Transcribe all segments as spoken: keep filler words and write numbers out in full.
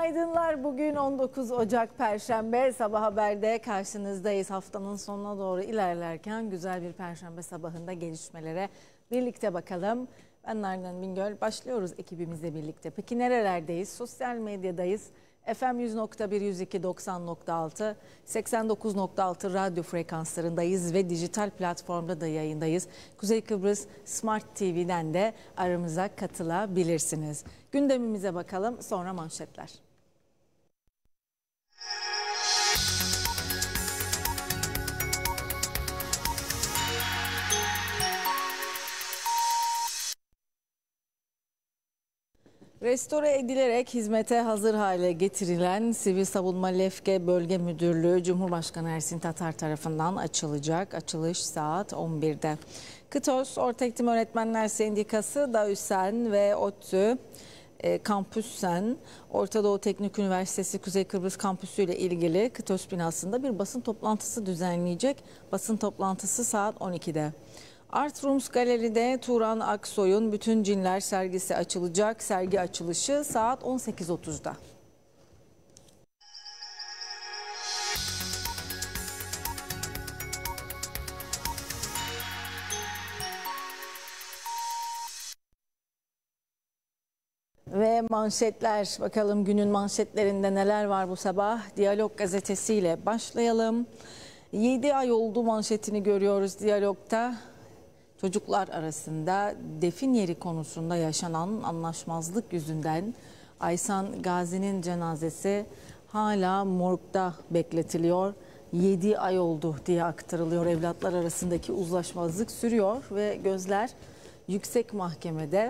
Günaydınlar. Bugün on dokuz Ocak Perşembe. Sabah Haber'de karşınızdayız. Haftanın sonuna doğru ilerlerken güzel bir Perşembe sabahında gelişmelere birlikte bakalım. Ben Narlan Bingöl. Başlıyoruz ekibimizle birlikte. Peki nerelerdeyiz? Sosyal medyadayız. F M yüz nokta bir, yüz iki, doksan nokta altı, seksen dokuz nokta altı radyo frekanslarındayız ve dijital platformda da yayındayız. Kuzey Kıbrıs Smart T V'den de aramıza katılabilirsiniz. Gündemimize bakalım, sonra manşetler. Restore edilerek hizmete hazır hale getirilen Sivil Savunma Lefke Bölge Müdürlüğü Cumhurbaşkanı Ersin Tatar tarafından açılacak. Açılış saat on birde. KıTOS Ortaeğitim Öğretmenler Sendikası, DAÜSEN ve ODTÜ e, Kampüssen, Orta Doğu Teknik Üniversitesi Kuzey Kıbrıs Kampüsü ile ilgili KıTOS binasında bir basın toplantısı düzenleyecek. Basın toplantısı saat on ikide. Art Rooms Galeri'de Turan Aksoy'un Bütün Cinler sergisi açılacak. Sergi açılışı saat on sekiz otuzda. Ve manşetler, bakalım günün manşetlerinde neler var bu sabah. Diyalog gazetesiyle başlayalım. yedi ay oldu manşetini görüyoruz Diyalog'ta. Çocuklar arasında defin yeri konusunda yaşanan anlaşmazlık yüzünden Aysan Gazi'nin cenazesi hala morgda bekletiliyor. yedi ay oldu diye aktarılıyor. Evlatlar arasındaki uzlaşmazlık sürüyor ve gözler yüksek mahkemede.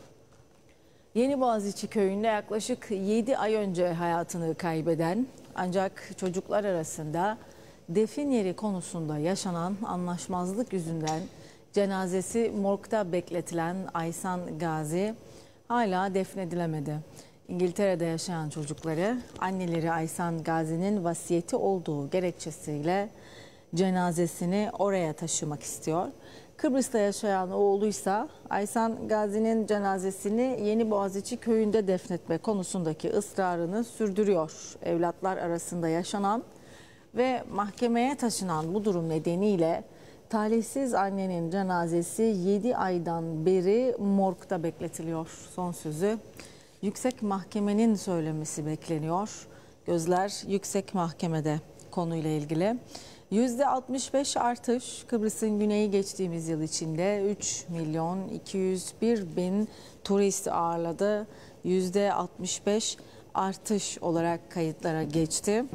Yeni Boğaziçi köyünde yaklaşık yedi ay önce hayatını kaybeden ancak çocuklar arasında defin yeri konusunda yaşanan anlaşmazlık yüzünden cenazesi morgda bekletilen Aysan Gazi hala defnedilemedi. İngiltere'de yaşayan çocukları anneleri Aysan Gazi'nin vasiyeti olduğu gerekçesiyle cenazesini oraya taşımak istiyor. Kıbrıs'ta yaşayan oğluysa Aysan Gazi'nin cenazesini Yeni Boğaziçi köyünde defnetme konusundaki ısrarını sürdürüyor. Evlatlar arasında yaşanan ve mahkemeye taşınan bu durum nedeniyle talihsiz annenin cenazesi yedi aydan beri morgda bekletiliyor. Son sözü yüksek mahkemenin söylemesi bekleniyor. Gözler yüksek mahkemede konuyla ilgili. yüzde altmış beş artış. Kıbrıs'ın güneyi geçtiğimiz yıl içinde üç milyon iki yüz bir bin turist ağırladı. yüzde altmış beş artış olarak kayıtlara geçti.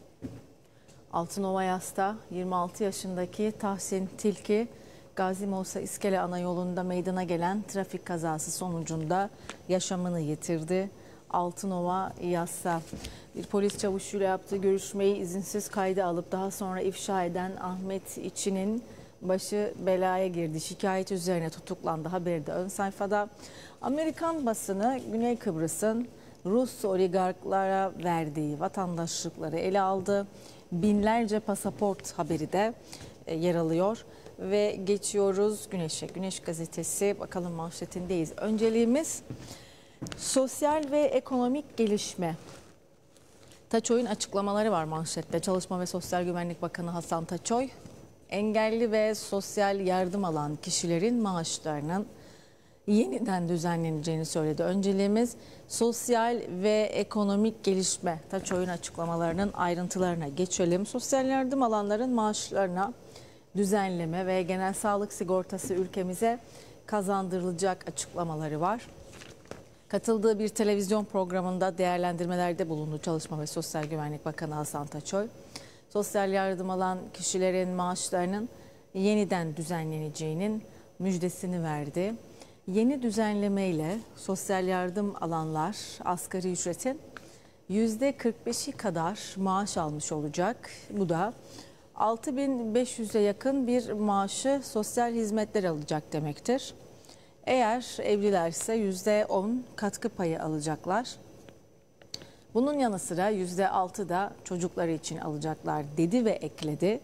Altınova Yas'ta yirmi altı yaşındaki Tahsin Tilki, Gazi Musa İskele ana yolunda meydana gelen trafik kazası sonucunda yaşamını yitirdi. Altınova Yas'ta bir polis çavuşuyla yaptığı görüşmeyi izinsiz kayda alıp daha sonra ifşa eden Ahmet İçi'nin başı belaya girdi. Şikayet üzerine tutuklandı. Haberi de ön sayfada. Amerikan basını Güney Kıbrıs'ın Rus oligarklara verdiği vatandaşlıkları ele aldı. Binlerce pasaport haberi de yer alıyor ve geçiyoruz Güneş'e. Güneş gazetesi, bakalım manşetindeyiz. Önceliğimiz sosyal ve ekonomik gelişme. Taçoy'un açıklamaları var manşette. Çalışma ve Sosyal Güvenlik Bakanı Hasan Taçoy, engelli ve sosyal yardım alan kişilerin maaşlarının yeniden düzenleneceğini söyledi. Önceliğimiz sosyal ve ekonomik gelişme. Taçoy'un açıklamalarının ayrıntılarına geçelim. Sosyal yardım alanların maaşlarına düzenleme ve genel sağlık sigortası ülkemize kazandırılacak açıklamaları var. Katıldığı bir televizyon programında değerlendirmelerde bulundu Çalışma ve Sosyal Güvenlik Bakanı Hasan Taçoy. Sosyal yardım alan kişilerin maaşlarının yeniden düzenleneceğinin müjdesini verdi. Yeni düzenlemeyle sosyal yardım alanlar asgari ücretin yüzde kırk beşi kadar maaş almış olacak. Bu da altı bin beş yüze yakın bir maaşı sosyal hizmetler alacak demektir. Eğer evlilerse yüzde on katkı payı alacaklar. Bunun yanı sıra yüzde altı da çocukları için alacaklar dedi ve ekledi.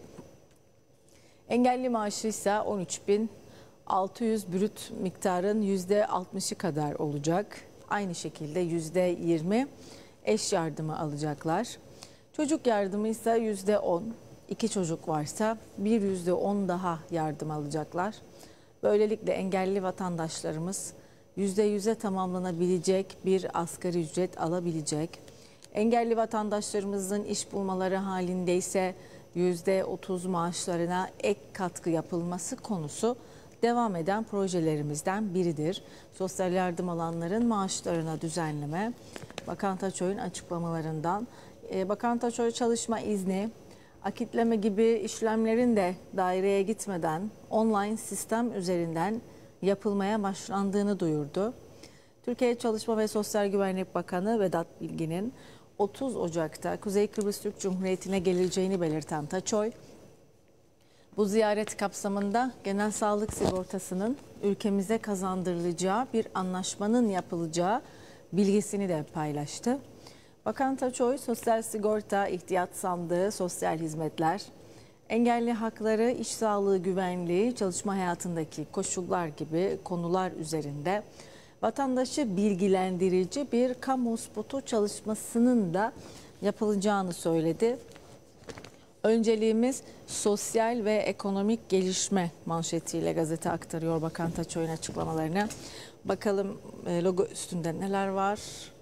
Engelli maaşı ise on üç bin altı yüz brüt miktarın yüzde altmışı kadar olacak. Aynı şekilde yüzde yirmi eş yardımı alacaklar. Çocuk yardımı ise yüzde on, iki çocuk varsa bir yüzde on daha yardım alacaklar. Böylelikle engelli vatandaşlarımız yüzde yüze tamamlanabilecek bir asgari ücret alabilecek. Engelli vatandaşlarımızın iş bulmaları halinde ise yüzde otuz maaşlarına ek katkı yapılması konusu devam eden projelerimizden biridir. Sosyal yardım alanların maaşlarına düzenleme, Bakan Taçoy'un açıklamalarından. Bakan Taçoy çalışma izni, akitleme gibi işlemlerin de daireye gitmeden online sistem üzerinden yapılmaya başlandığını duyurdu. Türkiye Çalışma ve Sosyal Güvenlik Bakanı Vedat Bilgin'in otuz Ocak'ta Kuzey Kıbrıs Türk Cumhuriyeti'ne geleceğini belirten Taçoy, bu ziyaret kapsamında genel sağlık sigortasının ülkemize kazandırılacağı bir anlaşmanın yapılacağı bilgisini de paylaştı. Bakan Taçoy, sosyal sigorta, ihtiyat sandığı, sosyal hizmetler, engelli hakları, iş sağlığı güvenliği, çalışma hayatındaki koşullar gibi konular üzerinde vatandaşı bilgilendirici bir kamu spotu çalışmasının da yapılacağını söyledi. Önceliğimiz sosyal ve ekonomik gelişme manşetiyle gazete aktarıyor Bakan Taçoy'un açıklamalarını. Bakalım logo üstünde neler var?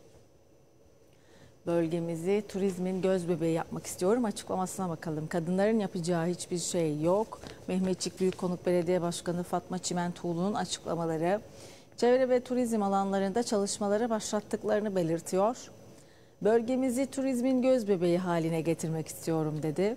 Bölgemizi turizmin gözbebeği yapmak istiyorum açıklamasına bakalım. Kadınların yapacağı hiçbir şey yok. Mehmetçik Büyükkonuk Belediye Başkanı Fatma Çimentoğlu'nun açıklamaları. Çevre ve turizm alanlarında çalışmaları başlattıklarını belirtiyor. Bölgemizi turizmin gözbebeği haline getirmek istiyorum dedi.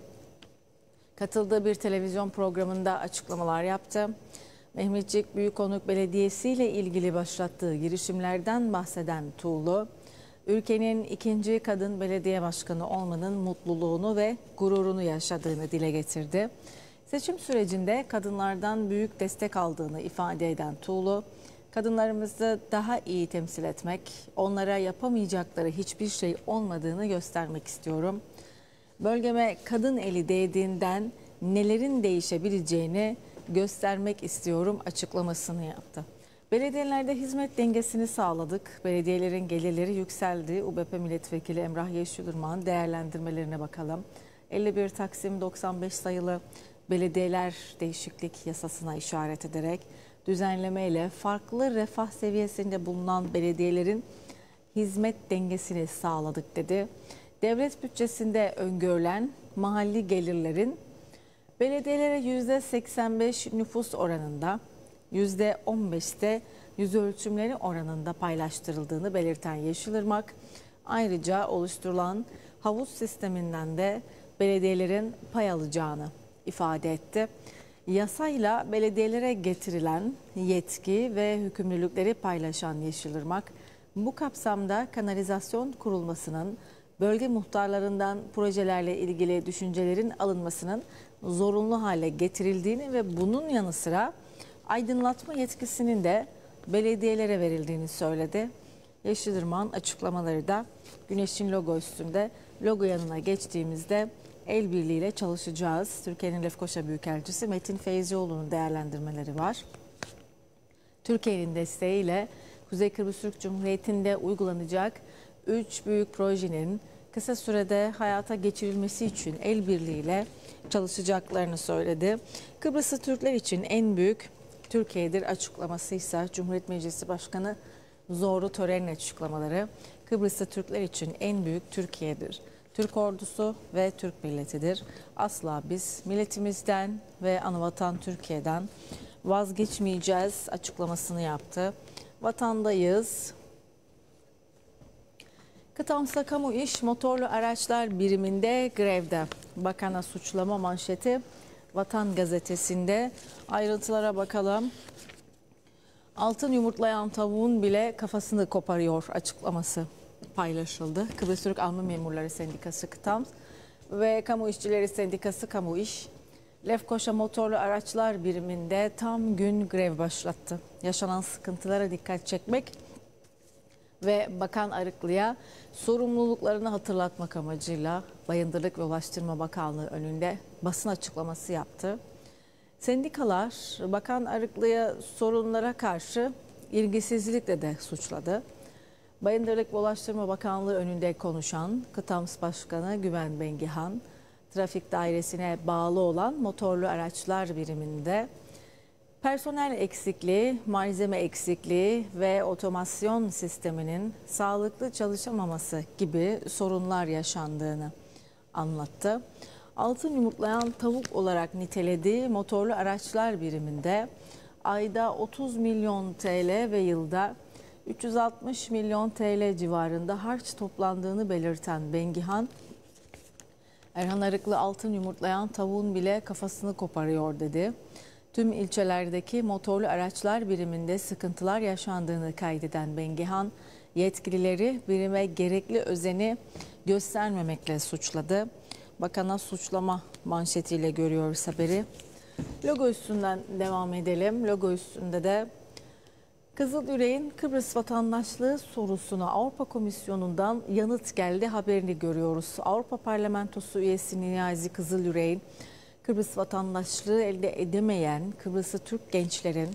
Katıldığı bir televizyon programında açıklamalar yaptı. Mehmetçik Büyükkonuk Belediyesi ile ilgili başlattığı girişimlerden bahseden Tuğlu, ülkenin ikinci kadın belediye başkanı olmanın mutluluğunu ve gururunu yaşadığını dile getirdi. Seçim sürecinde kadınlardan büyük destek aldığını ifade eden Tuğlu, kadınlarımızı daha iyi temsil etmek, onlara yapamayacakları hiçbir şey olmadığını göstermek istiyorum. Bölgeme kadın eli değdiğinden nelerin değişebileceğini göstermek istiyorum açıklamasını yaptı. Belediyelerde hizmet dengesini sağladık. Belediyelerin gelirleri yükseldi. U B P Milletvekili Emrah Yeşilırmak'ın değerlendirmelerine bakalım. elli bir Taksim doksan beş sayılı belediyeler değişiklik yasasına işaret ederek düzenlemeyle farklı refah seviyesinde bulunan belediyelerin hizmet dengesini sağladık dedi. Devlet bütçesinde öngörülen mahalli gelirlerin belediyelere yüzde seksen beş nüfus oranında, yüzde on beşte yüz ölçümleri oranında paylaştırıldığını belirten Yeşilırmak, ayrıca oluşturulan havuz sisteminden de belediyelerin pay alacağını ifade etti. Yasayla belediyelere getirilen yetki ve hükümlülükleri paylaşan Yeşilırmak, bu kapsamda kanalizasyon kurulmasının, bölge muhtarlarından projelerle ilgili düşüncelerin alınmasının zorunlu hale getirildiğini ve bunun yanı sıra aydınlatma yetkisinin de belediyelere verildiğini söyledi. Yeşilırmak'ın açıklamaları da Güneş'in logo üstünde. Logo yanına geçtiğimizde el birliğiyle çalışacağız. Türkiye'nin Lefkoşa Büyükelçisi Metin Feyzioğlu'nun değerlendirmeleri var. Türkiye'nin desteğiyle Kuzey Kıbrıs Türk Cumhuriyeti'nde uygulanacak üç büyük projenin kısa sürede hayata geçirilmesi için el birliğiyle çalışacaklarını söyledi. Kıbrıslı Türkler için en büyük Türkiye'dir açıklaması ise Cumhuriyet Meclisi Başkanı Zorlu Tören'in açıklamaları. Kıbrıslı Türkler için en büyük Türkiye'dir. Türk ordusu ve Türk milletidir. Asla biz milletimizden ve anavatan Türkiye'den vazgeçmeyeceğiz açıklamasını yaptı. Vatandayız. Kıtamsa Kamu İş Motorlu Araçlar Biriminde grevde. Bakana suçlama manşeti Vatan Gazetesi'nde. Ayrıntılara bakalım. Altın yumurtlayan tavuğun bile kafasını koparıyor açıklaması paylaşıldı. Kıbrıs Türk Alma Memurları Sendikası Kıtams ve Kamu İşçileri Sendikası Kamu İş, Lefkoşa Motorlu Araçlar Biriminde tam gün grev başlattı. Yaşanan sıkıntılara dikkat çekmek ve Bakan Arıklı'ya sorumluluklarını hatırlatmak amacıyla Bayındırlık ve Ulaştırma Bakanlığı önünde basın açıklaması yaptı. Sendikalar Bakan Arıklı'ya sorunlara karşı ilgisizlikle de suçladı. Bayındırlık ve Ulaştırma Bakanlığı önünde konuşan Kıtams Başkanı Güven Bengihan, trafik dairesine bağlı olan motorlu araçlar biriminde personel eksikliği, malzeme eksikliği ve otomasyon sisteminin sağlıklı çalışamaması gibi sorunlar yaşandığını anlattı. Altın yumurtlayan tavuk olarak nitelediği motorlu araçlar biriminde ayda otuz milyon T L ve yılda üç yüz altmış milyon T L civarında harç toplandığını belirten Bengihan, Erhan Arıklı altın yumurtlayan tavuğun bile kafasını koparıyor dedi. Tüm ilçelerdeki motorlu araçlar biriminde sıkıntılar yaşandığını kaydeden Bengihan, yetkilileri birime gerekli özeni göstermemekle suçladı. Bakana suçlama manşetiyle görüyoruz haberi. Logo üstünden devam edelim. Logo üstünde de Kızılyürek'in Kıbrıs vatandaşlığı sorusuna Avrupa Komisyonu'ndan yanıt geldi haberini görüyoruz. Avrupa Parlamentosu üyesi Niyazi Kızılyürek'in Kıbrıs vatandaşlığı elde edemeyen Kıbrıslı Türk gençlerin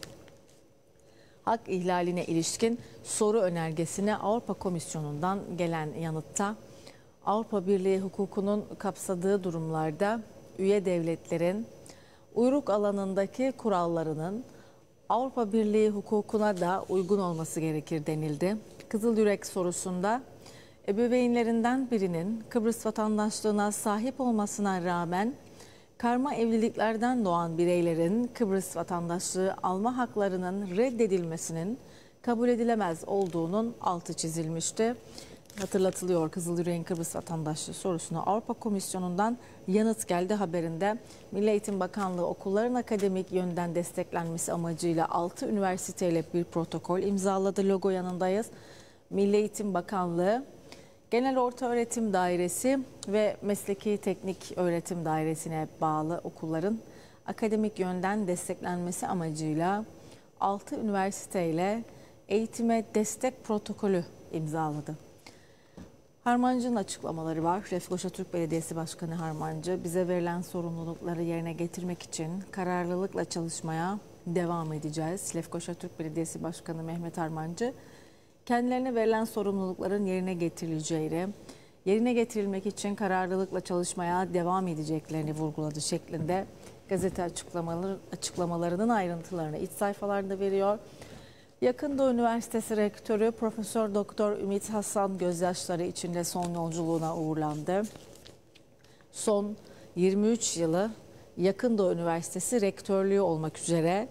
hak ihlaline ilişkin soru önergesine Avrupa Komisyonu'ndan gelen yanıtta Avrupa Birliği hukukunun kapsadığı durumlarda üye devletlerin uyruk alanındaki kurallarının Avrupa Birliği hukukuna da uygun olması gerekir denildi. Kızılyürek sorusunda ebeveynlerinden birinin Kıbrıs vatandaşlığına sahip olmasına rağmen karma evliliklerden doğan bireylerin Kıbrıs vatandaşlığı alma haklarının reddedilmesinin kabul edilemez olduğunun altı çizilmişti. Hatırlatılıyor, Kızılyürek'in Kıbrıs vatandaşlığı sorusuna Avrupa Komisyonu'ndan yanıt geldi haberinde. Milli Eğitim Bakanlığı okulların akademik yönden desteklenmesi amacıyla altı üniversiteyle bir protokol imzaladı. Logo yanındayız. Milli Eğitim Bakanlığı, Genel Ortaöğretim Dairesi ve Mesleki Teknik Öğretim Dairesi'ne bağlı okulların akademik yönden desteklenmesi amacıyla altı üniversiteyle eğitime destek protokolü imzaladı. Harmancı'nın açıklamaları var. Lefkoşa Türk Belediyesi Başkanı Harmancı, bize verilen sorumlulukları yerine getirmek için kararlılıkla çalışmaya devam edeceğiz. Lefkoşa Türk Belediyesi Başkanı Mehmet Harmancı, kendilerine verilen sorumlulukların yerine getirileceğini, yerine getirilmek için kararlılıkla çalışmaya devam edeceklerini vurguladı şeklinde gazete açıklamaları, açıklamalarının ayrıntılarını iç sayfalarda veriyor. Yakın Doğu Üniversitesi Rektörü Profesör Doktor Ümit Hasan gözyaşları içinde son yolculuğuna uğurlandı. Son yirmi üç yılı Yakın Doğu Üniversitesi Rektörlüğü olmak üzere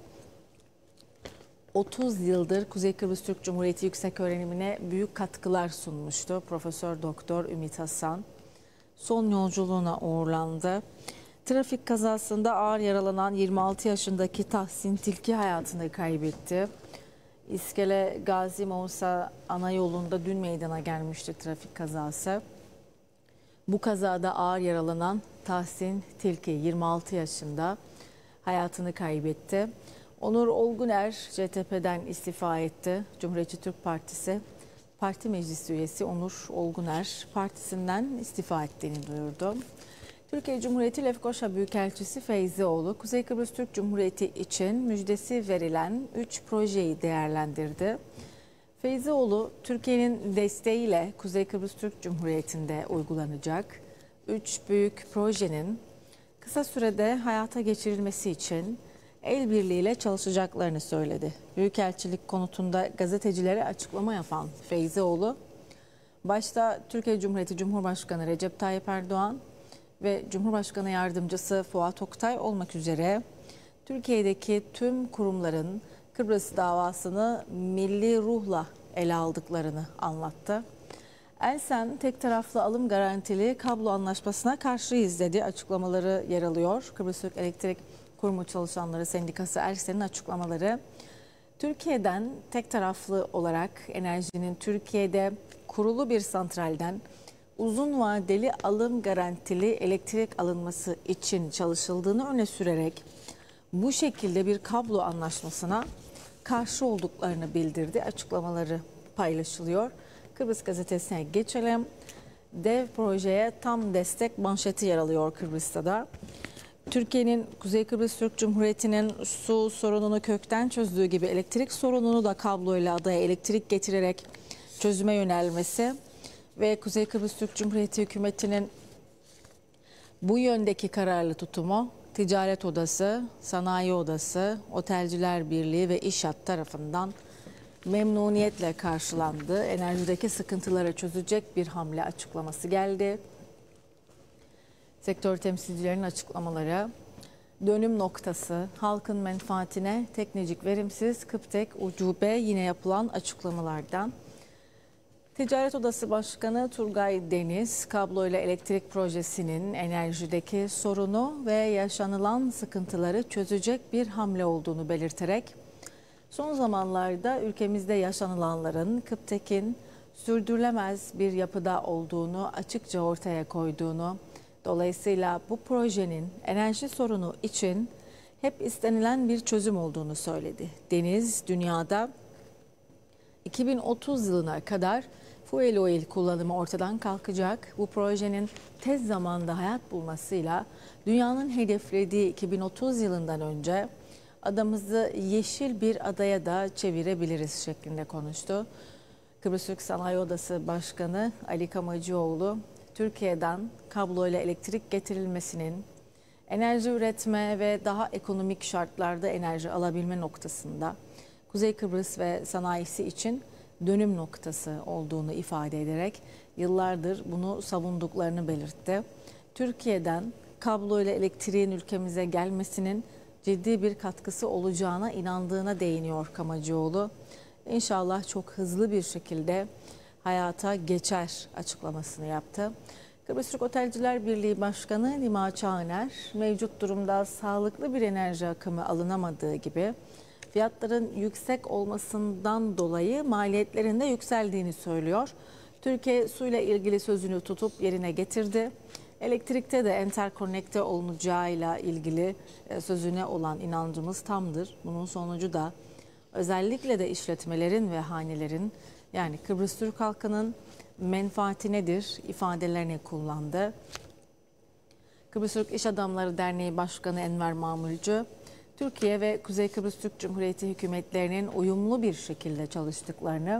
otuz yıldır Kuzey Kıbrıs Türk Cumhuriyeti Yükseköğrenimine büyük katkılar sunmuştu. Profesör Doktor Ümit Hasan son yolculuğuna uğurlandı. Trafik kazasında ağır yaralanan yirmi altı yaşındaki Tahsin Tilki hayatını kaybetti. İskele Gazi Mausa ana yolunda dün meydana gelmişti trafik kazası. Bu kazada ağır yaralanan Tahsin Tilki yirmi altı yaşında hayatını kaybetti. Onur Olguner C T P'den istifa etti. Cumhuriyetçi Türk Partisi Parti Meclisi üyesi Onur Olguner partisinden istifa ettiğini duyurdu. Türkiye Cumhuriyeti Lefkoşa Büyükelçisi Feyzioğlu, Kuzey Kıbrıs Türk Cumhuriyeti için müjdesi verilen üç projeyi değerlendirdi. Feyzioğlu, Türkiye'nin desteğiyle Kuzey Kıbrıs Türk Cumhuriyeti'nde uygulanacak üç büyük projenin kısa sürede hayata geçirilmesi için el birliğiyle çalışacaklarını söyledi. Büyükelçilik konutunda gazetecilere açıklama yapan Feyzioğlu, başta Türkiye Cumhuriyeti Cumhurbaşkanı Recep Tayyip Erdoğan ve Cumhurbaşkanı Yardımcısı Fuat Oktay olmak üzere Türkiye'deki tüm kurumların Kıbrıs davasını milli ruhla ele aldıklarını anlattı. Elsen tek taraflı alım garantili kablo anlaşmasına karşıyız dedi. Açıklamaları yer alıyor. Kıbrıs Türk Elektrik Kurumu Çalışanları Sendikası Elsen'in açıklamaları. Türkiye'den tek taraflı olarak enerjinin Türkiye'de kurulu bir santralden uzun vadeli alım garantili elektrik alınması için çalışıldığını öne sürerek bu şekilde bir kablo anlaşmasına karşı olduklarını bildirdi. Açıklamaları paylaşılıyor. Kıbrıs gazetesine geçelim. Dev projeye tam destek manşeti yer alıyor Kıbrıs'ta da. Türkiye'nin Kuzey Kıbrıs Türk Cumhuriyeti'nin su sorununu kökten çözdüğü gibi elektrik sorununu da kabloyla adaya elektrik getirerek çözüme yönelmesi ve Kuzey Kıbrıs Türk Cumhuriyeti hükümetinin bu yöndeki kararlı tutumu Ticaret Odası, Sanayi Odası, Otelciler Birliği ve İşhat tarafından memnuniyetle karşılandı. Enerjideki sıkıntıları çözecek bir hamle açıklaması geldi. Sektör temsilcilerinin açıklamaları, dönüm noktası, halkın menfaatine, teknicik verimsiz, kıptek, ucube yine yapılan açıklamalardan. Ticaret Odası Başkanı Turgay Deniz, kablo ile elektrik projesinin enerjideki sorunu ve yaşanılan sıkıntıları çözecek bir hamle olduğunu belirterek, son zamanlarda ülkemizde yaşanılanların Kıptek'in sürdürülemez bir yapıda olduğunu açıkça ortaya koyduğunu, dolayısıyla bu projenin enerji sorunu için hep istenilen bir çözüm olduğunu söyledi. Deniz, dünyada iki bin otuz yılına kadar fuel oil kullanımı ortadan kalkacak. Bu projenin tez zamanda hayat bulmasıyla dünyanın hedeflediği iki bin otuz yılından önce adamızı yeşil bir adaya da çevirebiliriz şeklinde konuştu. Kıbrıs Türk Sanayi Odası Başkanı Ali Kamacıoğlu, Türkiye'den kablo ile elektrik getirilmesinin enerji üretme ve daha ekonomik şartlarda enerji alabilme noktasında Kuzey Kıbrıs ve sanayisi için dönüm noktası olduğunu ifade ederek yıllardır bunu savunduklarını belirtti. Türkiye'den kablo ile elektriğin ülkemize gelmesinin ciddi bir katkısı olacağına inandığına değiniyor Kamacıoğlu. İnşallah çok hızlı bir şekilde hayata geçer açıklamasını yaptı. Kıbrıs Türk Otelciler Birliği Başkanı Nima Çağner, mevcut durumda sağlıklı bir enerji akımı alınamadığı gibi fiyatların yüksek olmasından dolayı maliyetlerin de yükseldiğini söylüyor. Türkiye suyla ilgili sözünü tutup yerine getirdi. Elektrikte de enterkonekte olunacağıyla ilgili sözüne olan inancımız tamdır. Bunun sonucu da özellikle de işletmelerin ve hanelerin, yani Kıbrıs Türk halkının menfaati nedir ifadelerini kullandı. Kıbrıs Türk İş Adamları Derneği Başkanı Enver Mamulcu, Türkiye ve Kuzey Kıbrıs Türk Cumhuriyeti hükümetlerinin uyumlu bir şekilde çalıştıklarını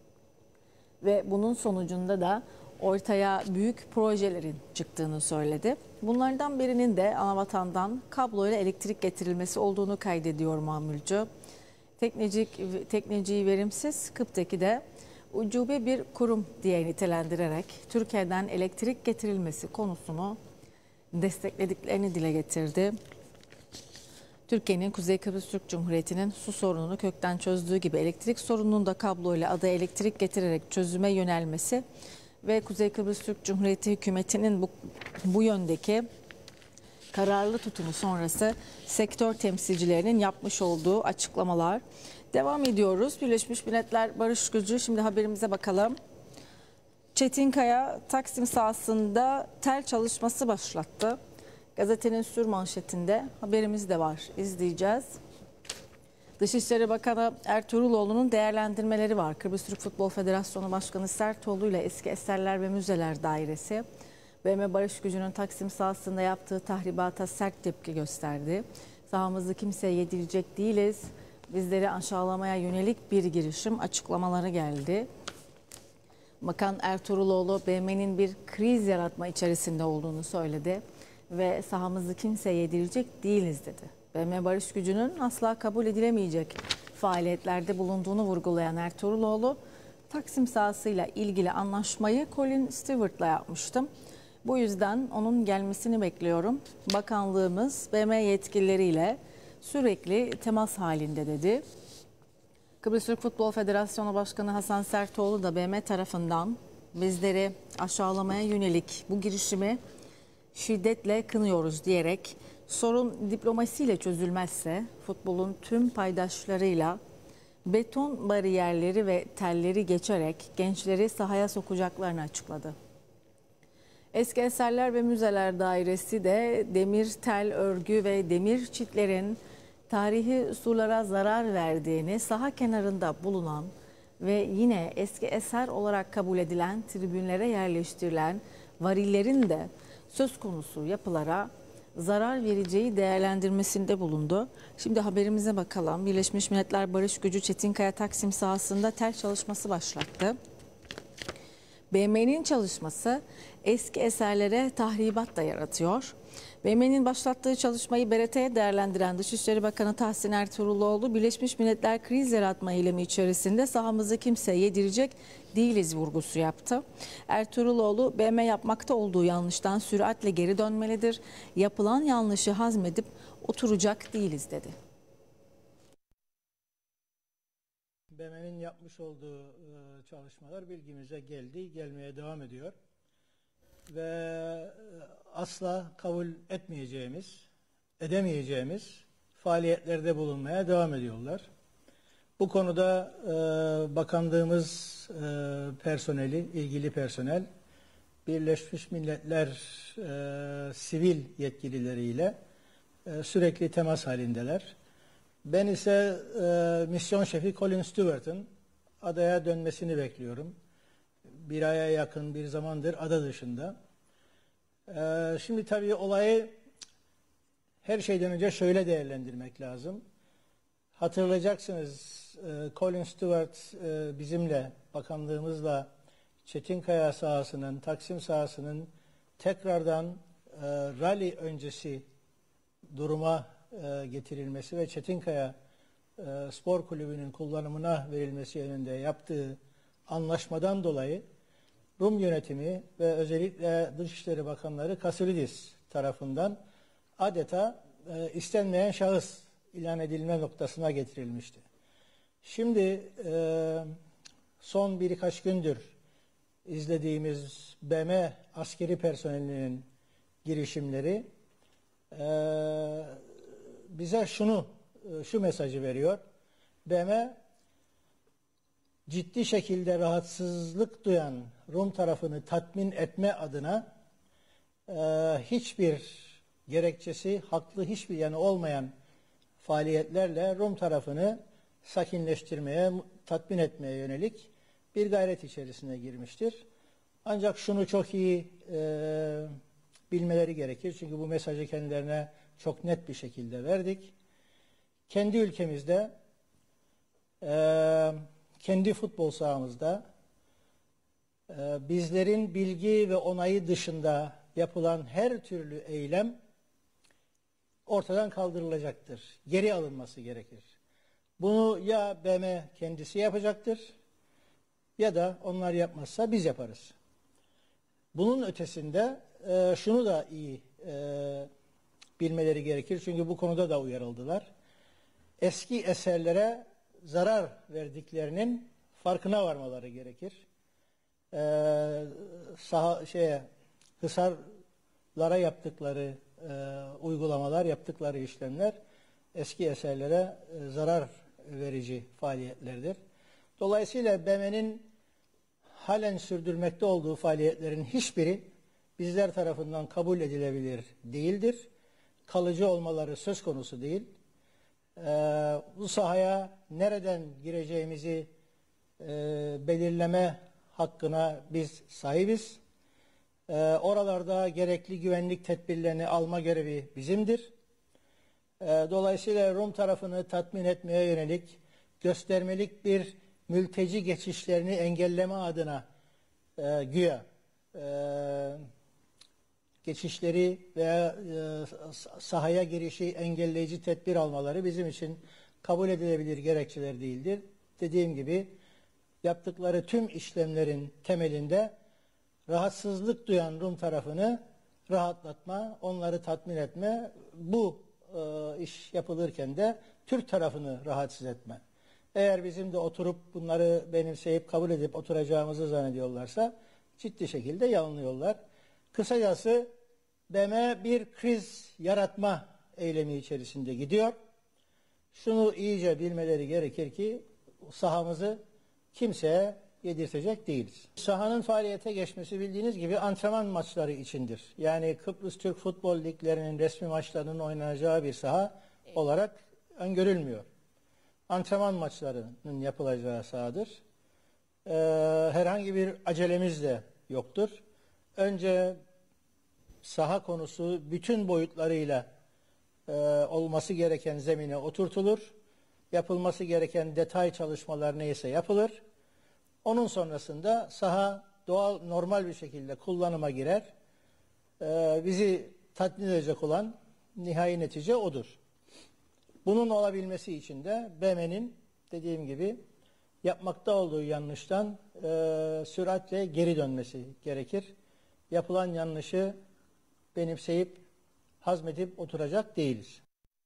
ve bunun sonucunda da ortaya büyük projelerin çıktığını söyledi. Bunlardan birinin de Anavatan'dan kablo ile elektrik getirilmesi olduğunu kaydediyor Mamulcu. Teknicik, tekniciyi verimsiz, Kıptek'i de ucube bir kurum diye nitelendirerek Türkiye'den elektrik getirilmesi konusunu desteklediklerini dile getirdi. Türkiye'nin Kuzey Kıbrıs Türk Cumhuriyeti'nin su sorununu kökten çözdüğü gibi elektrik sorununu da kablo ile adaya elektrik getirerek çözüme yönelmesi ve Kuzey Kıbrıs Türk Cumhuriyeti hükümetinin bu, bu yöndeki kararlı tutumu sonrası sektör temsilcilerinin yapmış olduğu açıklamalar. Devam ediyoruz. Birleşmiş Milletler Barış Gücü, şimdi haberimize bakalım. Çetinkaya Taksim sahasında tel çalışması başlattı. Gazetenin sür manşetinde haberimiz de var. İzleyeceğiz. Dışişleri Bakanı Ertuğruloğlu'nun değerlendirmeleri var. Kıbrıs Türk Futbol Federasyonu Başkanı Sertoğlu ile Eski Eserler ve Müzeler Dairesi B M Barış Gücü'nün Taksim sahasında yaptığı tahribata sert tepki gösterdi. Sahamızı kimseye yedirecek değiliz. Bizleri aşağılamaya yönelik bir girişim açıklamaları geldi. Bakan Ertuğruloğlu B M'nin bir kriz yaratma içerisinde olduğunu söyledi ve sahamızı kimseye yedirecek değiliz dedi. B M Barış Gücü'nün asla kabul edilemeyecek faaliyetlerde bulunduğunu vurgulayan Ertuğruloğlu, Taksim sahasıyla ilgili anlaşmayı Colin Stewart'la yapmıştım. Bu yüzden onun gelmesini bekliyorum. Bakanlığımız B M yetkilileriyle sürekli temas halinde dedi. Kıbrıs Türk Futbol Federasyonu Başkanı Hasan Sertoğlu da B M tarafından bizleri aşağılamaya yönelik bu girişimi şiddetle kınıyoruz diyerek sorun diplomasiyle çözülmezse futbolun tüm paydaşlarıyla beton bariyerleri ve telleri geçerek gençleri sahaya sokacaklarını açıkladı. Eski Eserler ve Müzeler Dairesi de demir tel örgü ve demir çitlerin tarihi surlara zarar verdiğini, saha kenarında bulunan ve yine eski eser olarak kabul edilen tribünlere yerleştirilen varillerin de söz konusu yapılara zarar vereceği değerlendirmesinde bulundu. Şimdi haberimize bakalım. Birleşmiş Milletler Barış Gücü Çetinkaya Taksim sahasında tel çalışması başlattı. B M W'nin çalışması eski eserlere tahribat da yaratıyor. B M W'nin başlattığı çalışmayı B R T'ye değerlendiren Dışişleri Bakanı Tahsin Ertuğruloğlu, Birleşmiş Milletler kriz yaratma eylemi içerisinde sahamızı kimseye yedirecek değiliz vurgusu yaptı. Ertuğruloğlu, B M yapmakta olduğu yanlıştan süratle geri dönmelidir. Yapılan yanlışı hazmedip oturacak değiliz dedi. B M'nin yapmış olduğu çalışmalar bilgimize geldi, gelmeye devam ediyor. Ve asla kabul etmeyeceğimiz, edemeyeceğimiz faaliyetlerde bulunmaya devam ediyorlar. Bu konuda e, bakanlığımız e, personeli, ilgili personel, Birleşmiş Milletler e, sivil yetkilileriyle e, sürekli temas halindeler. Ben ise e, misyon şefi Colin Stewart'ın adaya dönmesini bekliyorum. Bir aya yakın bir zamandır ada dışında. Ee, şimdi tabii olayı her şeyden önce şöyle değerlendirmek lazım. Hatırlayacaksınız e, Colin Stewart e, bizimle, bakanlığımızla Çetinkaya sahasının, Taksim sahasının tekrardan e, rally öncesi duruma e, getirilmesi ve Çetinkaya e, Spor Kulübü'nün kullanımına verilmesi yönünde yaptığı anlaşmadan dolayı Rum yönetimi ve özellikle Dışişleri Bakanları Kasulidis tarafından adeta e, istenmeyen şahıs ilan edilme noktasına getirilmişti. Şimdi e, son birkaç gündür izlediğimiz B M askeri personelinin girişimleri e, bize şunu, e, şu mesajı veriyor. B M ciddi şekilde rahatsızlık duyan Rum tarafını tatmin etme adına e, hiçbir gerekçesi, haklı hiçbir yanı olmayan faaliyetlerle Rum tarafını sakinleştirmeye, tatmin etmeye yönelik bir gayret içerisine girmiştir. Ancak şunu çok iyi e, bilmeleri gerekir. Çünkü bu mesajı kendilerine çok net bir şekilde verdik. Kendi ülkemizde eee kendi futbol sahamızda e, bizlerin bilgi ve onayı dışında yapılan her türlü eylem ortadan kaldırılacaktır. Geri alınması gerekir. Bunu ya B M kendisi yapacaktır ya da onlar yapmazsa biz yaparız. Bunun ötesinde e, şunu da iyi e, bilmeleri gerekir. Çünkü bu konuda da uyarıldılar. Eski eserlere zarar verdiklerinin farkına varmaları gerekir. Ee, saha, şeye, Hisarlara yaptıkları e, uygulamalar, yaptıkları işlemler eski eserlere e, zarar verici faaliyetlerdir. Dolayısıyla B M'nin halen sürdürmekte olduğu faaliyetlerin hiçbiri bizler tarafından kabul edilebilir değildir. Kalıcı olmaları söz konusu değil. Ee, bu sahaya nereden gireceğimizi e, belirleme hakkına biz sahibiz. Ee, oralarda gerekli güvenlik tedbirlerini alma görevi bizimdir. Ee, dolayısıyla Rum tarafını tatmin etmeye yönelik göstermelik bir mülteci geçişlerini engelleme adına e, güya e, geçişleri veya e, sahaya girişi engelleyici tedbir almaları bizim için kabul edilebilir gerekçeler değildir. Dediğim gibi yaptıkları tüm işlemlerin temelinde rahatsızlık duyan Rum tarafını rahatlatma, onları tatmin etme, bu e, iş yapılırken de Türk tarafını rahatsız etme. Eğer bizim de oturup bunları benimseyip kabul edip oturacağımızı zannediyorlarsa ciddi şekilde yanılıyorlar. Kısacası B M bir kriz yaratma eylemi içerisinde gidiyor. Şunu iyice bilmeleri gerekir ki sahamızı kimseye yedirtecek değiliz. Sahanın faaliyete geçmesi bildiğiniz gibi antrenman maçları içindir. Yani Kıbrıs Türk Futbol Liglerinin resmi maçlarının oynanacağı bir saha olarak öngörülmüyor. Antrenman maçlarının yapılacağı sahadır. Ee, herhangi bir acelemiz de yoktur. Önce saha konusu bütün boyutlarıyla e, olması gereken zemine oturtulur. Yapılması gereken detay çalışmalar neyse yapılır. Onun sonrasında saha doğal, normal bir şekilde kullanıma girer. Ee, bizi tatmin edecek olan nihai netice odur. Bunun olabilmesi için de B M W'nin dediğim gibi yapmakta olduğu yanlıştan e, süratle geri dönmesi gerekir. Yapılan yanlışı benimseyip hazmedip oturacak değiliz.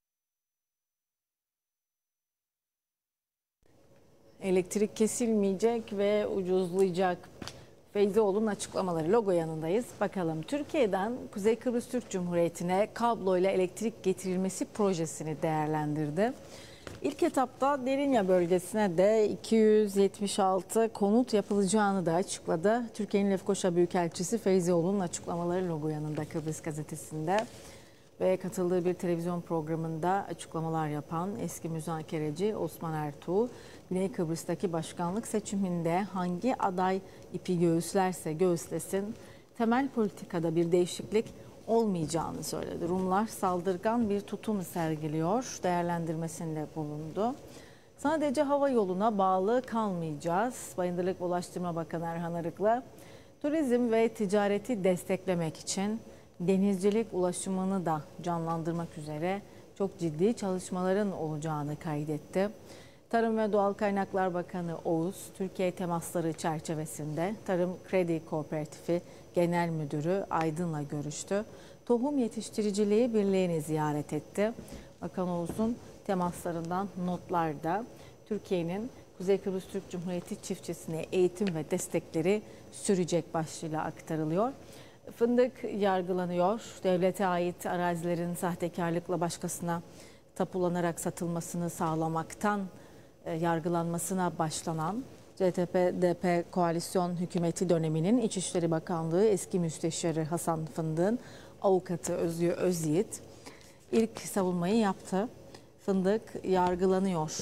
Elektrik kesilmeyecek ve ucuzlayacak. Feyzioğlu'nun açıklamaları, logo yanındayız. Bakalım, Türkiye'den Kuzey Kıbrıs Türk Cumhuriyeti'ne kabloyla elektrik getirilmesi projesini değerlendirdi. İlk etapta Derince bölgesine de iki yüz yetmiş altı konut yapılacağını da açıkladı. Türkiye'nin Lefkoşa Büyükelçisi Feyzioğlu'nun açıklamaları logo yanında Kıbrıs gazetesinde. Ve katıldığı bir televizyon programında açıklamalar yapan eski müzakereci Osman Ertuğ, Güney Kıbrıs'taki başkanlık seçiminde hangi aday ipi göğüslerse göğüslesin, temel politikada bir değişiklik olmayacağını söyledi. Rumlar saldırgan bir tutum sergiliyor, değerlendirmesinde bulundu. Sadece hava yoluna bağlı kalmayacağız. Bayındırlık Ulaştırma Bakanı Erhan Arık'la turizm ve ticareti desteklemek için denizcilik ulaşımını da canlandırmak üzere çok ciddi çalışmaların olacağını kaydetti. Tarım ve Doğal Kaynaklar Bakanı Oğuz, Türkiye temasları çerçevesinde Tarım Kredi Kooperatifi Genel Müdürü Aydın'la görüştü. Tohum Yetiştiriciliği Birliği'ni ziyaret etti. Bakan Oğuz'un temaslarından notlar da Türkiye'nin Kuzey Kıbrıs Türk Cumhuriyeti çiftçisine eğitim ve destekleri sürecek başlığıyla aktarılıyor. Fındık yargılanıyor. Devlete ait arazilerin sahtekarlıkla başkasına tapulanarak satılmasını sağlamaktan e, yargılanmasına başlanan C H P D P koalisyon hükümeti döneminin İçişleri Bakanlığı eski müsteşarı Hasan Fındık'ın avukatı Özgür Özyiğit ilk savunmayı yaptı. Fındık yargılanıyor.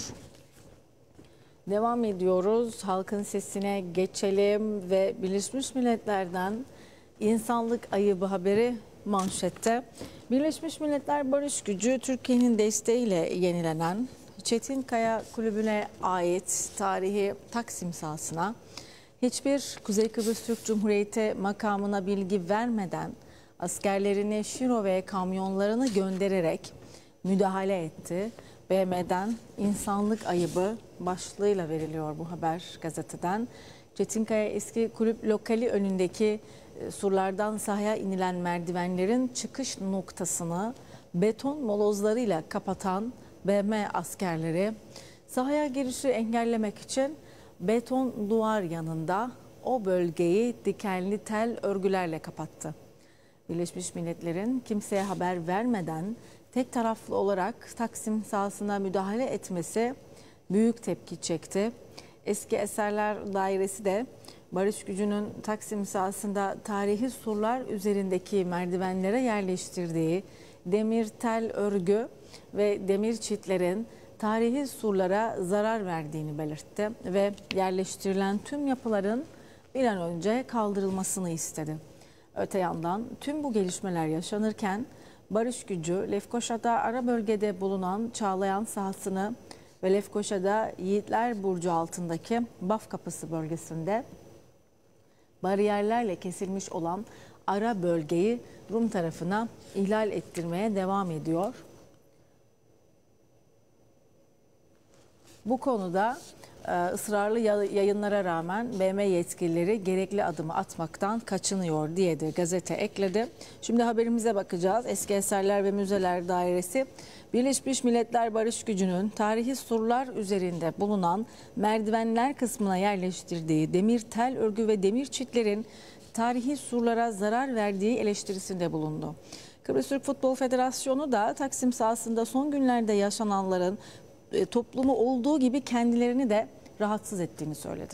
Devam ediyoruz. Halkın sesine geçelim ve Birleşmiş Milletler'den İnsanlık ayıbı haberi manşette. Birleşmiş Milletler Barış Gücü Türkiye'nin desteğiyle yenilenen Çetinkaya Kulübü'ne ait tarihi Taksim sahasına hiçbir Kuzey Kıbrıs Türk Cumhuriyeti makamına bilgi vermeden askerlerini Şiro ve kamyonlarını göndererek müdahale etti. B M'den insanlık ayıbı başlığıyla veriliyor bu haber gazeteden. Çetinkaya eski kulüp lokali önündeki surlardan sahaya inilen merdivenlerin çıkış noktasını beton molozlarıyla kapatan B M askerleri sahaya girişi engellemek için beton duvar yanında o bölgeyi dikenli tel örgülerle kapattı. Birleşmiş Milletler'in kimseye haber vermeden tek taraflı olarak Taksim sahasına müdahale etmesi büyük tepki çekti. Eski Eserler Dairesi de Barış Gücü'nün Taksim sahasında tarihi surlar üzerindeki merdivenlere yerleştirdiği demir tel örgü ve demir çitlerin tarihi surlara zarar verdiğini belirtti ve yerleştirilen tüm yapıların bir an önce kaldırılmasını istedi. Öte yandan tüm bu gelişmeler yaşanırken Barış Gücü Lefkoşa'da ara bölgede bulunan Çağlayan sahasını ve Lefkoşa'da Yiğitler Burcu altındaki Baf Kapısı bölgesinde bariyerlerle kesilmiş olan ara bölgeyi Rum tarafına ihlal ettirmeye devam ediyor. Bu konuda ısrarlı yayınlara rağmen B M yetkilileri gerekli adımı atmaktan kaçınıyor diye de gazete ekledi. Şimdi haberimize bakacağız. Eski Eserler ve Müzeler Dairesi Birleşmiş Milletler Barış Gücü'nün tarihi surlar üzerinde bulunan merdivenler kısmına yerleştirdiği demir tel örgü ve demir çitlerin tarihi surlara zarar verdiği eleştirisinde bulundu. Kıbrıs Türk Futbol Federasyonu da Taksim sahasında son günlerde yaşananların toplumu olduğu gibi kendilerini de rahatsız ettiğini söyledi.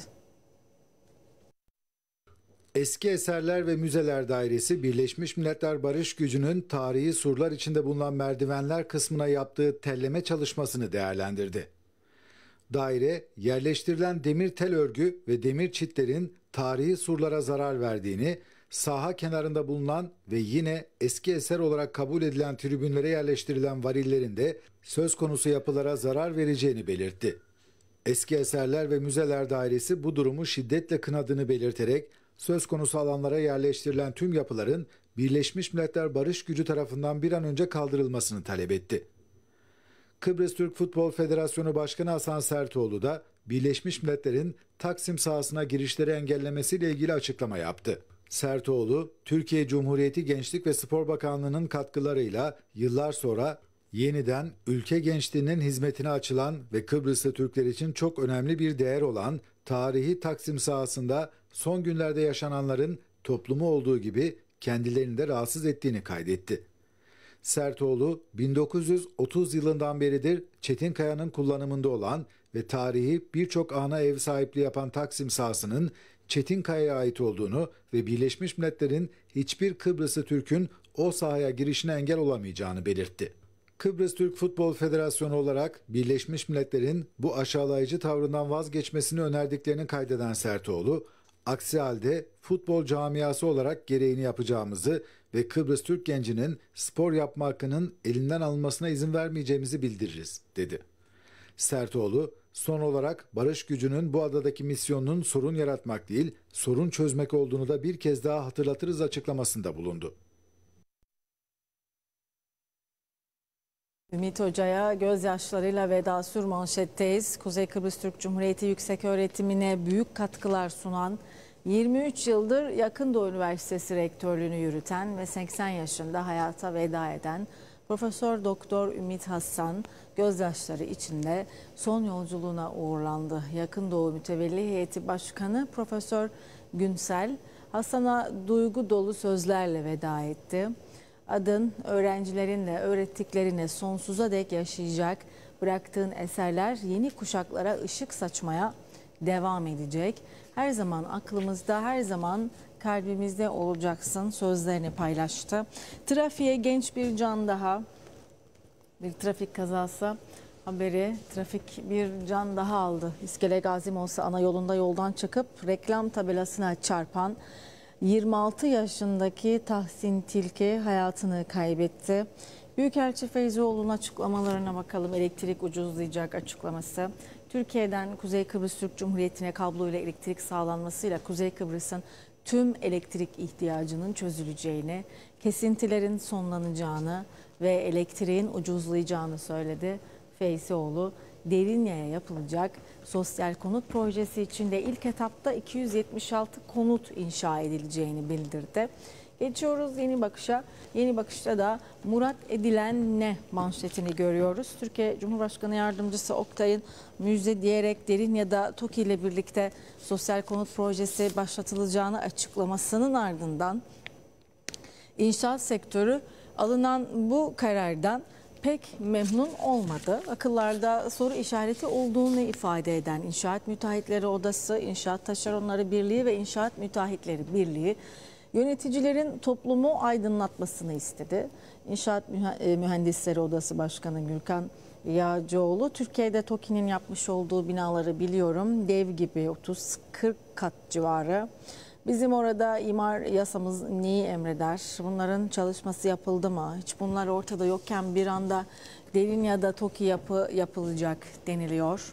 Eski Eserler ve Müzeler Dairesi Birleşmiş Milletler Barış Gücü'nün tarihi surlar içinde bulunan merdivenler kısmına yaptığı telleme çalışmasını değerlendirdi. Daire, yerleştirilen demir tel örgü ve demir çitlerin tarihi surlara zarar verdiğini, saha kenarında bulunan ve yine eski eser olarak kabul edilen tribünlere yerleştirilen varillerin de söz konusu yapılara zarar vereceğini belirtti. Eski Eserler ve Müzeler Dairesi bu durumu şiddetle kınadığını belirterek söz konusu alanlara yerleştirilen tüm yapıların Birleşmiş Milletler Barış Gücü tarafından bir an önce kaldırılmasını talep etti. Kıbrıs Türk Futbol Federasyonu Başkanı Hasan Sertoğlu da Birleşmiş Milletler'in Taksim sahasına girişleri engellemesiyle ilgili açıklama yaptı. Sertoğlu, Türkiye Cumhuriyeti Gençlik ve Spor Bakanlığı'nın katkılarıyla yıllar sonra yeniden ülke gençliğinin hizmetine açılan ve Kıbrıslı Türkler için çok önemli bir değer olan tarihi Taksim sahasında son günlerde yaşananların toplumu olduğu gibi kendilerini de rahatsız ettiğini kaydetti. Sertoğlu, bin dokuz yüz otuz yılından beridir Çetinkaya'nın kullanımında olan ve tarihi birçok ana ev sahipliği yapan Taksim sahasının Çetinkaya'ya ait olduğunu ve Birleşmiş Milletler'in hiçbir Kıbrıslı Türk'ün o sahaya girişine engel olamayacağını belirtti. Kıbrıs Türk Futbol Federasyonu olarak Birleşmiş Milletler'in bu aşağılayıcı tavrından vazgeçmesini önerdiklerini kaydeden Sertoğlu, aksi halde futbol camiası olarak gereğini yapacağımızı ve Kıbrıs Türk gencinin spor yapma hakkının elinden alınmasına izin vermeyeceğimizi bildiririz, dedi. Sertoğlu, son olarak barış gücünün bu adadaki misyonunun sorun yaratmak değil, sorun çözmek olduğunu da bir kez daha hatırlatırız açıklamasında bulundu. Ümit Hoca'ya gözyaşlarıyla veda sür manşetteyiz. Kuzey Kıbrıs Türk Cumhuriyeti Yükseköğretimine büyük katkılar sunan, yirmi üç yıldır Yakın Doğu Üniversitesi rektörlüğünü yürüten ve seksen yaşında hayata veda eden Profesör Doktor Ümit Hassan gözyaşları içinde son yolculuğuna uğurlandı. Yakın Doğu Mütevelli Heyeti Başkanı Profesör Günsel, Hassan'a duygu dolu sözlerle veda etti. Adın öğrencilerinle öğrettiklerine sonsuza dek yaşayacak, bıraktığın eserler yeni kuşaklara ışık saçmaya devam edecek. Her zaman aklımızda, her zaman kalbimizde olacaksın sözlerini paylaştı. Trafiğe genç bir can daha, bir trafik kazası haberi, trafik bir can daha aldı. İskele Gazi Mosa ana yolunda yoldan çıkıp reklam tabelasına çarpan yirmi altı yaşındaki Tahsin Tilki hayatını kaybetti. Büyükelçi Feyzioğlu'nun açıklamalarına bakalım. Elektrik ucuzlayacak açıklaması. Türkiye'den Kuzey Kıbrıs Türk Cumhuriyeti'ne kablo ile elektrik sağlanmasıyla Kuzey Kıbrıs'ın tüm elektrik ihtiyacının çözüleceğini, kesintilerin sonlanacağını ve elektriğin ucuzlayacağını söyledi Feyzioğlu. Derinya'ya yapılacak sosyal konut projesi için de ilk etapta iki yüz yetmiş altı konut inşa edileceğini bildirdi. Geçiyoruz Yeni Bakış'a. Yeni Bakış'ta da murat edilen ne manşetini görüyoruz. Türkiye Cumhurbaşkanı Yardımcısı Oktay'ın müjde diyerek Derinya'da TOKİ ile birlikte sosyal konut projesi başlatılacağını açıklamasının ardından inşaat sektörü alınan bu karardan pek memnun olmadı. Akıllarda soru işareti olduğunu ifade eden İnşaat Müteahhitleri Odası, İnşaat Taşeronları Birliği ve İnşaat Müteahhitleri Birliği yöneticilerin toplumu aydınlatmasını istedi. İnşaat Mühendisleri Odası Başkanı Gürkan Yağcıoğlu, Türkiye'de TOKİ'nin yapmış olduğu binaları biliyorum. Dev gibi otuz kırk kat civarı. Bizim orada imar yasamız neyi emreder? Bunların çalışması yapıldı mı? Hiç bunlar ortada yokken bir anda Derinya'da TOKİ yapı yapılacak deniliyor.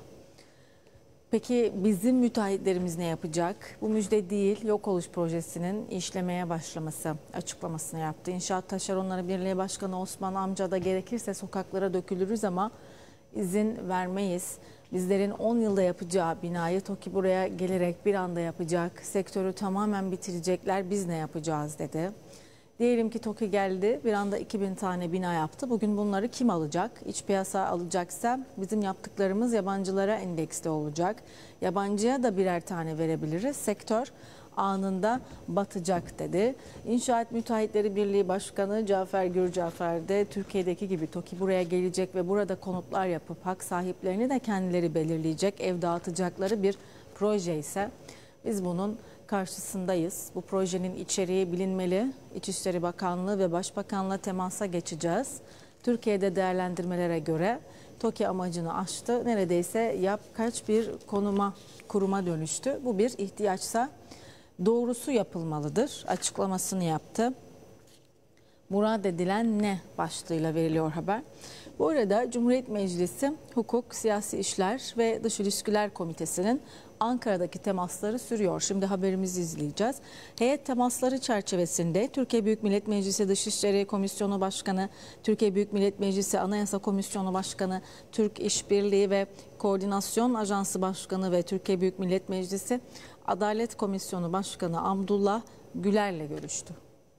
Peki bizim müteahhitlerimiz ne yapacak? Bu müjde değil, yok oluş projesinin işlemeye başlaması açıklamasını yaptı. İnşaat Taşeronları Birliği Başkanı Osman Amca da gerekirse sokaklara dökülürüz ama izin vermeyiz. Bizlerin on yılda yapacağı binayı TOKİ buraya gelerek bir anda yapacak. Sektörü tamamen bitirecekler. Biz ne yapacağız dedi. Diyelim ki TOKİ geldi, bir anda iki bin tane bina yaptı. Bugün bunları kim alacak? İç piyasa alacaksa bizim yaptıklarımız yabancılara endeksli olacak. Yabancıya da birer tane verebiliriz. Sektör anında batacak dedi. İnşaat Müteahhitleri Birliği Başkanı Cafer Gürcafer de Türkiye'deki gibi TOKİ buraya gelecek ve burada konutlar yapıp hak sahiplerini de kendileri belirleyecek, ev dağıtacakları bir proje ise biz bunun karşısındayız. Bu projenin içeriği bilinmeli. İçişleri Bakanlığı ve Başbakanlığa temasa geçeceğiz. Türkiye'de değerlendirmelere göre TOKİ amacını aştı. Neredeyse yap kaç bir konuma, kuruma dönüştü. Bu bir ihtiyaçsa doğrusu yapılmalıdır açıklamasını yaptı. murad edilen ne başlığıyla veriliyor haber. Bu arada Cumhuriyet Meclisi Hukuk, Siyasi İşler ve Dış İlişkiler Komitesi'nin Ankara'daki temasları sürüyor. Şimdi haberimizi izleyeceğiz. Heyet temasları çerçevesinde Türkiye Büyük Millet Meclisi Dışişleri Komisyonu Başkanı, Türkiye Büyük Millet Meclisi Anayasa Komisyonu Başkanı, Türk İşbirliği ve Koordinasyon Ajansı Başkanı ve Türkiye Büyük Millet Meclisi Adalet Komisyonu Başkanı Abdullah Güler'le görüştü.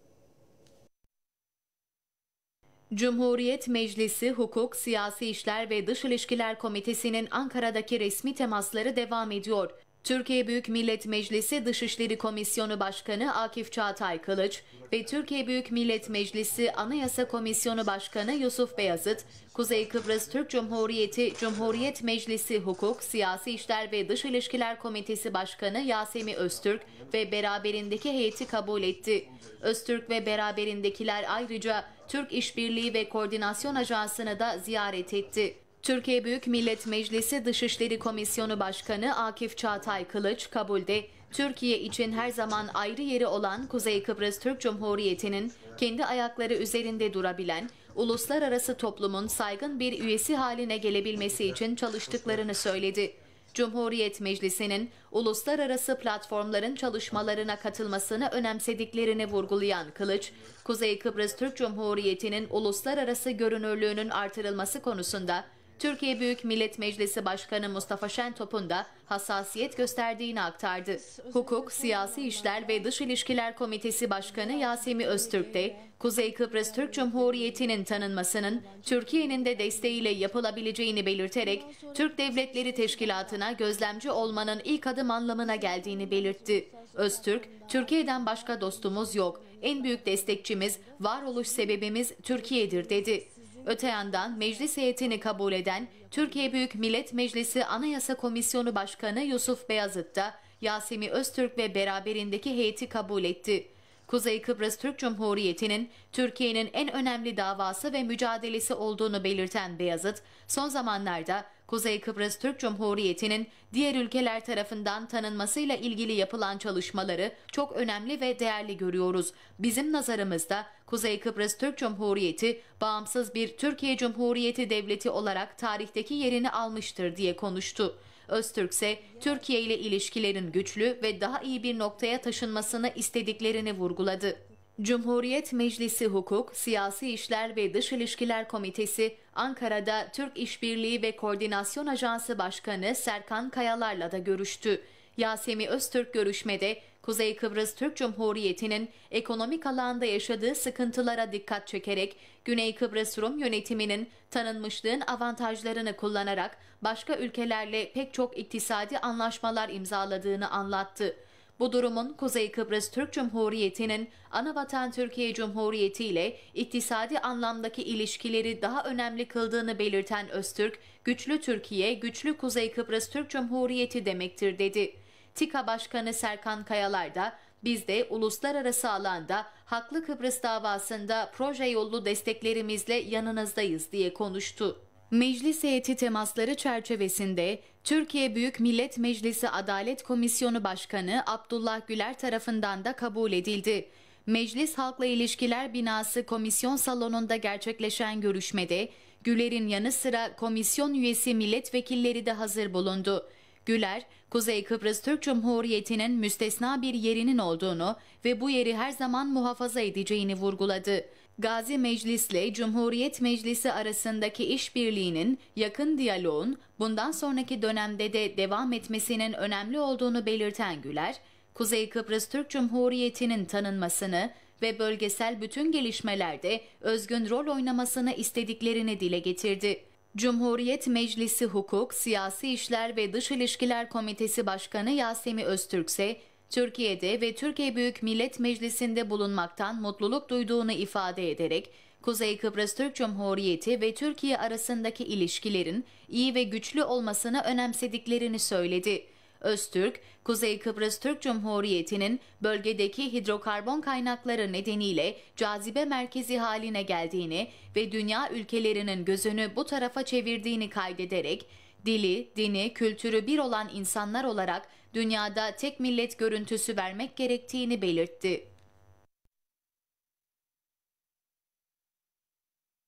Cumhuriyet Meclisi Hukuk, Siyasi İşler ve Dış İlişkiler Komitesi'nin Ankara'daki resmi temasları devam ediyor. Türkiye Büyük Millet Meclisi Dışişleri Komisyonu Başkanı Akif Çağatay Kılıç ve Türkiye Büyük Millet Meclisi Anayasa Komisyonu Başkanı Yusuf Beyazıt, Kuzey Kıbrıs Türk Cumhuriyeti Cumhuriyet Meclisi Hukuk, Siyasi İşler ve Dış İlişkiler Komitesi Başkanı Yasemin Öztürk ve beraberindeki heyeti kabul etti. Öztürk ve beraberindekiler ayrıca Türk İşbirliği ve Koordinasyon Ajansı'nı da ziyaret etti. Türkiye Büyük Millet Meclisi Dışişleri Komisyonu Başkanı Akif Çağatay Kılıç kabulde Türkiye için her zaman ayrı yeri olan Kuzey Kıbrıs Türk Cumhuriyeti'nin kendi ayakları üzerinde durabilen, uluslararası toplumun saygın bir üyesi haline gelebilmesi için çalıştıklarını söyledi. Cumhuriyet Meclisi'nin uluslararası platformların çalışmalarına katılmasını önemsediklerini vurgulayan Kılıç, Kuzey Kıbrıs Türk Cumhuriyeti'nin uluslararası görünürlüğünün artırılması konusunda Türkiye Büyük Millet Meclisi Başkanı Mustafa Şentop'un da hassasiyet gösterdiğini aktardı. Hukuk, Siyasi İşler ve Dış İlişkiler Komitesi Başkanı Yasemin Öztürk de Kuzey Kıbrıs Türk Cumhuriyeti'nin tanınmasının Türkiye'nin de desteğiyle yapılabileceğini belirterek Türk Devletleri Teşkilatı'na gözlemci olmanın ilk adım anlamına geldiğini belirtti. Öztürk, Türkiye'den başka dostumuz yok, en büyük destekçimiz, varoluş sebebimiz Türkiye'dir dedi. Öte yandan meclis heyetini kabul eden Türkiye Büyük Millet Meclisi Anayasa Komisyonu Başkanı Yusuf Beyazıt da Yasemin Öztürk ve beraberindeki heyeti kabul etti. Kuzey Kıbrıs Türk Cumhuriyeti'nin Türkiye'nin en önemli davası ve mücadelesi olduğunu belirten Beyazıt, son zamanlarda Kuzey Kıbrıs Türk Cumhuriyeti'nin diğer ülkeler tarafından tanınmasıyla ilgili yapılan çalışmaları çok önemli ve değerli görüyoruz. Bizim nazarımızda Kuzey Kıbrıs Türk Cumhuriyeti bağımsız bir Türkiye Cumhuriyeti devleti olarak tarihteki yerini almıştır diye konuştu. Öztürk ise Türkiye ile ilişkilerin güçlü ve daha iyi bir noktaya taşınmasını istediklerini vurguladı. Cumhuriyet Meclisi Hukuk, Siyasi İşler ve Dış İlişkiler Komitesi Ankara'da Türk İşbirliği ve Koordinasyon Ajansı Başkanı Serkan Kayalar'la da görüştü. Yasemin Öztürk görüşmede Kuzey Kıbrıs Türk Cumhuriyeti'nin ekonomik alanda yaşadığı sıkıntılara dikkat çekerek Güney Kıbrıs Rum yönetiminin tanınmışlığın avantajlarını kullanarak başka ülkelerle pek çok iktisadi anlaşmalar imzaladığını anlattı. Bu durumun Kuzey Kıbrıs Türk Cumhuriyeti'nin Anavatan Türkiye Cumhuriyeti ile iktisadi anlamdaki ilişkileri daha önemli kıldığını belirten Öztürk, güçlü Türkiye, güçlü Kuzey Kıbrıs Türk Cumhuriyeti demektir dedi. TİKA Başkanı Serkan Kayalar da biz de uluslararası alanda Haklı Kıbrıs davasında proje yollu desteklerimizle yanınızdayız diye konuştu. Meclis heyeti temasları çerçevesinde Türkiye Büyük Millet Meclisi Adalet Komisyonu Başkanı Abdullah Güler tarafından da kabul edildi. Meclis Halkla İlişkiler Binası Komisyon Salonu'nda gerçekleşen görüşmede Güler'in yanı sıra komisyon üyesi milletvekilleri de hazır bulundu. Güler, Kuzey Kıbrıs Türk Cumhuriyeti'nin müstesna bir yerinin olduğunu ve bu yeri her zaman muhafaza edeceğini vurguladı. Gazi Meclis'le Cumhuriyet Meclisi arasındaki işbirliğinin, yakın diyaloğun bundan sonraki dönemde de devam etmesinin önemli olduğunu belirten Güler, Kuzey Kıbrıs Türk Cumhuriyeti'nin tanınmasını ve bölgesel bütün gelişmelerde özgün rol oynamasını istediklerini dile getirdi. Cumhuriyet Meclisi Hukuk, Siyasi İşler ve Dış İlişkiler Komitesi Başkanı Yasemin Öztürk ise Türkiye'de ve Türkiye Büyük Millet Meclisi'nde bulunmaktan mutluluk duyduğunu ifade ederek Kuzey Kıbrıs Türk Cumhuriyeti ve Türkiye arasındaki ilişkilerin iyi ve güçlü olmasını önemsediklerini söyledi. Öztürk, Kuzey Kıbrıs Türk Cumhuriyeti'nin bölgedeki hidrokarbon kaynakları nedeniyle cazibe merkezi haline geldiğini ve dünya ülkelerinin gözünü bu tarafa çevirdiğini kaydederek, dili, dini, kültürü bir olan insanlar olarak dünyada tek millet görüntüsü vermek gerektiğini belirtti.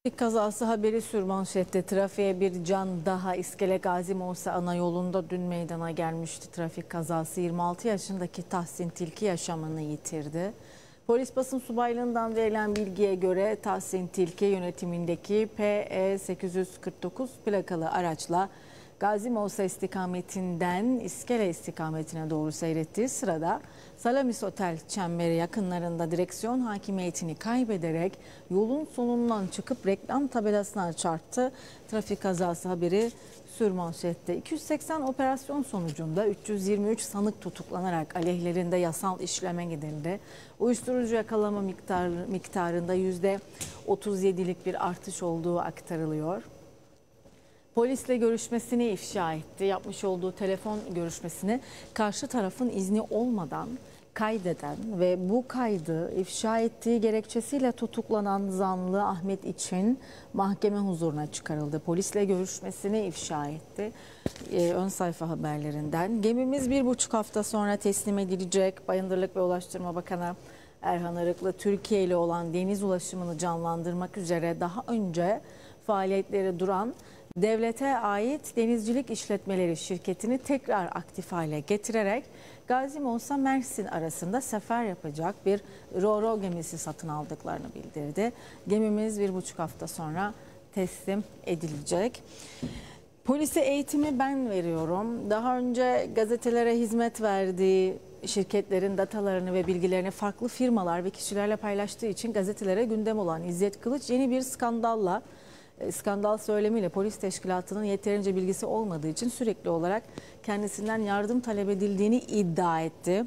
Trafik kazası haberi sürmanşette. Trafiğe bir can daha. İskele Gazi Musa ana yolunda dün meydana gelmişti trafik kazası. yirmi altı yaşındaki Tahsin Tilki yaşamını yitirdi. Polis basın subaylığından verilen bilgiye göre Tahsin Tilki yönetimindeki P E sekiz yüz kırk dokuz plakalı araçla Gazi Musa istikametinden İskele istikametine doğru seyrettiği sırada Salamis Otel çemberi yakınlarında direksiyon hakimiyetini kaybederek yolun sonundan çıkıp reklam tabelasına çarptı. Trafik kazası haberi sürmanşette. iki yüz seksen operasyon sonucunda üç yüz yirmi üç sanık tutuklanarak aleyhlerinde yasal işleme gidildi. Uyuşturucu yakalama miktar, miktarında yüzde otuz yedilik bir artış olduğu aktarılıyor. Polisle görüşmesini ifşa etti. Yapmış olduğu telefon görüşmesini karşı tarafın izni olmadan kaydeden ve bu kaydı ifşa ettiği gerekçesiyle tutuklanan zanlı Ahmet için mahkeme huzuruna çıkarıldı. Polisle görüşmesini ifşa etti. Ee, ön sayfa haberlerinden. Gemimiz bir buçuk hafta sonra teslim edilecek. Bayındırlık ve Ulaştırma Bakanı Erhan Arıklı, Türkiye ile olan deniz ulaşımını canlandırmak üzere daha önce faaliyetleri duran devlete ait denizcilik işletmeleri şirketini tekrar aktif hale getirerek Gazi Musa Mersin arasında sefer yapacak bir ro-ro gemisi satın aldıklarını bildirdi. Gemimiz bir buçuk hafta sonra teslim edilecek. Polise eğitimi ben veriyorum. Daha önce gazetelere hizmet verdiği şirketlerin datalarını ve bilgilerini farklı firmalar ve kişilerle paylaştığı için gazetelere gündem olan İzzet Kılıç yeni bir skandalla skandal söylemiyle polis teşkilatının yeterince bilgisi olmadığı için sürekli olarak kendisinden yardım talep edildiğini iddia etti.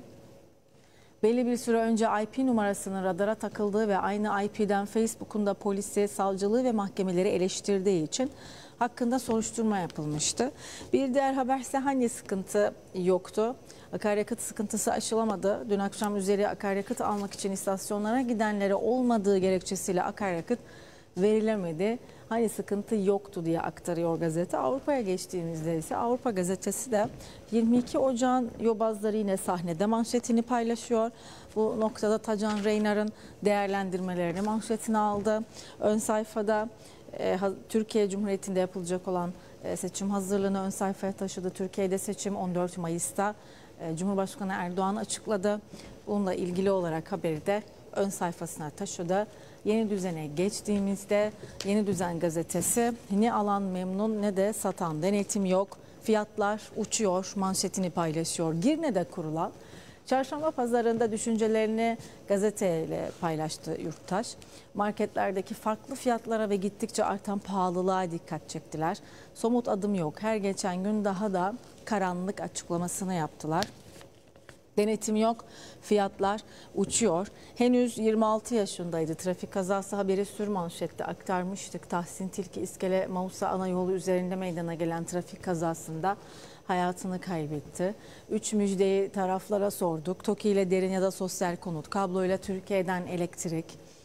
Belli bir süre önce I P numarasının radara takıldığı ve aynı I P'den Facebook'un da polisi, savcılığı ve mahkemeleri eleştirdiği için hakkında soruşturma yapılmıştı. Bir diğer haberse hangi sıkıntı yoktu? Akaryakıt sıkıntısı aşılamadı. Dün akşam üzeri akaryakıt almak için istasyonlara gidenlere olmadığı gerekçesiyle akaryakıt verilemedi. Hani sıkıntı yoktu diye aktarıyor gazete. Avrupa'ya geçtiğimizde ise Avrupa gazetesi de yirmi iki Ocağın yobazları yine sahnede manşetini paylaşıyor. Bu noktada Tacan Reynar'ın değerlendirmelerini manşetine aldı. Ön sayfada e, Türkiye Cumhuriyeti'nde yapılacak olan e, seçim hazırlığını ön sayfaya taşıdı. Türkiye'de seçim on dört Mayıs'ta e, Cumhurbaşkanı Erdoğan açıkladı. Bununla ilgili olarak haberi de ön sayfasına taşıdı. Yeni düzene geçtiğimizde Yeni Düzen gazetesi ne alan memnun ne de satan, denetim yok, fiyatlar uçuyor manşetini paylaşıyor. Girne'de kurulan çarşamba pazarında düşüncelerini gazeteyle paylaştı yurttaş. Marketlerdeki farklı fiyatlara ve gittikçe artan pahalılığa dikkat çektiler. Somut adım yok. Her geçen gün daha da karanlık açıklamasını yaptılar. Denetim yok, fiyatlar uçuyor. Henüz yirmi altı yaşındaydı. Trafik kazası haberi sürmanşette aktarmıştık. Tahsin Tilki İskele Musa ana yolu üzerinde meydana gelen trafik kazasında hayatını kaybetti. Üç müjdeyi taraflara sorduk. TOKİ ile derin ya da sosyal konut, kabloyla Türkiye'den elektrik.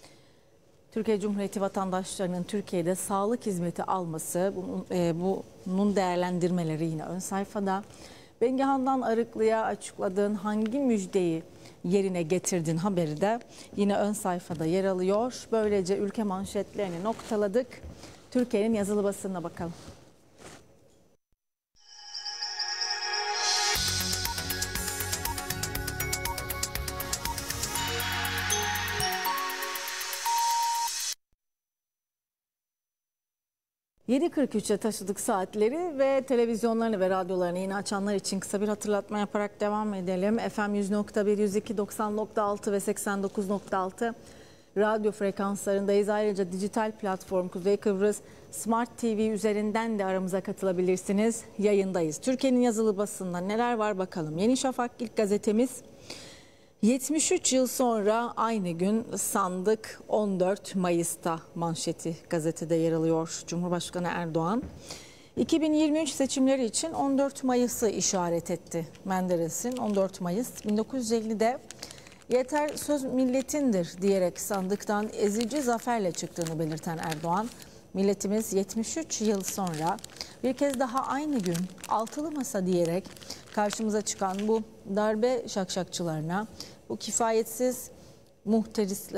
Türkiye Cumhuriyeti vatandaşlarının Türkiye'de sağlık hizmeti alması, bunun, e, bunun değerlendirmeleri yine ön sayfada. Bengihan'dan Arıklı'ya açıkladığın hangi müjdeyi yerine getirdin haberi de yine ön sayfada yer alıyor. Böylece ülke manşetlerini noktaladık. Türkiye'nin yazılı basınına bakalım. yedi kırk üçe taşıdık saatleri ve televizyonlarını ve radyolarını yeni açanlar için kısa bir hatırlatma yaparak devam edelim. F M yüz nokta bir, yüz iki, doksan nokta altı ve seksen dokuz nokta altı radyo frekanslarındayız. Ayrıca dijital platform Kuzey Kıbrıs Smart T V üzerinden de aramıza katılabilirsiniz. Yayındayız. Türkiye'nin yazılı basınında neler var bakalım. Yeni Şafak ilk gazetemiz. yetmiş üç yıl sonra aynı gün sandık on dört Mayıs'ta manşeti gazetede yer alıyor. Cumhurbaşkanı Erdoğan iki bin yirmi üç seçimleri için on dört Mayıs'ı işaret etti. Menderes'in on dört Mayıs bin dokuz yüz ellide yeter söz milletindir diyerek sandıktan ezici zaferle çıktığını belirten Erdoğan, milletimiz yetmiş üç yıl sonra bir kez daha aynı gün altılı masa diyerek karşımıza çıkan bu darbe şakşakçılarına, bu kifayetsiz muhtirislere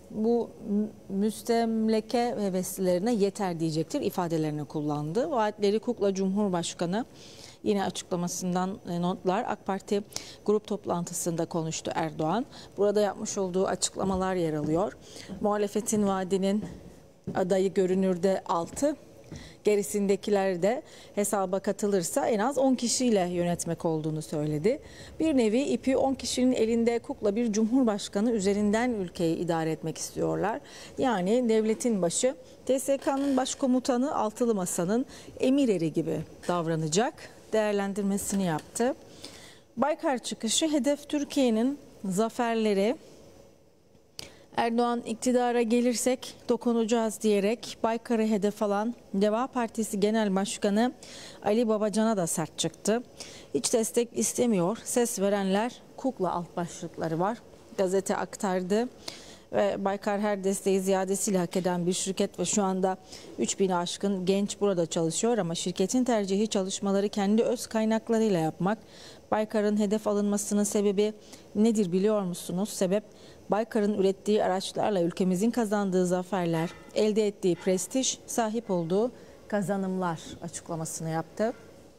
bu müstemleke heveslilerine yeter diyecektir ifadelerini kullandı. Vaatleri Kukla Cumhurbaşkanı yine açıklamasından notlar. AK Parti grup toplantısında konuştu Erdoğan. Burada yapmış olduğu açıklamalar yer alıyor. Muhalefetin vaadinin adayı görünürde altı, gerisindekiler de hesaba katılırsa en az on kişiyle yönetmek olduğunu söyledi. Bir nevi ipi on kişinin elinde kukla bir cumhurbaşkanı üzerinden ülkeyi idare etmek istiyorlar. Yani devletin başı T S K'nın başkomutanı altılı masanın emir eri gibi davranacak değerlendirmesini yaptı. Baykar çıkışı hedef Türkiye'nin zaferleri. Erdoğan iktidara gelirsek dokunacağız diyerek Baykar'ı hedef alan Deva Partisi Genel Başkanı Ali Babacan'a da sert çıktı. Hiç destek istemiyor. Ses verenler kukla alt başlıkları var. Gazete aktardı. Ve Baykar her desteği ziyadesiyle hak eden bir şirket ve şu anda üç bin aşkın genç burada çalışıyor ama şirketin tercihi çalışmaları kendi öz kaynaklarıyla yapmak. Baykar'ın hedef alınmasının sebebi nedir biliyor musunuz? Sebep Baykar'ın ürettiği araçlarla ülkemizin kazandığı zaferler, elde ettiği prestij, sahip olduğu kazanımlar açıklamasını yaptı.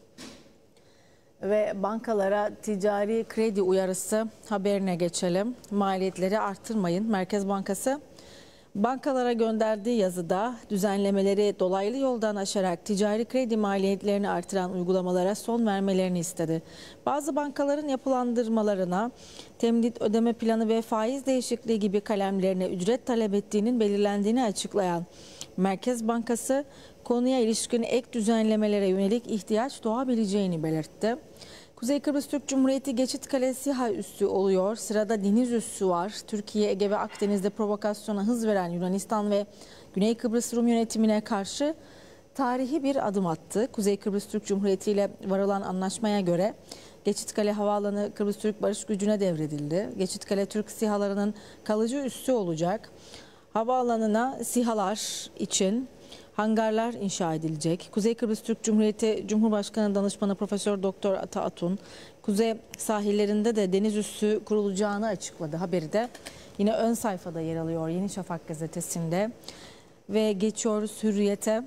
Ve bankalara ticari kredi uyarısı haberine geçelim. Maliyetleri artırmayın. Merkez Bankası bankalara gönderdiği yazıda düzenlemeleri dolaylı yoldan aşarak ticari kredi maliyetlerini artıran uygulamalara son vermelerini istedi. Bazı bankaların yapılandırmalarına temdit ödeme planı ve faiz değişikliği gibi kalemlerine ücret talep ettiğinin belirlendiğini açıklayan Merkez Bankası konuya ilişkin ek düzenlemelere yönelik ihtiyaç doğabileceğini belirtti. Kuzey Kıbrıs Türk Cumhuriyeti Geçitkale SİHA üssü oluyor. Sırada deniz üssü var. Türkiye, Ege ve Akdeniz'de provokasyona hız veren Yunanistan ve Güney Kıbrıs Rum yönetimine karşı tarihi bir adım attı. Kuzey Kıbrıs Türk Cumhuriyeti ile varılan anlaşmaya göre Geçitkale Havaalanı Kıbrıs Türk Barış Gücü'ne devredildi. Geçitkale Türk SİHA'larının kalıcı üssü olacak. Havaalanına SİHA'lar için hangarlar inşa edilecek. Kuzey Kıbrıs Türk Cumhuriyeti Cumhurbaşkanı Danışmanı Profesör Doktor Ata Atun, kuzey sahillerinde de deniz üssü kurulacağını açıkladı. Haberi de yine ön sayfada yer alıyor Yeni Şafak gazetesinde. Ve geçiyoruz Hürriyet'e.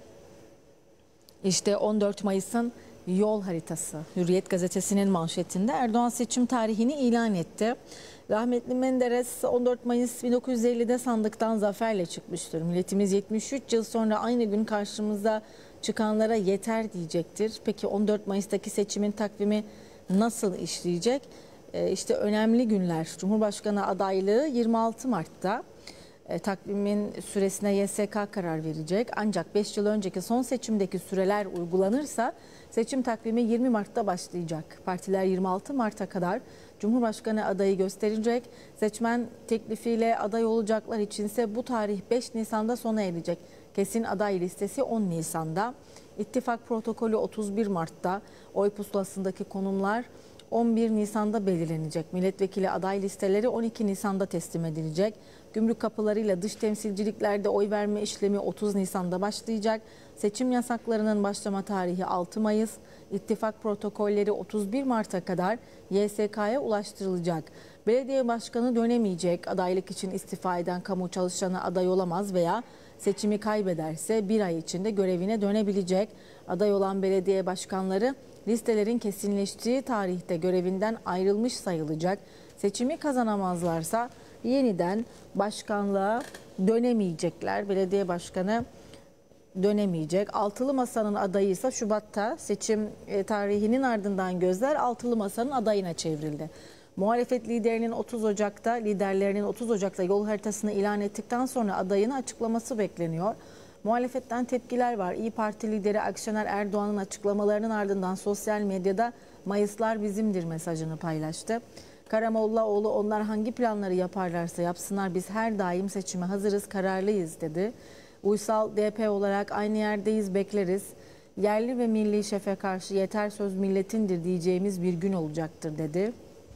İşte on dört Mayıs'ın yol haritası. Hürriyet gazetesinin manşetinde Erdoğan seçim tarihini ilan etti. Rahmetli Menderes on dört Mayıs bin dokuz yüz ellide sandıktan zaferle çıkmıştır. Milletimiz yetmiş üç yıl sonra aynı gün karşımıza çıkanlara yeter diyecektir. Peki on dört Mayıs'taki seçimin takvimi nasıl işleyecek? Ee, işte önemli günler. Cumhurbaşkanı adaylığı yirmi altı Mart'ta. E, takvimin süresine Y S K karar verecek. Ancak beş yıl önceki son seçimdeki süreler uygulanırsa seçim takvimi yirmi Mart'ta başlayacak. Partiler yirmi altı Mart'a kadar Cumhurbaşkanı adayı gösterecek. Seçmen teklifiyle aday olacaklar içinse bu tarih beş Nisan'da sona erecek. Kesin aday listesi on Nisan'da. İttifak protokolü otuz bir Mart'ta. Oy pusulasındaki konumlar on bir Nisan'da belirlenecek. Milletvekili aday listeleri on iki Nisan'da teslim edilecek. Gümrük kapılarıyla dış temsilciliklerde oy verme işlemi otuz Nisan'da başlayacak. Seçim yasaklarının başlama tarihi altı Mayıs. İttifak protokolleri otuz bir Mart'a kadar Y S K'ya ulaştırılacak. Belediye başkanı dönemeyecek. Adaylık için istifa eden kamu çalışanı aday olamaz veya seçimi kaybederse bir ay içinde görevine dönebilecek. Aday olan belediye başkanları listelerin kesinleştiği tarihte görevinden ayrılmış sayılacak. Seçimi kazanamazlarsa yeniden başkanlığa dönemeyecekler. Belediye başkanı dönemeyecek. Altılı Masa'nın adayı ise Şubat'ta seçim tarihinin ardından gözler Altılı Masa'nın adayına çevrildi. Muhalefet liderinin otuz Ocak'ta liderlerinin otuz Ocak'ta yol haritasını ilan ettikten sonra adayını açıklaması bekleniyor. Muhalefetten tepkiler var. İYİ Parti lideri Akşener Erdoğan'ın açıklamalarının ardından sosyal medyada Mayıslar bizimdir mesajını paylaştı. Karamollaoğlu onlar hangi planları yaparlarsa yapsınlar biz her daim seçime hazırız, kararlıyız dedi. Uysal D P olarak aynı yerdeyiz, bekleriz. Yerli ve milli şefe karşı yeter söz milletindir diyeceğimiz bir gün olacaktır dedi.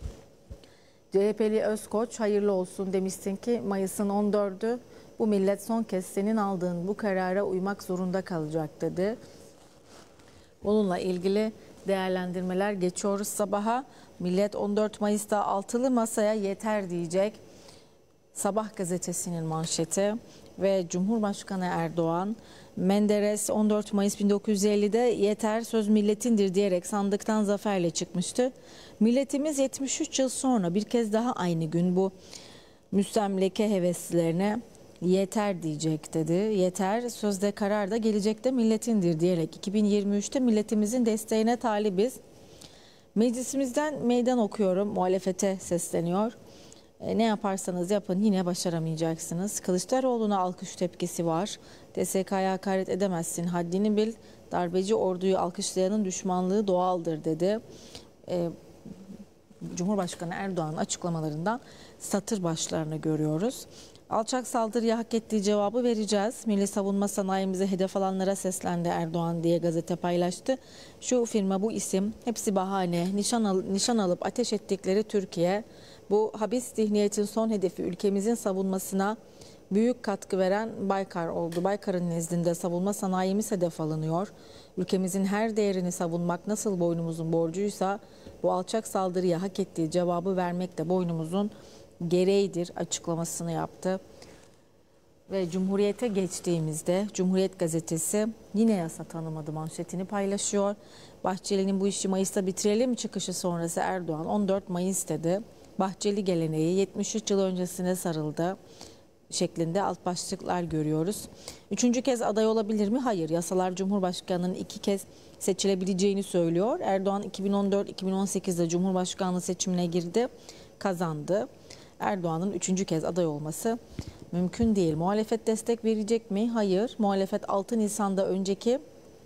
C H P'li Özkoç hayırlı olsun demişsin ki Mayıs'ın on dördü bu millet son kez senin aldığın bu karara uymak zorunda kalacak dedi. Bununla ilgili değerlendirmeler geçiyoruz sabaha. Millet on dört Mayıs'ta altılı masaya yeter diyecek. Sabah gazetesinin manşeti ve Cumhurbaşkanı Erdoğan, Menderes on dört Mayıs bin dokuz yüz elli'de yeter söz milletindir diyerek sandıktan zaferle çıkmıştı. Milletimiz yetmiş üç yıl sonra bir kez daha aynı gün bu müstemleke heveslilerine yeter diyecek dedi. Yeter sözde karar da gelecekte milletindir diyerek iki bin yirmi üç'te milletimizin desteğine talibiz. Meclisimizden meydan okuyorum, muhalefete sesleniyor. E, ne yaparsanız yapın yine başaramayacaksınız. Kılıçdaroğlu'na alkış tepkisi var. T S K'ya hakaret edemezsin, haddini bil. Darbeci orduyu alkışlayanın düşmanlığı doğaldır dedi. E, Cumhurbaşkanı Erdoğan'ın açıklamalarından satır başlarını görüyoruz. Alçak saldırıya hak ettiği cevabı vereceğiz. Milli savunma sanayimize hedef alanlara seslendi Erdoğan diye gazete paylaştı. Şu firma, bu isim, hepsi bahane. Nişan, al, nişan alıp ateş ettikleri Türkiye. Bu habis zihniyetin son hedefi ülkemizin savunmasına büyük katkı veren Baykar oldu. Baykar'ın nezdinde savunma sanayimiz hedef alınıyor. Ülkemizin her değerini savunmak nasıl boynumuzun borcuysa bu alçak saldırıya hak ettiği cevabı vermek de boynumuzun gereğidir açıklamasını yaptı. Ve Cumhuriyet'e geçtiğimizde Cumhuriyet gazetesi yine yasa tanımadı manşetini paylaşıyor. Bahçeli'nin bu işi Mayıs'ta bitirelim çıkışı sonrası Erdoğan on dört Mayıs dedi. Bahçeli geleneği yetmiş üç yıl öncesine sarıldı şeklinde alt başlıklar görüyoruz. Üçüncü kez aday olabilir mi? Hayır. Yasalar Cumhurbaşkanı'nın iki kez seçilebileceğini söylüyor. Erdoğan iki bin on dört iki bin on sekiz'de Cumhurbaşkanlığı seçimine girdi, kazandı. Erdoğan'ın üçüncü kez aday olması mümkün değil. Muhalefet destek verecek mi? Hayır. Muhalefet altı Nisan'da önceki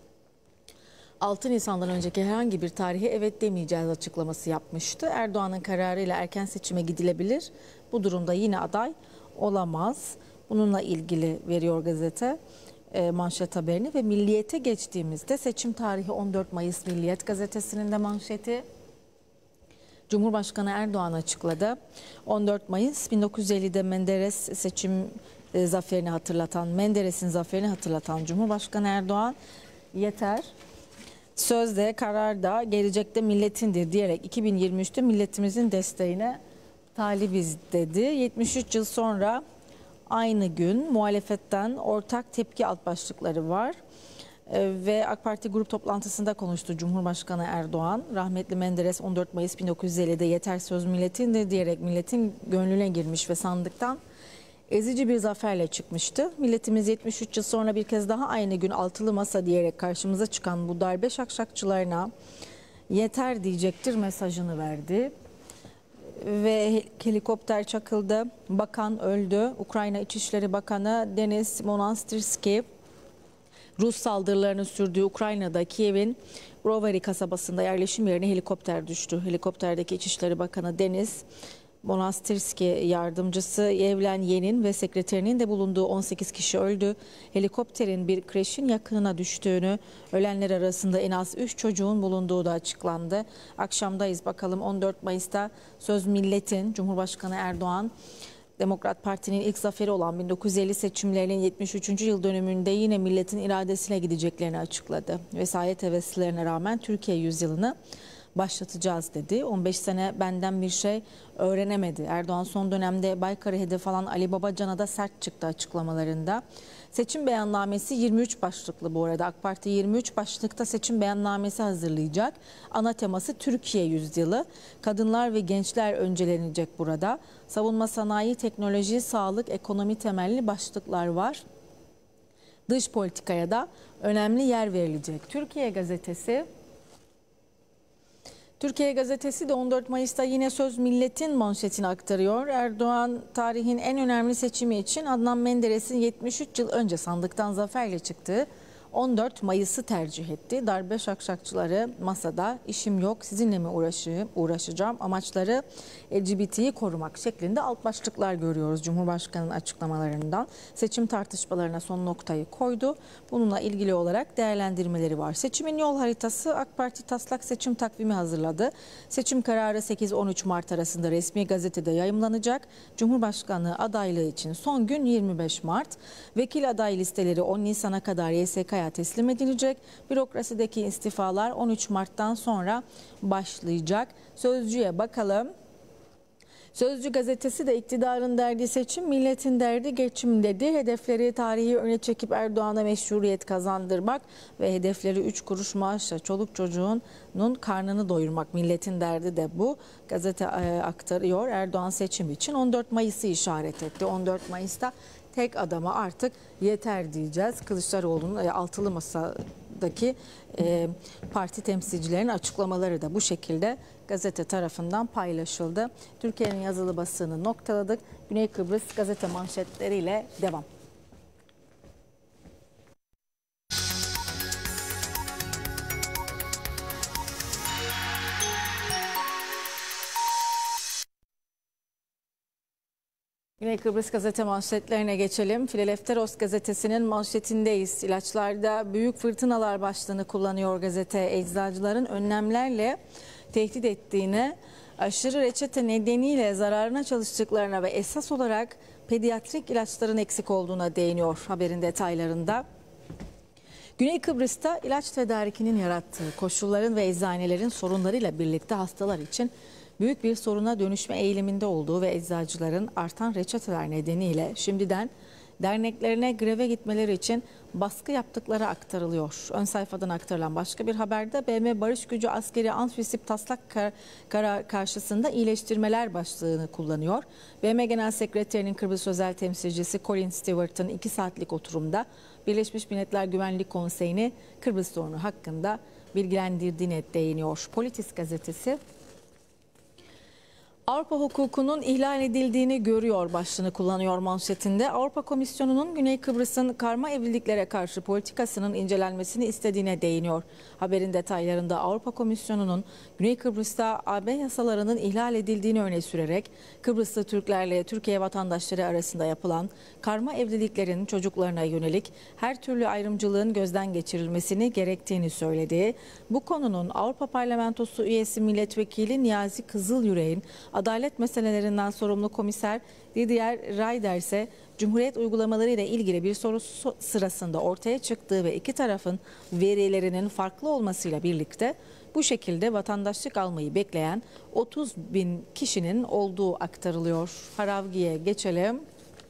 altı Nisan'dan önceki herhangi bir tarihe evet demeyeceğiz açıklaması yapmıştı. Erdoğan'ın kararıyla erken seçime gidilebilir. Bu durumda yine aday olamaz. Bununla ilgili veriyor gazete e, manşet haberini ve Milliyet'e geçtiğimizde seçim tarihi on dört Mayıs Milliyet gazetesinin de manşeti. Cumhurbaşkanı Erdoğan açıkladı. on dört Mayıs bin dokuz yüz elli'de Menderes seçim e, zaferini hatırlatan, Menderes'in zaferini hatırlatan Cumhurbaşkanı Erdoğan yeter sözde karar da gelecekte milletindir diyerek iki bin yirmi üç'te milletimizin desteğine talibiz dedi. yetmiş üç yıl sonra aynı gün muhalefetten ortak tepki alt başlıkları var. Ee, ve AK Parti grup toplantısında konuştu Cumhurbaşkanı Erdoğan. Rahmetli Menderes on dört Mayıs bin dokuz yüz elli'de yeter söz milletindir diyerek milletin gönlüne girmiş ve sandıktan ezici bir zaferle çıkmıştı. Milletimiz yetmiş üç yıl sonra bir kez daha aynı gün altılı masa diyerek karşımıza çıkan bu darbe şakşakçılarına yeter diyecektir mesajını verdi. Ve helikopter çakıldı. Bakan öldü. Ukrayna İçişleri Bakanı Denis Monastirski, Rus saldırılarını sürdüğü Ukrayna'da Kiev'in Brovary kasabasında yerleşim yerine helikopter düştü. Helikopterdeki İçişleri Bakanı Denis Monastirski yardımcısı Yevlen Yenin ve sekreterinin de bulunduğu on sekiz kişi öldü. Helikopterin bir kreşin yakınına düştüğünü, ölenler arasında en az üç çocuğun bulunduğu da açıklandı. Akşamdayız bakalım on dört Mayıs'ta söz milletin. Cumhurbaşkanı Erdoğan, Demokrat Parti'nin ilk zaferi olan bin dokuz yüz elli seçimlerinin yetmiş üçüncü yıl dönümünde yine milletin iradesine gideceklerini açıkladı. Vesayet heveslerine rağmen Türkiye yüzyılını başlatacağız dedi. on beş sene benden bir şey öğrenemedi. Erdoğan son dönemde Baykar'ı hedef alan Ali Babacan'a da sert çıktı açıklamalarında. Seçim beyannamesi yirmi üç başlıklı bu arada. AK Parti yirmi üç başlıkta seçim beyannamesi hazırlayacak. Ana teması Türkiye yüzyılı. Kadınlar ve gençler öncelenecek burada. Savunma sanayi, teknoloji, sağlık, ekonomi temelli başlıklar var. Dış politikaya da önemli yer verilecek. Türkiye gazetesi Türkiye gazetesi de on dört Mayıs'ta yine söz milletin manşetini aktarıyor. Erdoğan tarihin en önemli seçimi için Adnan Menderes'in yetmiş üç yıl önce sandıktan zaferle çıktığı on dört Mayıs'ı tercih etti. Darbe şakşakçıları masada, işim yok sizinle mi uğraşayım, uğraşacağım, amaçları L G B T'yi korumak şeklinde alt başlıklar görüyoruz Cumhurbaşkanı'nın açıklamalarından. Seçim tartışmalarına son noktayı koydu. Bununla ilgili olarak değerlendirmeleri var. Seçimin yol haritası AK Parti taslak seçim takvimi hazırladı. Seçim kararı sekiz on üç Mart arasında resmi gazetede yayımlanacak. Cumhurbaşkanlığı adaylığı için son gün yirmi beş Mart. Vekil aday listeleri on Nisan'a kadar Y S K'ya teslim edilecek. Bürokrasideki istifalar on üç Mart'tan sonra başlayacak. Sözcüye bakalım. Sözcü gazetesi de iktidarın derdi seçim, milletin derdi geçim dedi. Hedefleri tarihi öne çekip Erdoğan'a meşruiyet kazandırmak ve hedefleri üç kuruş maaşla çoluk çocuğunun karnını doyurmak. Milletin derdi de bu. Gazete aktarıyor. Erdoğan seçim için on dört Mayıs'ı işaret etti. on dört Mayıs'ta tek adama artık yeter diyeceğiz. Kılıçdaroğlu'nun altılı masadaki e, parti temsilcilerinin açıklamaları da bu şekilde gazete tarafından paylaşıldı. Türkiye'nin yazılı basını noktaladık. Güney Kıbrıs gazete manşetleriyle devam. Güney Kıbrıs gazete manşetlerine geçelim. Filadelfos gazetesinin manşetindeyiz. İlaçlarda büyük fırtınalar başlığını kullanıyor gazete. Eczacıların önlemlerle tehdit ettiğine, aşırı reçete nedeniyle zararına çalıştıklarına ve esas olarak pediatrik ilaçların eksik olduğuna değiniyor haberin detaylarında. Güney Kıbrıs'ta ilaç tedarikinin yarattığı koşulların ve eczanelerin sorunlarıyla birlikte hastalar için büyük bir soruna dönüşme eğiliminde olduğu ve eczacıların artan reçeteler nedeniyle şimdiden derneklerine greve gitmeleri için baskı yaptıkları aktarılıyor. Ön sayfadan aktarılan başka bir haberde B M Barış Gücü Askeri Anfisip taslak karar karşısında iyileştirmeler başlığını kullanıyor. B M Genel Sekreterinin Kıbrıs Özel Temsilcisi Colin Stewart'ın iki saatlik oturumda Birleşmiş Milletler Güvenlik Konseyi'ni Kıbrıs sorunu hakkında bilgilendirdiğine değiniyor. Politis gazetesi Avrupa hukukunun ihlal edildiğini görüyor başlığını kullanıyor manşetinde. Avrupa Komisyonu'nun Güney Kıbrıs'ın karma evliliklere karşı politikasının incelenmesini istediğine değiniyor. Haberin detaylarında Avrupa Komisyonu'nun Güney Kıbrıs'ta A B yasalarının ihlal edildiğini öne sürerek Kıbrıslı Türklerle Türkiye vatandaşları arasında yapılan karma evliliklerin çocuklarına yönelik her türlü ayrımcılığın gözden geçirilmesini gerektiğini söyledi. Bu konunun Avrupa Parlamentosu üyesi milletvekili Niyazi Kızılyürek'in adalet meselelerinden sorumlu komiser Didier Reynders ise Cumhuriyet uygulamaları ile ilgili bir soru sırasında ortaya çıktığı ve iki tarafın verilerinin farklı olmasıyla birlikte bu şekilde vatandaşlık almayı bekleyen otuz bin kişinin olduğu aktarılıyor. Haravgi'ye geçelim.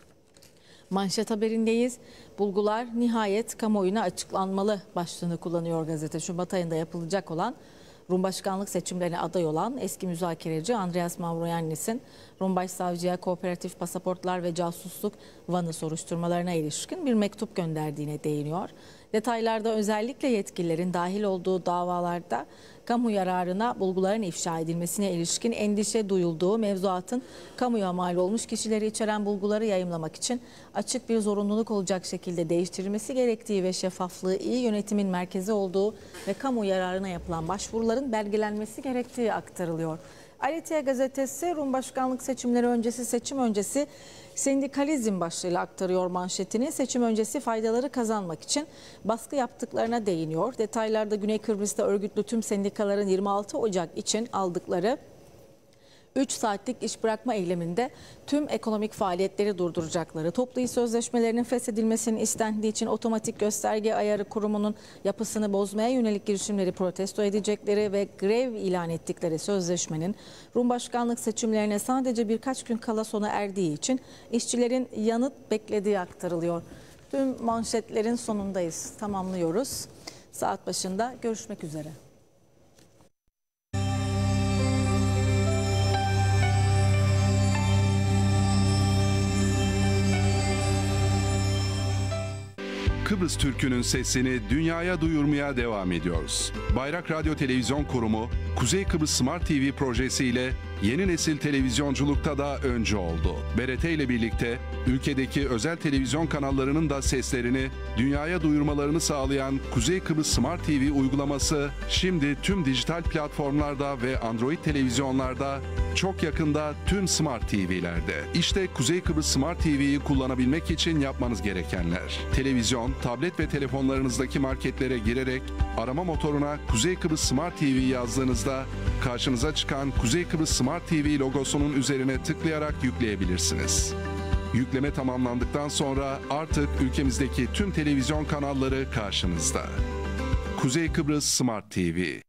Manşet haberindeyiz. Bulgular nihayet kamuoyuna açıklanmalı başlığını kullanıyor gazete. Şubat ayında yapılacak olan Rum başkanlık seçimlerine aday olan eski müzakereci Andreas Mavroyannis'in Rum Başsavcıya kooperatif pasaportlar ve casusluk vanı soruşturmalarına ilişkin bir mektup gönderdiğine değiniyor. Detaylarda özellikle yetkililerin dahil olduğu davalarda kamu yararına bulguların ifşa edilmesine ilişkin endişe duyulduğu, mevzuatın kamuya mal olmuş kişileri içeren bulguları yayımlamak için açık bir zorunluluk olacak şekilde değiştirilmesi gerektiği ve şeffaflığı iyi yönetimin merkezi olduğu ve kamu yararına yapılan başvuruların belgelenmesi gerektiği aktarılıyor. Aletiye gazetesi Rum başkanlık seçimleri öncesi seçim öncesi sendikalizm başlığıyla aktarıyor manşetini. Seçim öncesi faydaları kazanmak için baskı yaptıklarına değiniyor. Detaylarda Güney Kıbrıs'ta örgütlü tüm sendikaların yirmi altı Ocak için aldıkları üç saatlik iş bırakma eyleminde tüm ekonomik faaliyetleri durduracakları, toplu iş sözleşmelerinin feshedilmesinin istendiği için otomatik gösterge ayarı kurumunun yapısını bozmaya yönelik girişimleri protesto edecekleri ve grev ilan ettikleri sözleşmenin Rum başkanlık seçimlerine sadece birkaç gün kala sona erdiği için işçilerin yanıt beklediği aktarılıyor. Tüm manşetlerin sonundayız, tamamlıyoruz. Saat başında görüşmek üzere. Kıbrıs Türk'ünün sesini dünyaya duyurmaya devam ediyoruz. Bayrak Radyo Televizyon Kurumu, Kuzey Kıbrıs Smart T V projesiyle yeni nesil televizyonculukta da öncü oldu. B R T ile birlikte ülkedeki özel televizyon kanallarının da seslerini dünyaya duyurmalarını sağlayan Kuzey Kıbrıs Smart T V uygulaması şimdi tüm dijital platformlarda ve Android televizyonlarda, çok yakında tüm Smart T V'lerde. İşte Kuzey Kıbrıs Smart T V'yi kullanabilmek için yapmanız gerekenler: televizyon, tablet ve telefonlarınızdaki marketlere girerek arama motoruna Kuzey Kıbrıs Smart T V yazdığınızda karşınıza çıkan Kuzey Kıbrıs Smart T V logosunun üzerine tıklayarak yükleyebilirsiniz. Yükleme tamamlandıktan sonra artık ülkemizdeki tüm televizyon kanalları karşınızda. Kuzey Kıbrıs Smart T V.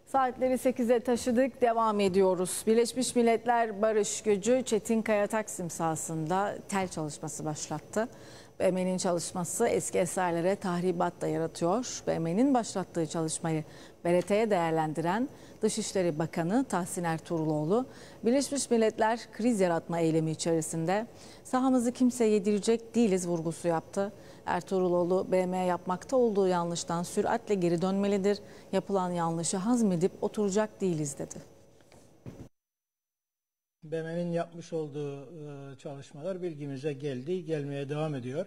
Saatleri sekize taşıdık, devam ediyoruz. Birleşmiş Milletler Barış Gücü Çetinkaya Taksim sahasında tel çalışması başlattı. B M N'nin çalışması eski eserlere tahribat da yaratıyor. B M N'nin başlattığı çalışmayı B R T'ye değerlendiren Dışişleri Bakanı Tahsin Ertuğruloğlu, Birleşmiş Milletler kriz yaratma eylemi içerisinde sahamızı kimseye yedirecek değiliz vurgusu yaptı. Ertuğruloğlu, B M yapmakta olduğu yanlıştan süratle geri dönmelidir. Yapılan yanlışı hazmedip oturacak değiliz dedi. B M'nin yapmış olduğu çalışmalar bilgimize geldi, gelmeye devam ediyor.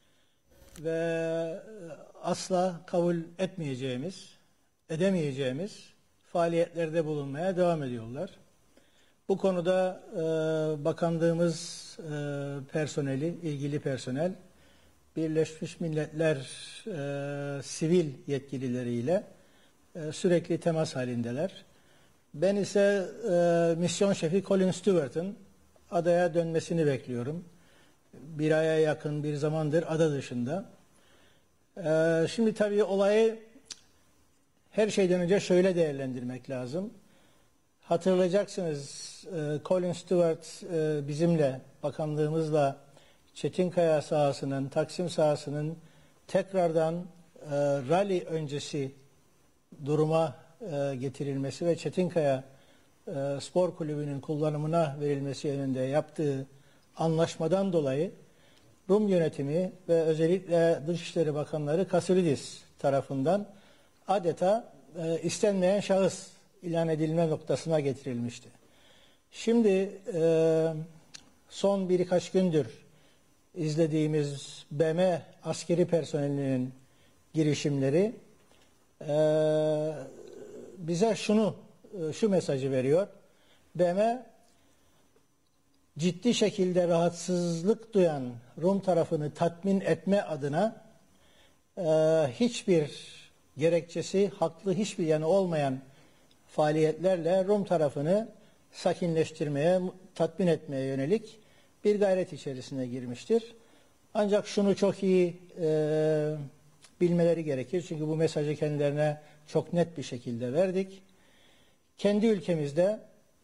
Ve asla kabul etmeyeceğimiz, edemeyeceğimiz faaliyetlerde bulunmaya devam ediyorlar. Bu konuda bakanlığımız personeli, ilgili personel, Birleşmiş Milletler e, sivil yetkilileriyle e, sürekli temas halindeler. Ben ise e, misyon şefi Colin Stewart'ın adaya dönmesini bekliyorum. Bir aya yakın bir zamandır ada dışında. E, şimdi tabii olayı her şeyden önce şöyle değerlendirmek lazım. Hatırlayacaksınız e, Colin Stewart e, bizimle, bakanlığımızla Çetinkaya sahasının, Taksim sahasının tekrardan e, rally öncesi duruma e, getirilmesi ve Çetinkaya e, Spor Kulübü'nün kullanımına verilmesi yönünde yaptığı anlaşmadan dolayı Rum yönetimi ve özellikle Dışişleri Bakanları Kasilidis tarafından adeta e, istenmeyen şahıs ilan edilme noktasına getirilmişti. Şimdi e, son birkaç gündür izlediğimiz B M askeri personelinin girişimleri e, bize şunu, şu mesajı veriyor. B M ciddi şekilde rahatsızlık duyan Rum tarafını tatmin etme adına e, hiçbir gerekçesi, haklı hiçbir yanı olmayan faaliyetlerle Rum tarafını sakinleştirmeye, tatmin etmeye yönelik bir gayret içerisine girmiştir. Ancak şunu çok iyi e, bilmeleri gerekir. Çünkü bu mesajı kendilerine çok net bir şekilde verdik. Kendi ülkemizde,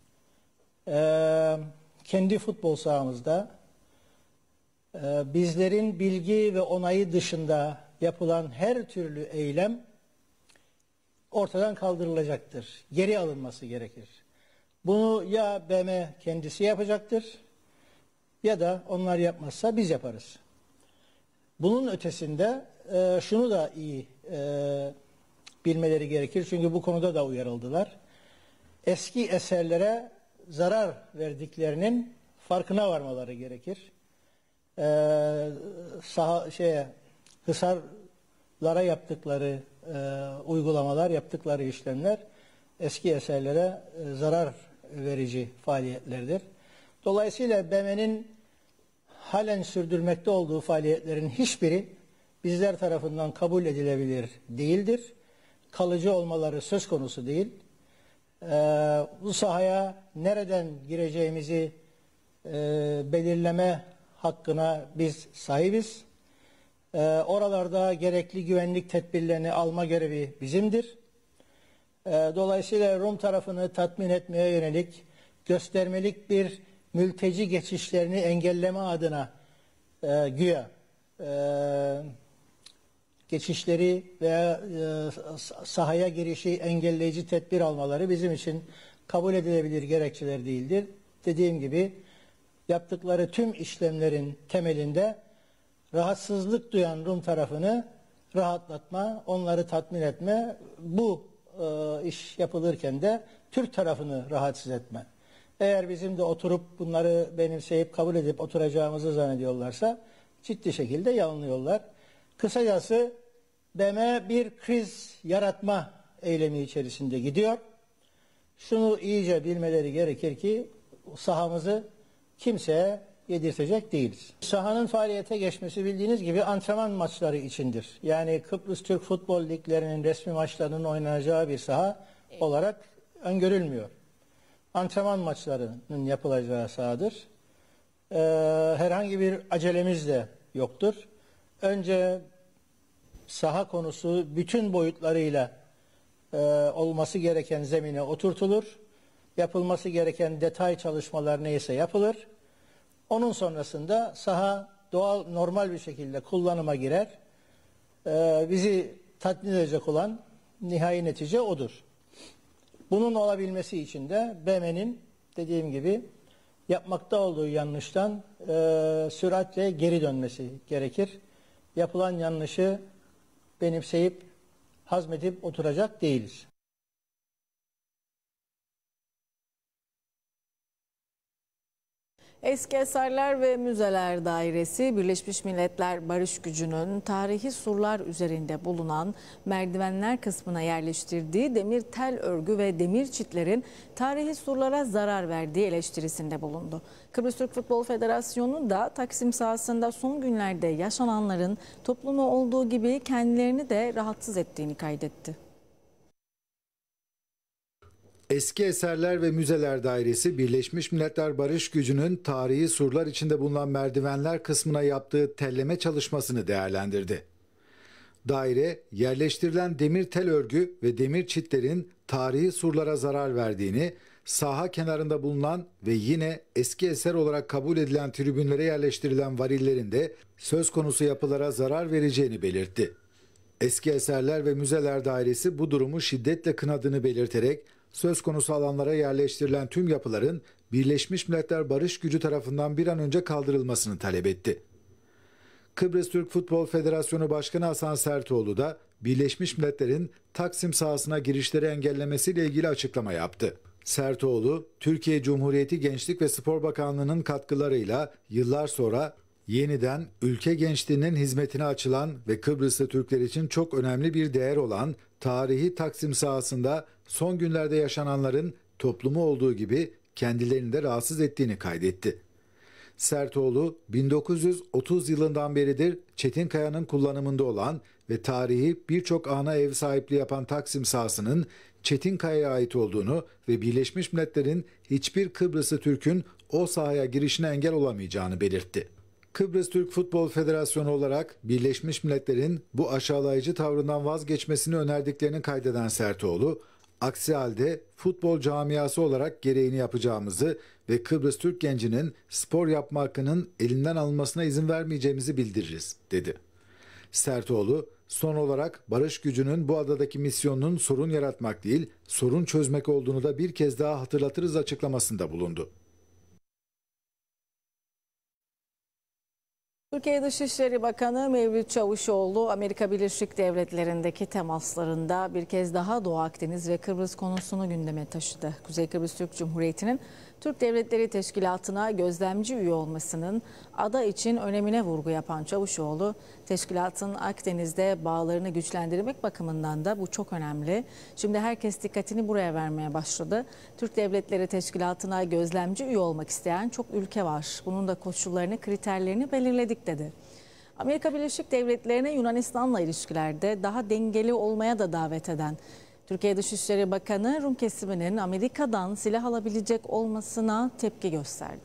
e, kendi futbol sahamızda e, bizlerin bilgi ve onayı dışında yapılan her türlü eylem ortadan kaldırılacaktır. Geri alınması gerekir. Bunu ya B M kendisi yapacaktır, ya da onlar yapmazsa biz yaparız. Bunun ötesinde e, şunu da iyi e, bilmeleri gerekir. Çünkü bu konuda da uyarıldılar. Eski eserlere zarar verdiklerinin farkına varmaları gerekir. E, saha, şeye, hısarlara yaptıkları e, uygulamalar, yaptıkları işlemler eski eserlere e, zarar verici faaliyetlerdir. Dolayısıyla B M'nin halen sürdürmekte olduğu faaliyetlerin hiçbiri bizler tarafından kabul edilebilir değildir. Kalıcı olmaları söz konusu değil. Ee, bu sahaya nereden gireceğimizi e, belirleme hakkına biz sahibiz. Ee, oralarda gerekli güvenlik tedbirlerini alma görevi bizimdir. Ee, dolayısıyla Rum tarafını tatmin etmeye yönelik göstermelik bir mülteci geçişlerini engelleme adına e, güya e, geçişleri veya e, sahaya girişi engelleyici tedbir almaları bizim için kabul edilebilir gerekçeler değildir. Dediğim gibi yaptıkları tüm işlemlerin temelinde rahatsızlık duyan Rum tarafını rahatlatma, onları tatmin etme, bu e, iş yapılırken de Türk tarafını rahatsız etme. Eğer bizim de oturup bunları benimseyip kabul edip oturacağımızı zannediyorlarsa ciddi şekilde yanılıyorlar. Kısacası B M bir kriz yaratma eylemi içerisinde gidiyor. Şunu iyice bilmeleri gerekir ki sahamızı kimseye yedirtecek değiliz. Sahanın faaliyete geçmesi bildiğiniz gibi antrenman maçları içindir. Yani Kıbrıs Türk Futbol Liglerinin resmi maçlarının oynanacağı bir saha olarak öngörülmüyor. Antrenman maçlarının yapılacağı sahadır. Ee, herhangi bir acelemiz de yoktur. Önce saha konusu bütün boyutlarıyla e, olması gereken zemine oturtulur. Yapılması gereken detay çalışmalar neyse yapılır. Onun sonrasında saha doğal, normal bir şekilde kullanıma girer. E, bizi tatmin edecek olan nihai netice odur. Bunun olabilmesi için de B M N'in dediğim gibi yapmakta olduğu yanlıştan e, süratle geri dönmesi gerekir. Yapılan yanlışı benimseyip hazmedip oturacak değiliz. Eski Eserler ve Müzeler Dairesi, Birleşmiş Milletler Barış Gücü'nün tarihi surlar üzerinde bulunan merdivenler kısmına yerleştirdiği demir tel örgü ve demir çitlerin tarihi surlara zarar verdiği eleştirisinde bulundu. Kıbrıs Türk Futbol Federasyonu da Taksim sahasında son günlerde yaşananların toplumu olduğu gibi kendilerini de rahatsız ettiğini kaydetti. Eski Eserler ve Müzeler Dairesi, Birleşmiş Milletler Barış Gücü'nün tarihi surlar içinde bulunan merdivenler kısmına yaptığı telleme çalışmasını değerlendirdi. Daire, yerleştirilen demir tel örgü ve demir çitlerin tarihi surlara zarar verdiğini, saha kenarında bulunan ve yine eski eser olarak kabul edilen tribünlere yerleştirilen varillerin de söz konusu yapılara zarar vereceğini belirtti. Eski Eserler ve Müzeler Dairesi bu durumu şiddetle kınadığını belirterek, söz konusu alanlara yerleştirilen tüm yapıların Birleşmiş Milletler Barış Gücü tarafından bir an önce kaldırılmasını talep etti. Kıbrıs Türk Futbol Federasyonu Başkanı Hasan Sertoğlu da Birleşmiş Milletler'in Taksim sahasına girişleri engellemesiyle ilgili açıklama yaptı. Sertoğlu, Türkiye Cumhuriyeti Gençlik ve Spor Bakanlığı'nın katkılarıyla yıllar sonra yeniden ülke gençliğinin hizmetine açılan ve Kıbrıslı Türkler için çok önemli bir değer olan tarihi Taksim sahasında son günlerde yaşananların toplumu olduğu gibi kendilerini de rahatsız ettiğini kaydetti. Sertoğlu, bin dokuz yüz otuz yılından beridir Çetinkaya'nın kullanımında olan ve tarihi birçok ana ev sahipliği yapan Taksim sahasının Çetinkaya'ya ait olduğunu ve Birleşmiş Milletler'in hiçbir Kıbrıslı Türk'ün o sahaya girişine engel olamayacağını belirtti. Kıbrıs Türk Futbol Federasyonu olarak Birleşmiş Milletler'in bu aşağılayıcı tavrından vazgeçmesini önerdiklerini kaydeden Sertoğlu, aksi halde futbol camiası olarak gereğini yapacağımızı ve Kıbrıs Türk gencinin spor yapma hakkının elinden alınmasına izin vermeyeceğimizi bildiririz, dedi. Sertoğlu, son olarak barış gücünün bu adadaki misyonunun sorun yaratmak değil, sorun çözmek olduğunu da bir kez daha hatırlatırız açıklamasında bulundu. Türkiye Dışişleri Bakanı Mevlüt Çavuşoğlu, Amerika Birleşik Devletleri'ndeki temaslarında bir kez daha Doğu Akdeniz ve Kıbrıs konusunu gündeme taşıdı. Kuzey Kıbrıs Türk Cumhuriyeti'nin Türk Devletleri Teşkilatı'na gözlemci üye olmasının ada için önemine vurgu yapan Çavuşoğlu, teşkilatın Akdeniz'de bağlarını güçlendirmek bakımından da bu çok önemli. Şimdi herkes dikkatini buraya vermeye başladı. Türk Devletleri Teşkilatı'na gözlemci üye olmak isteyen çok ülke var. Bunun da koşullarını, kriterlerini belirledik, dedi. Amerika Birleşik Devletleri'ne Yunanistan'la ilişkilerde daha dengeli olmaya da davet eden Türkiye Dışişleri Bakanı, Rum kesiminin Amerika'dan silah alabilecek olmasına tepki gösterdi.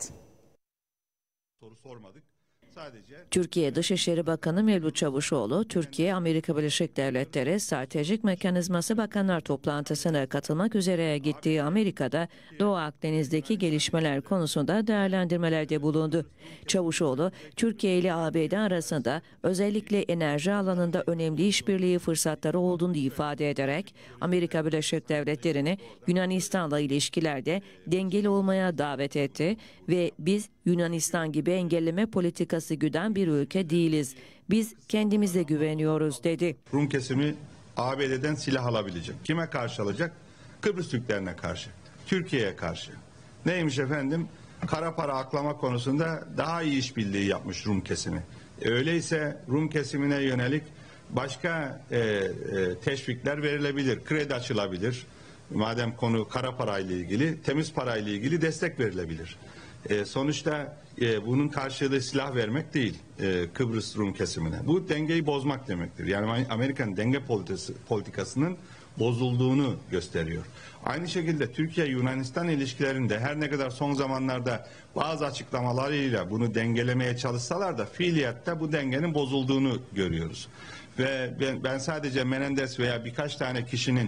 Soru sormadık. Sadece Türkiye Dışişleri Bakanı Mevlüt Çavuşoğlu, Türkiye Amerika Birleşik Devletleri Stratejik Mekanizması Bakanlar Toplantısına katılmak üzere gittiği Amerika'da Doğu Akdeniz'deki gelişmeler konusunda değerlendirmelerde bulundu. Çavuşoğlu, Türkiye ile A B D arasında özellikle enerji alanında önemli işbirliği fırsatları olduğunu ifade ederek Amerika Birleşik Devletleri'ni Yunanistan'la ilişkilerde dengeli olmaya davet etti ve biz Yunanistan gibi engelleme politikası güden bir ülke değiliz. Biz kendimize güveniyoruz, dedi. Rum kesimi A B D'den silah alabilecek. Kime karşı alacak? Kıbrıs Türklerine karşı. Türkiye'ye karşı. Neymiş efendim? Kara para aklama konusunda daha iyi işbirliği yapmış Rum kesimi. E, öyleyse Rum kesimine yönelik başka e, e, teşvikler verilebilir. Kredi açılabilir. Madem konu kara parayla ilgili, temiz parayla ilgili destek verilebilir. E, sonuçta e, bunun karşılığı silah vermek değil e, Kıbrıs Rum kesimine. Bu dengeyi bozmak demektir. Yani Amerika'nın denge politikası, politikasının bozulduğunu gösteriyor. Aynı şekilde Türkiye-Yunanistan ilişkilerinde her ne kadar son zamanlarda bazı açıklamalarıyla bunu dengelemeye çalışsalar da fiiliyatta bu dengenin bozulduğunu görüyoruz. Ve ben, ben sadece Menendez veya birkaç tane kişinin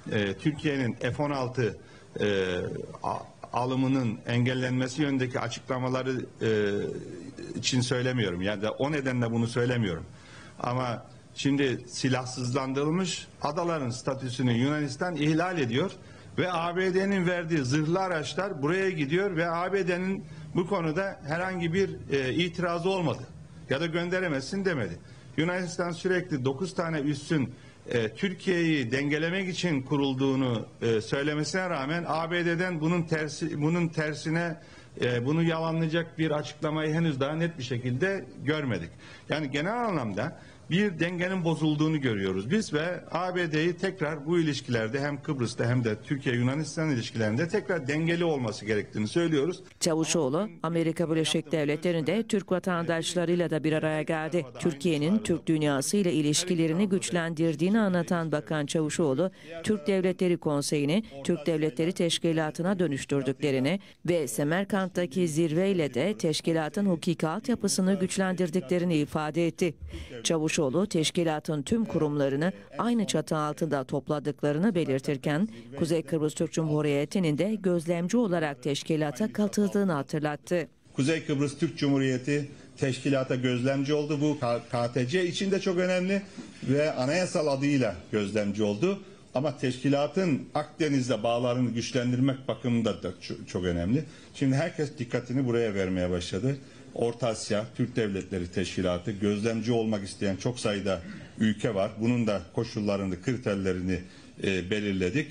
e, Türkiye'nin F on altı e, alımının engellenmesi yönündeki açıklamaları e, için söylemiyorum. Yani de o nedenle bunu söylemiyorum. Ama şimdi silahsızlandırılmış adaların statüsünü Yunanistan ihlal ediyor ve A B D'nin verdiği zırhlı araçlar buraya gidiyor ve A B D'nin bu konuda herhangi bir e, itirazı olmadı ya da gönderemezsin demedi. Yunanistan sürekli dokuz tane üssün e, Türkiye'yi dengelemek için kurulduğunu e, söylemesine rağmen A B D'den bunun tersi bunun tersine e, bunu yalanlayacak bir açıklamayı henüz daha net bir şekilde görmedik. Yani genel anlamda bir dengenin bozulduğunu görüyoruz biz ve A B D'yi tekrar bu ilişkilerde hem Kıbrıs'ta hem de Türkiye-Yunanistan ilişkilerinde tekrar dengeli olması gerektiğini söylüyoruz. Çavuşoğlu, Amerika Birleşik Devletleri'nde Türk vatandaşlarıyla da bir araya geldi. Türkiye'nin Türk dünyası ile ilişkilerini güçlendirdiğini anlatan Bakan Çavuşoğlu, Türk Devletleri Konseyi'ni Türk Devletleri Teşkilatı'na dönüştürdüklerini ve Semerkant'taki zirveyle de teşkilatın hukuki altyapısını güçlendirdiklerini ifade etti. Çavuşoğlu, teşkilatın tüm kurumlarını aynı çatı altında topladıklarını belirtirken, Kuzey Kıbrıs Türk Cumhuriyeti'nin de gözlemci olarak teşkilata katıldığını hatırlattı. Kuzey Kıbrıs Türk Cumhuriyeti teşkilata gözlemci oldu. Bu K T C için de çok önemli ve anayasal adıyla gözlemci oldu. Ama teşkilatın Akdeniz'de bağlarını güçlendirmek bakımında da çok önemli. Şimdi herkes dikkatini buraya vermeye başladı. Orta Asya, Türk Devletleri Teşkilatı, gözlemci olmak isteyen çok sayıda ülke var. Bunun da koşullarını, kriterlerini e, belirledik.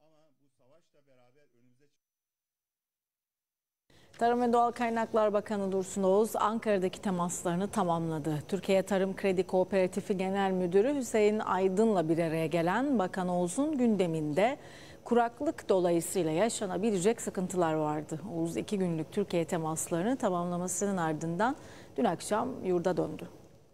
Tarım ve Doğal Kaynaklar Bakanı Dursun Oğuz Ankara'daki temaslarını tamamladı. Türkiye Tarım Kredi Kooperatifi Genel Müdürü Hüseyin Aydın'la bir araya gelen Bakan Oğuz'un gündeminde kuraklık dolayısıyla yaşanabilecek sıkıntılar vardı. Oğuz iki günlük Türkiye temaslarını tamamlamasının ardından dün akşam yurda döndü.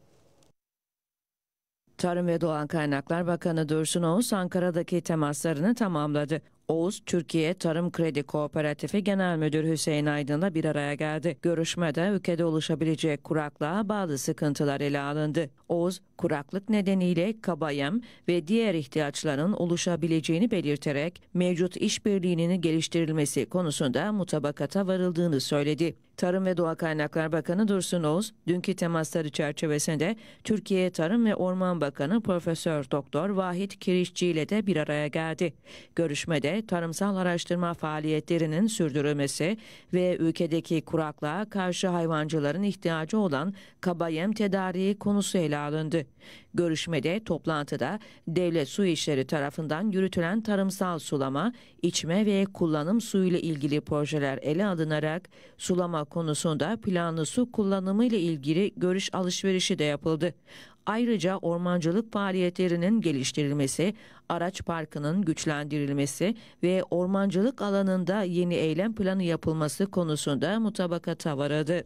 Tarım ve Doğal Kaynaklar Bakanı Dursun Oğuz Ankara'daki temaslarını tamamladı. Oğuz, Türkiye Tarım Kredi Kooperatifi Genel Müdürü Hüseyin Aydın'la bir araya geldi. Görüşmede ülkede oluşabilecek kuraklığa bağlı sıkıntılar ele alındı. Oğuz, kuraklık nedeniyle kaba yem ve diğer ihtiyaçların oluşabileceğini belirterek mevcut işbirliğinin geliştirilmesi konusunda mutabakata varıldığını söyledi. Tarım ve Doğal Kaynaklar Bakanı Dursun Oğuz, dünkü temasları çerçevesinde Türkiye Tarım ve Orman Bakanı Profesör Doktor Vahit Kirişçi ile de bir araya geldi. Görüşmede tarımsal araştırma faaliyetlerinin sürdürülmesi ve ülkedeki kuraklığa karşı hayvancıların ihtiyacı olan kaba yem tedariği konusu ele alındı. Görüşmede toplantıda Devlet Su İşleri tarafından yürütülen tarımsal sulama, içme ve kullanım suyu ile ilgili projeler ele alınarak sulama konusunda planlı su kullanımı ile ilgili görüş alışverişi de yapıldı. Ayrıca ormancılık faaliyetlerinin geliştirilmesi, araç parkının güçlendirilmesi ve ormancılık alanında yeni eylem planı yapılması konusunda mutabakata varıldı.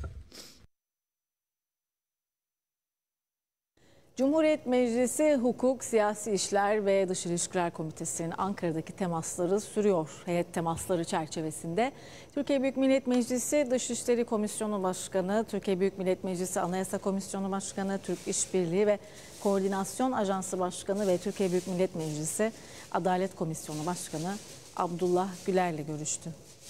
Cumhuriyet Meclisi Hukuk, Siyasi İşler ve Dış İlişkiler Komitesi'nin Ankara'daki temasları sürüyor. Heyet temasları çerçevesinde Türkiye Büyük Millet Meclisi Dışişleri Komisyonu Başkanı, Türkiye Büyük Millet Meclisi Anayasa Komisyonu Başkanı, Türk İşbirliği ve Koordinasyon Ajansı Başkanı ve Türkiye Büyük Millet Meclisi Adalet Komisyonu Başkanı Abdullah Güler'le görüştü.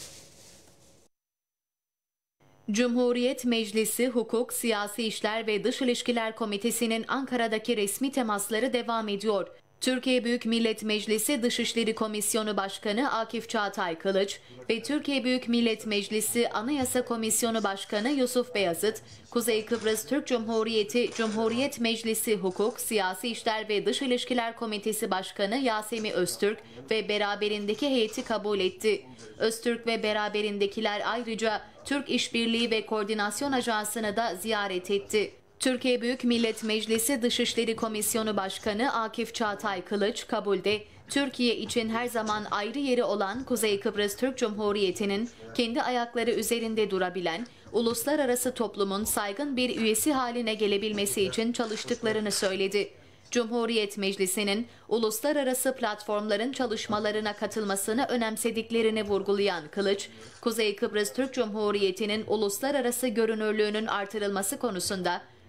Cumhuriyet Meclisi Hukuk, Siyasi İşler ve Dış İlişkiler Komitesi'nin Ankara'daki resmi temasları devam ediyor. Türkiye Büyük Millet Meclisi Dışişleri Komisyonu Başkanı Akif Çağatay Kılıç ve Türkiye Büyük Millet Meclisi Anayasa Komisyonu Başkanı Yusuf Beyazıt, Kuzey Kıbrıs Türk Cumhuriyeti Cumhuriyet Meclisi Hukuk, Siyasi İşler ve Dış İlişkiler Komitesi Başkanı Yasemin Öztürk ve beraberindeki heyeti kabul etti. Öztürk ve beraberindekiler ayrıca Türk İşbirliği ve Koordinasyon Ajansı'nı da ziyaret etti. Türkiye Büyük Millet Meclisi Dışişleri Komisyonu Başkanı Akif Çağatay Kılıç kabulde Türkiye için her zaman ayrı yeri olan Kuzey Kıbrıs Türk Cumhuriyeti'nin kendi ayakları üzerinde durabilen, uluslararası toplumun saygın bir üyesi haline gelebilmesi için çalıştıklarını söyledi. Cumhuriyet Meclisi'nin uluslararası platformların çalışmalarına katılmasını önemsediklerini vurgulayan Kılıç, Kuzey Kıbrıs Türk Cumhuriyeti'nin uluslararası görünürlüğünün artırılması konusunda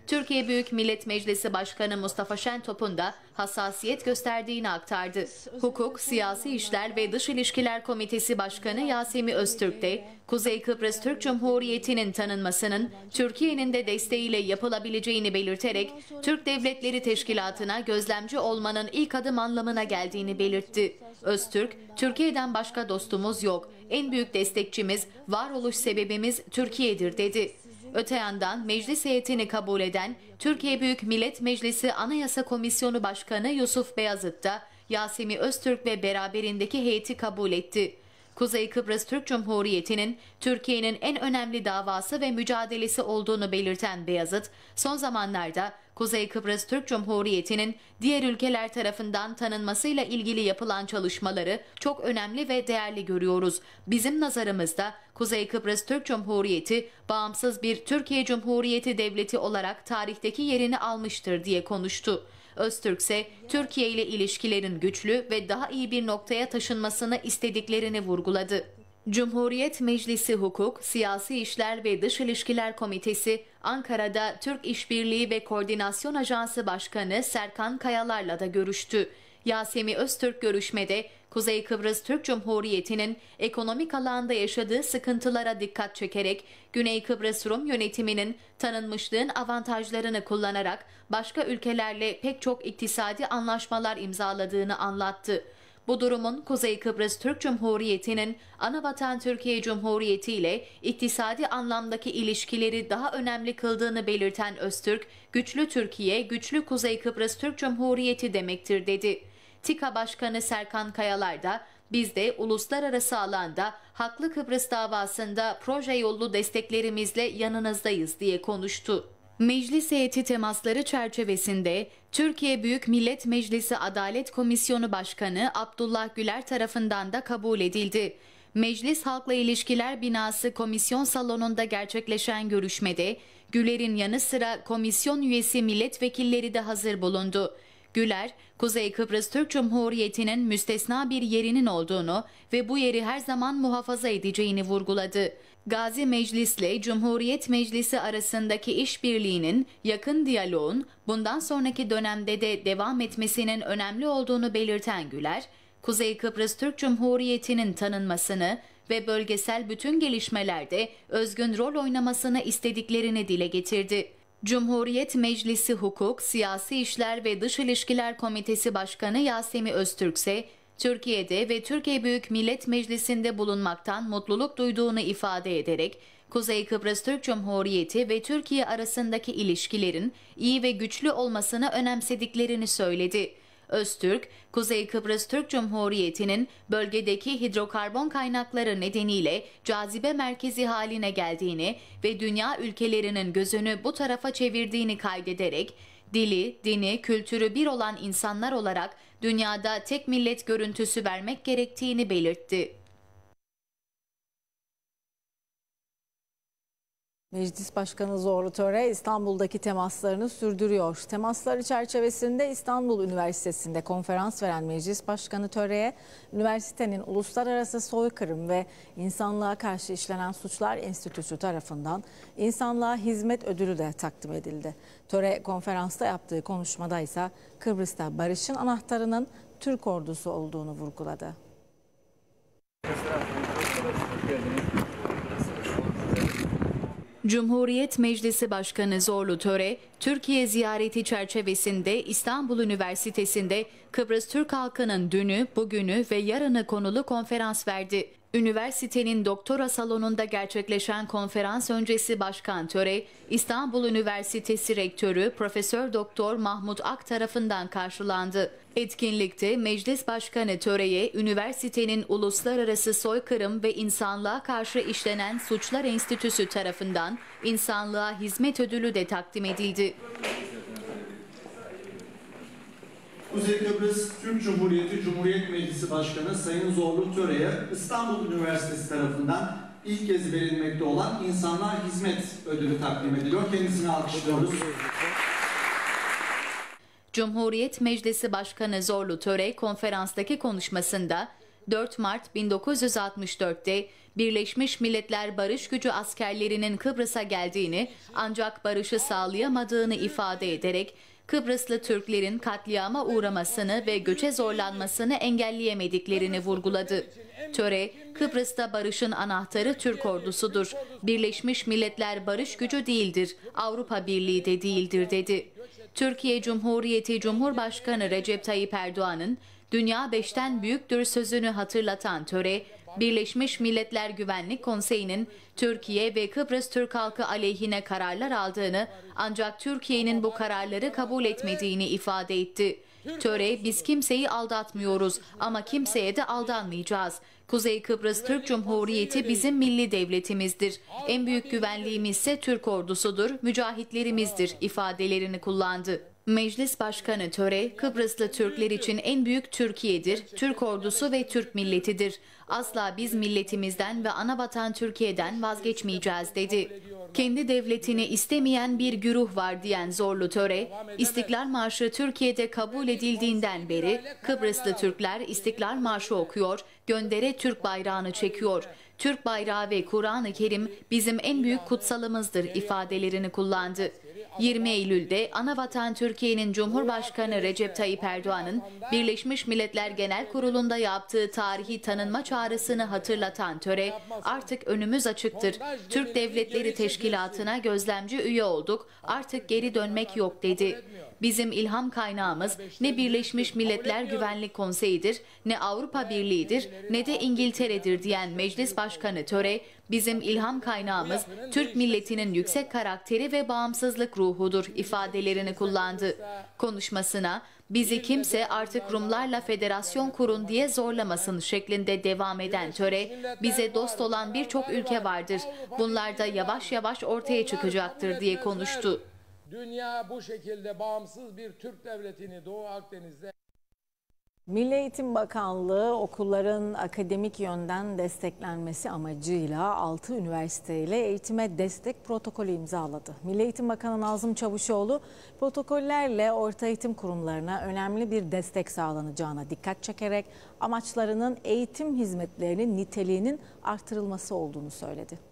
Türkiye Büyük Millet Meclisi Başkanı Mustafa Şentop'un da hassasiyet gösterdiğini aktardı. Hukuk, Siyasi İşler ve Dış İlişkiler Komitesi Başkanı Yasemin Öztürk de Kuzey Kıbrıs Türk Cumhuriyeti'nin tanınmasının Türkiye'nin de desteğiyle yapılabileceğini belirterek Türk Devletleri Teşkilatı'na gözlemci olmanın ilk adım anlamına geldiğini belirtti. Öztürk, Türkiye'den başka dostumuz yok. En büyük destekçimiz, varoluş sebebimiz Türkiye'dir dedi. Öte yandan meclis heyetini kabul eden Türkiye Büyük Millet Meclisi Anayasa Komisyonu Başkanı Yusuf Beyazıt da Yasemin Öztürk ve beraberindeki heyeti kabul etti. Kuzey Kıbrıs Türk Cumhuriyeti'nin Türkiye'nin en önemli davası ve mücadelesi olduğunu belirten Beyazıt, son zamanlarda Kuzey Kıbrıs Türk Cumhuriyeti'nin diğer ülkeler tarafından tanınmasıyla ilgili yapılan çalışmaları çok önemli ve değerli görüyoruz. Bizim nazarımızda Kuzey Kıbrıs Türk Cumhuriyeti bağımsız bir Türkiye Cumhuriyeti devleti olarak tarihteki yerini almıştır diye konuştu. Öztürk ise Türkiye ile ilişkilerin güçlü ve daha iyi bir noktaya taşınmasını istediklerini vurguladı. Cumhuriyet Meclisi Hukuk, Siyasi İşler ve Dış İlişkiler Komitesi Ankara'da Türk İşbirliği ve Koordinasyon Ajansı Başkanı Serkan Kayalar'la da görüştü. Yasemin Öztürk görüşmede Kuzey Kıbrıs Türk Cumhuriyeti'nin ekonomik alanda yaşadığı sıkıntılara dikkat çekerek Güney Kıbrıs Rum yönetiminin tanınmışlığın avantajlarını kullanarak başka ülkelerle pek çok iktisadi anlaşmalar imzaladığını anlattı. Bu durumun Kuzey Kıbrıs Türk Cumhuriyeti'nin Anavatan Türkiye Cumhuriyeti ile iktisadi anlamdaki ilişkileri daha önemli kıldığını belirten Öztürk, güçlü Türkiye, güçlü Kuzey Kıbrıs Türk Cumhuriyeti demektir dedi. TİKA Başkanı Serkan Kayalar da biz de uluslararası alanda Haklı Kıbrıs davasında proje yollu desteklerimizle yanınızdayız diye konuştu. Meclis heyeti temasları çerçevesinde Türkiye Büyük Millet Meclisi Adalet Komisyonu Başkanı Abdullah Güler tarafından da kabul edildi. Meclis Halkla İlişkiler Binası Komisyon Salonu'nda gerçekleşen görüşmede Güler'in yanı sıra komisyon üyesi milletvekilleri de hazır bulundu. Güler, Kuzey Kıbrıs Türk Cumhuriyeti'nin müstesna bir yerinin olduğunu ve bu yeri her zaman muhafaza edeceğini vurguladı. Gazi Meclis'le Cumhuriyet Meclisi arasındaki işbirliğinin, yakın diyaloğun bundan sonraki dönemde de devam etmesinin önemli olduğunu belirten Güler, Kuzey Kıbrıs Türk Cumhuriyeti'nin tanınmasını ve bölgesel bütün gelişmelerde özgün rol oynamasını istediklerini dile getirdi. Cumhuriyet Meclisi Hukuk, Siyasi İşler ve Dış İlişkiler Komitesi Başkanı Yasemin Öztürk ise Türkiye'de ve Türkiye Büyük Millet Meclisi'nde bulunmaktan mutluluk duyduğunu ifade ederek Kuzey Kıbrıs Türk Cumhuriyeti ve Türkiye arasındaki ilişkilerin iyi ve güçlü olmasını önemsediklerini söyledi. Öztürk, Kuzey Kıbrıs Türk Cumhuriyeti'nin bölgedeki hidrokarbon kaynakları nedeniyle cazibe merkezi haline geldiğini ve dünya ülkelerinin gözünü bu tarafa çevirdiğini kaydederek, dili, dini, kültürü bir olan insanlar olarak dünyada tek millet görüntüsü vermek gerektiğini belirtti. Meclis Başkanı Zorlu Töre İstanbul'daki temaslarını sürdürüyor. Temasları çerçevesinde İstanbul Üniversitesi'nde konferans veren Meclis Başkanı Töre'ye üniversitenin Uluslararası Soykırım ve İnsanlığa Karşı İşlenen Suçlar Enstitüsü tarafından İnsanlığa Hizmet Ödülü de takdim edildi. Töre konferansta yaptığı konuşmada ise Kıbrıs'ta barışın anahtarının Türk ordusu olduğunu vurguladı. Cumhuriyet Meclisi Başkanı Zorlu Töre, Türkiye ziyareti çerçevesinde İstanbul Üniversitesi'nde Kıbrıs Türk halkının dünü, bugünü ve yarını konulu konferans verdi. Üniversitenin doktora salonunda gerçekleşen konferans öncesi Başkan Töre, İstanbul Üniversitesi Rektörü Profesör Doktor Mahmut Ak tarafından karşılandı. Etkinlikte Meclis Başkanı Töre'ye üniversitenin Uluslararası Soykırım ve İnsanlığa Karşı İşlenen Suçlar Enstitüsü tarafından İnsanlığa Hizmet Ödülü de takdim edildi. Kuzey Kıbrıs Türk Cumhuriyeti Cumhuriyet Meclisi Başkanı Sayın Zorlu Töre'ye İstanbul Üniversitesi tarafından ilk kez verilmekte olan İnsanlığa Hizmet Ödülü takdim ediliyor. Kendisini alkışlıyoruz. Cumhuriyet Meclisi Başkanı Zorlu Töre konferanstaki konuşmasında dört Mart bin dokuz yüz altmış dört'te Birleşmiş Milletler Barış Gücü askerlerinin Kıbrıs'a geldiğini ancak barışı sağlayamadığını ifade ederek Kıbrıslı Türklerin katliama uğramasını ve göçe zorlanmasını engelleyemediklerini vurguladı. Töre, Kıbrıs'ta barışın anahtarı Türk ordusudur. Birleşmiş Milletler Barış Gücü değildir, Avrupa Birliği de değildir dedi. Türkiye Cumhuriyeti Cumhurbaşkanı Recep Tayyip Erdoğan'ın "Dünya beşten büyüktür" sözünü hatırlatan töre, Birleşmiş Milletler Güvenlik Konseyi'nin Türkiye ve Kıbrıs Türk halkı aleyhine kararlar aldığını ancak Türkiye'nin bu kararları kabul etmediğini ifade etti. Töre, "Biz kimseyi aldatmıyoruz ama kimseye de aldanmayacağız. Kuzey Kıbrıs Türk Cumhuriyeti bizim milli devletimizdir. En büyük güvenliğimiz ise Türk ordusudur, mücahitlerimizdir" ifadelerini kullandı. Meclis Başkanı Töre, "Kıbrıslı Türkler için en büyük Türkiye'dir, Türk ordusu ve Türk milletidir. Asla biz milletimizden ve anavatan Türkiye'den vazgeçmeyeceğiz" dedi. Kendi devletini istemeyen bir güruh var diyen Zorlu Töre, İstiklal Marşı Türkiye'de kabul edildiğinden beri Kıbrıslı Türkler İstiklal Marşı okuyor, göndere Türk bayrağını çekiyor. "Türk bayrağı ve Kur'an-ı Kerim bizim en büyük kutsalımızdır" ifadelerini kullandı. yirmi Eylül'de Anavatan Türkiye'nin Cumhurbaşkanı Recep Tayyip Erdoğan'ın Birleşmiş Milletler Genel Kurulu'nda yaptığı tarihi tanınma çağrısını hatırlatan töre, "Artık önümüz açıktır. Türk Devletleri Teşkilatı'na gözlemci üye olduk. Artık geri dönmek yok" dedi. "Bizim ilham kaynağımız ne Birleşmiş Milletler Güvenlik Konseyi'dir, ne Avrupa Birliği'dir, ne de İngiltere'dir" diyen Meclis Başkanı Töre, "Bizim ilham kaynağımız Türk milletinin yüksek karakteri ve bağımsızlık ruhudur" ifadelerini kullandı. Konuşmasına "Bizi kimse artık Rumlarla federasyon kurun diye zorlamasın" şeklinde devam eden töre, "Bize dost olan birçok ülke vardır. Bunlar da yavaş yavaş ortaya çıkacaktır" diye konuştu. Dünya bu şekilde bağımsız bir Türk devletini Doğu Akdeniz'de... Milli Eğitim Bakanlığı okulların akademik yönden desteklenmesi amacıyla altı üniversiteyle eğitime destek protokolü imzaladı. Milli Eğitim Bakanı Nazım Çavuşoğlu, protokollerle orta eğitim kurumlarına önemli bir destek sağlanacağına dikkat çekerek amaçlarının eğitim hizmetlerinin niteliğinin artırılması olduğunu söyledi.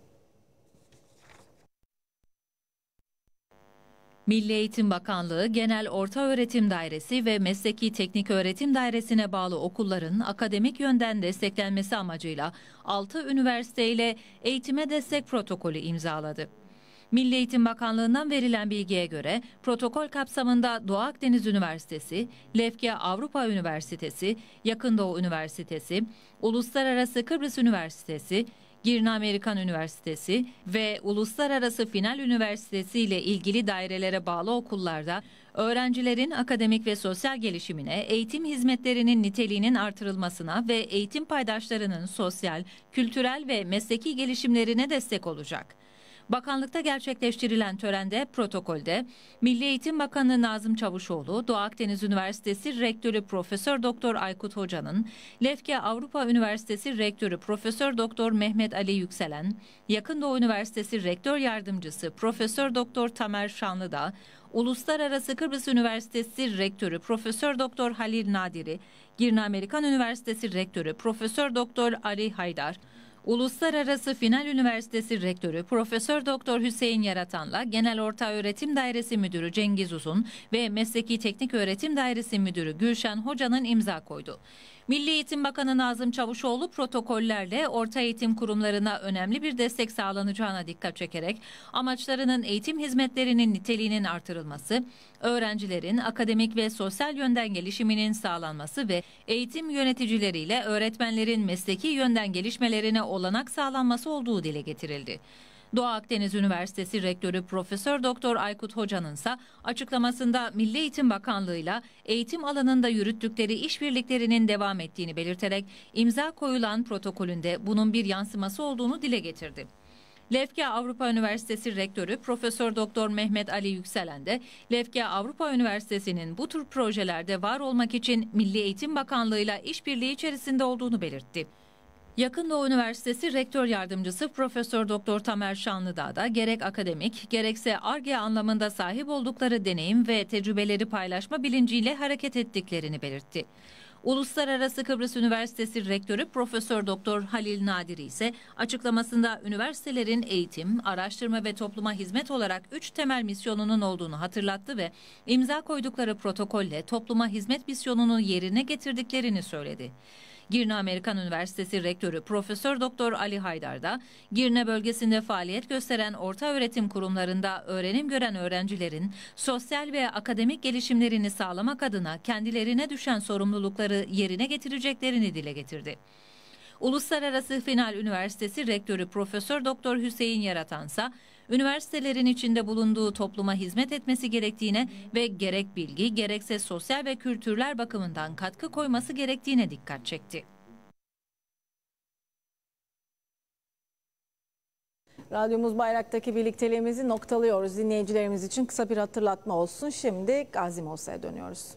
Milli Eğitim Bakanlığı, Genel Ortaöğretim Dairesi ve Mesleki Teknik Öğretim Dairesi'ne bağlı okulların akademik yönden desteklenmesi amacıyla altı üniversiteyle eğitime destek protokolü imzaladı. Milli Eğitim Bakanlığı'ndan verilen bilgiye göre protokol kapsamında Doğu Akdeniz Üniversitesi, Lefke Avrupa Üniversitesi, Yakın Doğu Üniversitesi, Uluslararası Kıbrıs Üniversitesi, Girne Amerikan Üniversitesi ve Uluslararası Final Üniversitesi ile ilgili dairelere bağlı okullarda öğrencilerin akademik ve sosyal gelişimine, eğitim hizmetlerinin niteliğinin artırılmasına ve eğitim paydaşlarının sosyal, kültürel ve mesleki gelişimlerine destek olacak. Bakanlıkta gerçekleştirilen törende protokolde Milli Eğitim Bakanı Nazım Çavuşoğlu, Doğu Akdeniz Üniversitesi Rektörü Profesör Doktor Aykut Hoca'nın, Lefke Avrupa Üniversitesi Rektörü Profesör Doktor Mehmet Ali Yükselen, Yakın Doğu Üniversitesi Rektör Yardımcısı Profesör Doktor Tamer Şanlıdağ, Uluslararası Kıbrıs Üniversitesi Rektörü Profesör Doktor Halil Nadiri, Girne Amerikan Üniversitesi Rektörü Profesör Doktor Ali Haydar, Uluslararası Final Üniversitesi Rektörü Profesör Doktor Hüseyin Yaratan'la Genel Ortaöğretim Dairesi Müdürü Cengiz Uzun ve Mesleki Teknik Öğretim Dairesi Müdürü Gülşen Hoca'nın imza koydu. Milli Eğitim Bakanı Nazım Çavuşoğlu protokollerle orta eğitim kurumlarına önemli bir destek sağlanacağına dikkat çekerek amaçlarının eğitim hizmetlerinin niteliğinin artırılması, öğrencilerin akademik ve sosyal yönden gelişiminin sağlanması ve eğitim yöneticileriyle öğretmenlerin mesleki yönden gelişmelerine olanak sağlanması olduğu dile getirildi. Doğu Akdeniz Üniversitesi Rektörü Profesör Doktor Aykut Hoca'nın ise açıklamasında Milli Eğitim Bakanlığı'yla eğitim alanında yürüttükleri işbirliklerinin devam ettiğini belirterek imza koyulan protokolünde bunun bir yansıması olduğunu dile getirdi. Lefke Avrupa Üniversitesi Rektörü Profesör Doktor Mehmet Ali Yükselen de Lefke Avrupa Üniversitesi'nin bu tür projelerde var olmak için Milli Eğitim Bakanlığı'yla işbirliği içerisinde olduğunu belirtti. Yakın Doğu Üniversitesi Rektör Yardımcısı Profesör Doktor Tamer Şanlıdağ da gerek akademik gerekse Ar-Ge anlamında sahip oldukları deneyim ve tecrübeleri paylaşma bilinciyle hareket ettiklerini belirtti. Uluslararası Kıbrıs Üniversitesi Rektörü Profesör Doktor Halil Nadiri ise açıklamasında üniversitelerin eğitim, araştırma ve topluma hizmet olarak üç temel misyonunun olduğunu hatırlattı ve imza koydukları protokolle topluma hizmet misyonunu yerine getirdiklerini söyledi. Girne Amerikan Üniversitesi Rektörü Profesör Doktor Ali Haydar da Girne bölgesinde faaliyet gösteren ortaöğretim kurumlarında öğrenim gören öğrencilerin sosyal ve akademik gelişimlerini sağlamak adına kendilerine düşen sorumlulukları yerine getireceklerini dile getirdi. Uluslararası Final Üniversitesi Rektörü Profesör Doktor Hüseyin Yaratansa üniversitelerin içinde bulunduğu topluma hizmet etmesi gerektiğine ve gerek bilgi gerekse sosyal ve kültürler bakımından katkı koyması gerektiğine dikkat çekti. Radyomuz Bayrak'taki birlikteliğimizi noktalıyoruz. Dinleyicilerimiz için kısa bir hatırlatma olsun. Şimdi Gazi Mosa'ya dönüyoruz.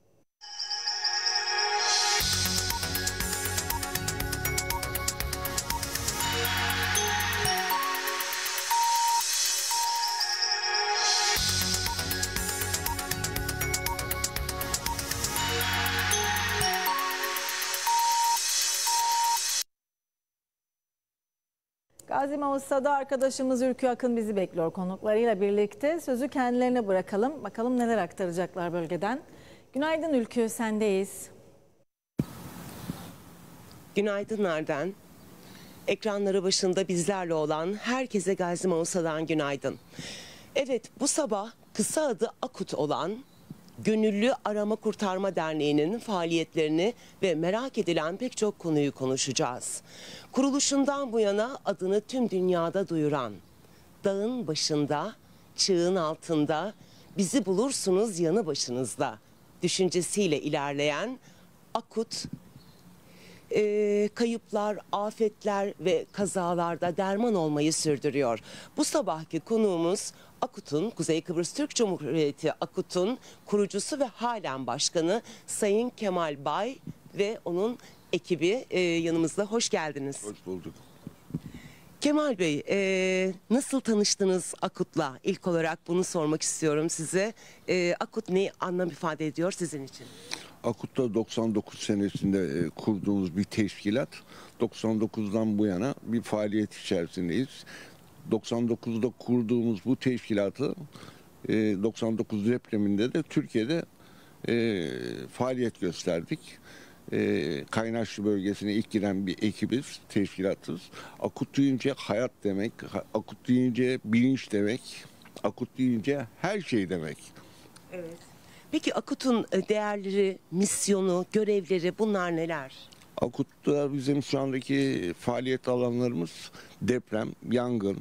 Gazi Mosa'da arkadaşımız Ülkü Akın bizi bekliyor konuklarıyla birlikte. Sözü kendilerine bırakalım. Bakalım neler aktaracaklar bölgeden. Günaydın Ülkü, sendeyiz. Günaydın Narden. Ekranları başında bizlerle olan herkese Gazi Mosa'dan günaydın. Evet, bu sabah kısa adı AKUT olan Gönüllü Arama Kurtarma Derneği'nin faaliyetlerini ve merak edilen pek çok konuyu konuşacağız. Kuruluşundan bu yana adını tüm dünyada duyuran, dağın başında, çığın altında, bizi bulursunuz yanı başınızda düşüncesiyle ilerleyen AKUT, e, kayıplar, afetler ve kazalarda derman olmayı sürdürüyor. Bu sabahki konuğumuz AKUT'un, Kuzey Kıbrıs Türk Cumhuriyeti AKUT'un kurucusu ve halen başkanı Sayın Kemal Bay ve onun ekibi e, yanımızda. Hoş geldiniz. Hoş bulduk. Kemal Bey, e, nasıl tanıştınız AKUT'la? İlk olarak bunu sormak istiyorum size. E, AKUT ne anlam ifade ediyor sizin için? AKUT'ta doksan dokuz senesinde e, kurduğumuz bir teşkilat. doksan dokuzdan bu yana bir faaliyet içerisindeyiz. doksan dokuzda kurduğumuz bu teşkilatı e, doksan dokuz depreminde de Türkiye'de e, faaliyet gösterdik. E, Kaynaşlı bölgesine ilk giren bir ekibiz, teşkilatız. AKUT deyince hayat demek, AKUT deyince bilinç demek, AKUT deyince her şey demek. Evet. Peki AKUT'un değerleri, misyonu, görevleri bunlar neler? AKUT'ta bizim şu andaki faaliyet alanlarımız deprem, yangın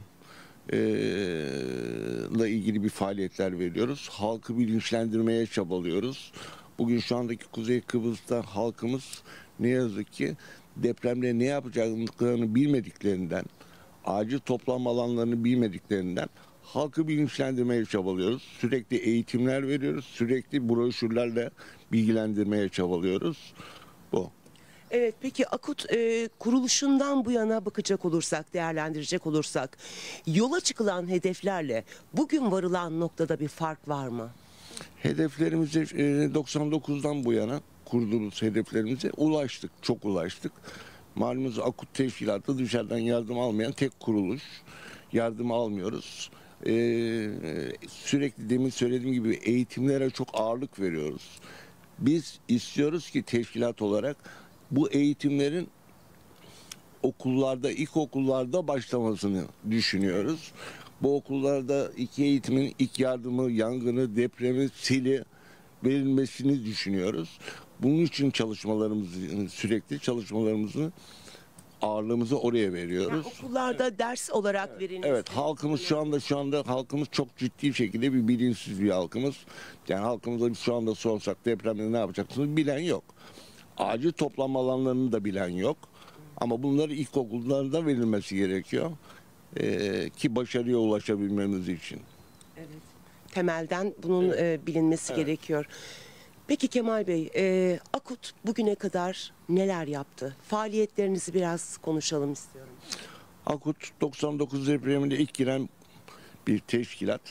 ile ilgili bir faaliyetler veriyoruz. Halkı bilinçlendirmeye çabalıyoruz. Bugün şu andaki Kuzey Kıbrıs'ta halkımız ne yazık ki depremde ne yapacaklarını bilmediklerinden, acil toplanma alanlarını bilmediklerinden halkı bilinçlendirmeye çabalıyoruz. Sürekli eğitimler veriyoruz. Sürekli broşürlerle bilgilendirmeye çabalıyoruz. Bu. Evet, peki AKUT e, kuruluşundan bu yana bakacak olursak, değerlendirecek olursak yola çıkılan hedeflerle bugün varılan noktada bir fark var mı? Hedeflerimize e, doksan dokuzdan bu yana kurduğumuz hedeflerimize ulaştık. Çok ulaştık. Malumunuz AKUT teşkilatı dışarıdan yardım almayan tek kuruluş. Yardım almıyoruz. Ee, sürekli demin söylediğim gibi eğitimlere çok ağırlık veriyoruz. Biz istiyoruz ki teşkilat olarak bu eğitimlerin okullarda, ilkokullarda başlamasını düşünüyoruz. Bu okullarda iki eğitimin ilk yardımı, yangını, depremi, seli verilmesini düşünüyoruz. Bunun için çalışmalarımızı, sürekli çalışmalarımızı, ağırlığımızı oraya veriyoruz. Yani okullarda ders olarak evet, verilmesi. Evet, halkımız şu anda şu anda halkımız çok ciddi şekilde bir bilinçsiz bir halkımız. Yani halkımıza şu anda sorsak depremde ne yapacaksınız bilen yok. Acil toplanma alanlarını da bilen yok. Ama bunları ilkokullarda verilmesi gerekiyor. Ee, ki başarıya ulaşabilmemiz için. Evet. Temelden bunun evet. e, bilinmesi evet. gerekiyor. Peki Kemal Bey, e, AKUT bugüne kadar neler yaptı? Faaliyetlerinizi biraz konuşalım istiyorum. AKUT doksan dokuz depreminde ilk giren bir teşkilat.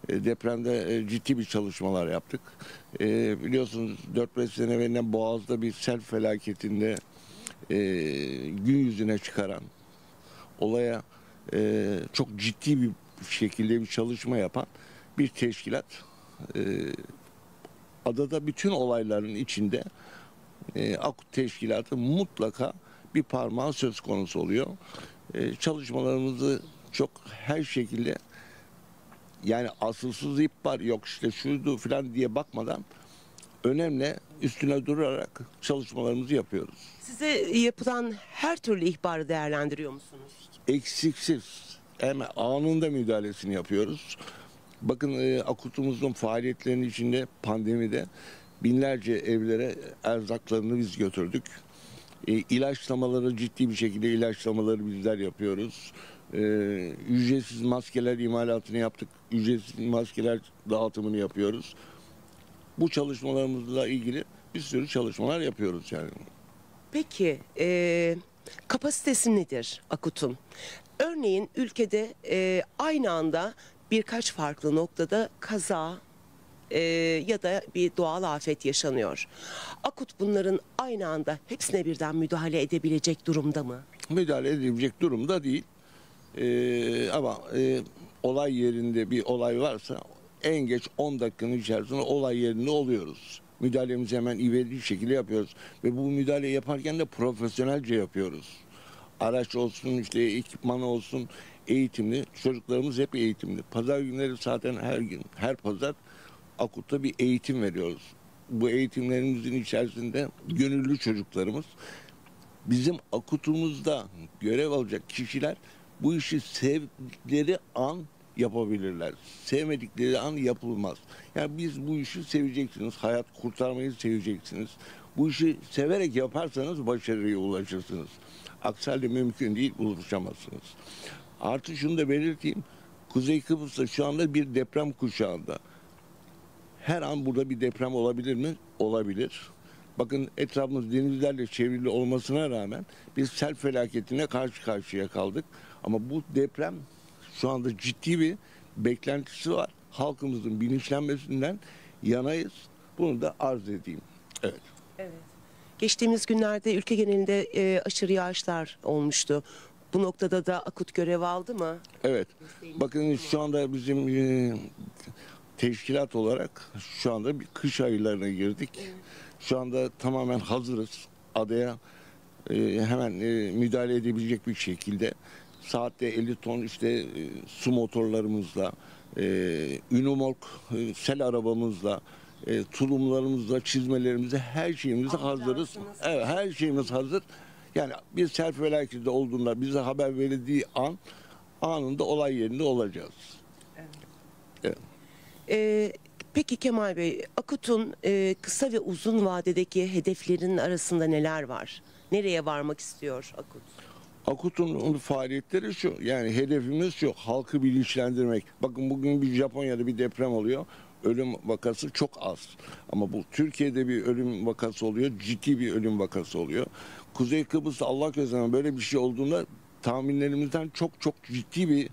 E, depremde e, ciddi bir çalışmalar yaptık. E, biliyorsunuz dört beş sene evvel Boğaz'da bir sel felaketinde e, gün yüzüne çıkaran, olaya e, çok ciddi bir şekilde bir çalışma yapan bir teşkilat. E, adada bütün olayların içinde e, AKUT teşkilatı mutlaka bir parmağı söz konusu oluyor. E, çalışmalarımızı çok her şekilde, yani asılsız ip var, yok işte şuydu falan diye bakmadan önemli üstüne durarak çalışmalarımızı yapıyoruz. Size yapılan her türlü ihbarı değerlendiriyor musunuz? Eksiksiz, hemen anında müdahalesini yapıyoruz. Bakın e, AKUT'umuzun faaliyetlerinin içinde pandemide binlerce evlere erzaklarını biz götürdük. E, ilaçlamaları ciddi bir şekilde ilaçlamaları bizler yapıyoruz. E, ücretsiz maskeler imalatını yaptık. Ücretsiz maskeler dağıtımını yapıyoruz. Bu çalışmalarımızla ilgili bir sürü çalışmalar yapıyoruz yani. Peki e, kapasitesi nedir AKUT'un? Örneğin ülkede e, aynı anda birkaç farklı noktada kaza e, ya da bir doğal afet yaşanıyor. AKUT bunların aynı anda hepsine birden müdahale edebilecek durumda mı? Müdahale edebilecek durumda değil. E, ama e, olay yerinde bir olay varsa en geç on dakikanın içerisinde olay yerinde oluyoruz. Müdahalemizi hemen ivedi şekilde yapıyoruz. Ve bu müdahale yaparken de profesyonelce yapıyoruz. Araç olsun, işte ekipman olsun, eğitimli. Çocuklarımız hep eğitimli. Pazar günleri zaten her gün, her pazar AKUT'ta bir eğitim veriyoruz. Bu eğitimlerimizin içerisinde gönüllü çocuklarımız. Bizim AKUT'umuzda görev alacak kişiler bu işi sevdikleri an yapabilirler. Sevmedikleri an yapılmaz. Yani biz bu işi seveceksiniz. Hayat kurtarmayı seveceksiniz. Bu işi severek yaparsanız başarıya ulaşırsınız. Aksi halde mümkün değil, ulaşamazsınız. Artı şunu da belirteyim. Kuzey Kıbrıs'ta şu anda bir deprem kuşağında. Her an burada bir deprem olabilir mi? Olabilir. Bakın etrafımız denizlerle çevrili olmasına rağmen biz sel felaketine karşı karşıya kaldık. Ama bu deprem şu anda ciddi bir beklentisi var. Halkımızın bilinçlenmesinden yanayız. Bunu da arz edeyim. Evet. Evet. Geçtiğimiz günlerde ülke genelinde e, aşırı yağışlar olmuştu. Bu noktada da AKUT görev aldı mı? Evet. Bakın şu anda bizim e, teşkilat olarak şu anda bir kış aylarına girdik. Evet. Şu anda tamamen hazırız. Adaya e, hemen e, müdahale edebilecek bir şekilde saatte elli ton işte e, su motorlarımızla, e, Unimog e, sel arabamızla, e, tulumlarımızla, çizmelerimizle her şeyimize hazırız. Evet, her şeyimiz hazır. Yani bir sel felaketi olduğunda bize haber verildiği an anında olay yerinde olacağız. Evet. Evet. Ee, peki Kemal Bey, AKUT'un e, kısa ve uzun vadedeki hedeflerinin arasında neler var? Nereye varmak istiyor AKUT? AKUT'un faaliyetleri şu, yani hedefimiz şu, halkı bilinçlendirmek. Bakın bugün bir Japonya'da bir deprem oluyor, ölüm vakası çok az. Ama bu Türkiye'de bir ölüm vakası oluyor, ciddi bir ölüm vakası oluyor. Kuzey Kıbrıs'ta Allah göstermesin böyle bir şey olduğunda tahminlerimizden çok çok ciddi bir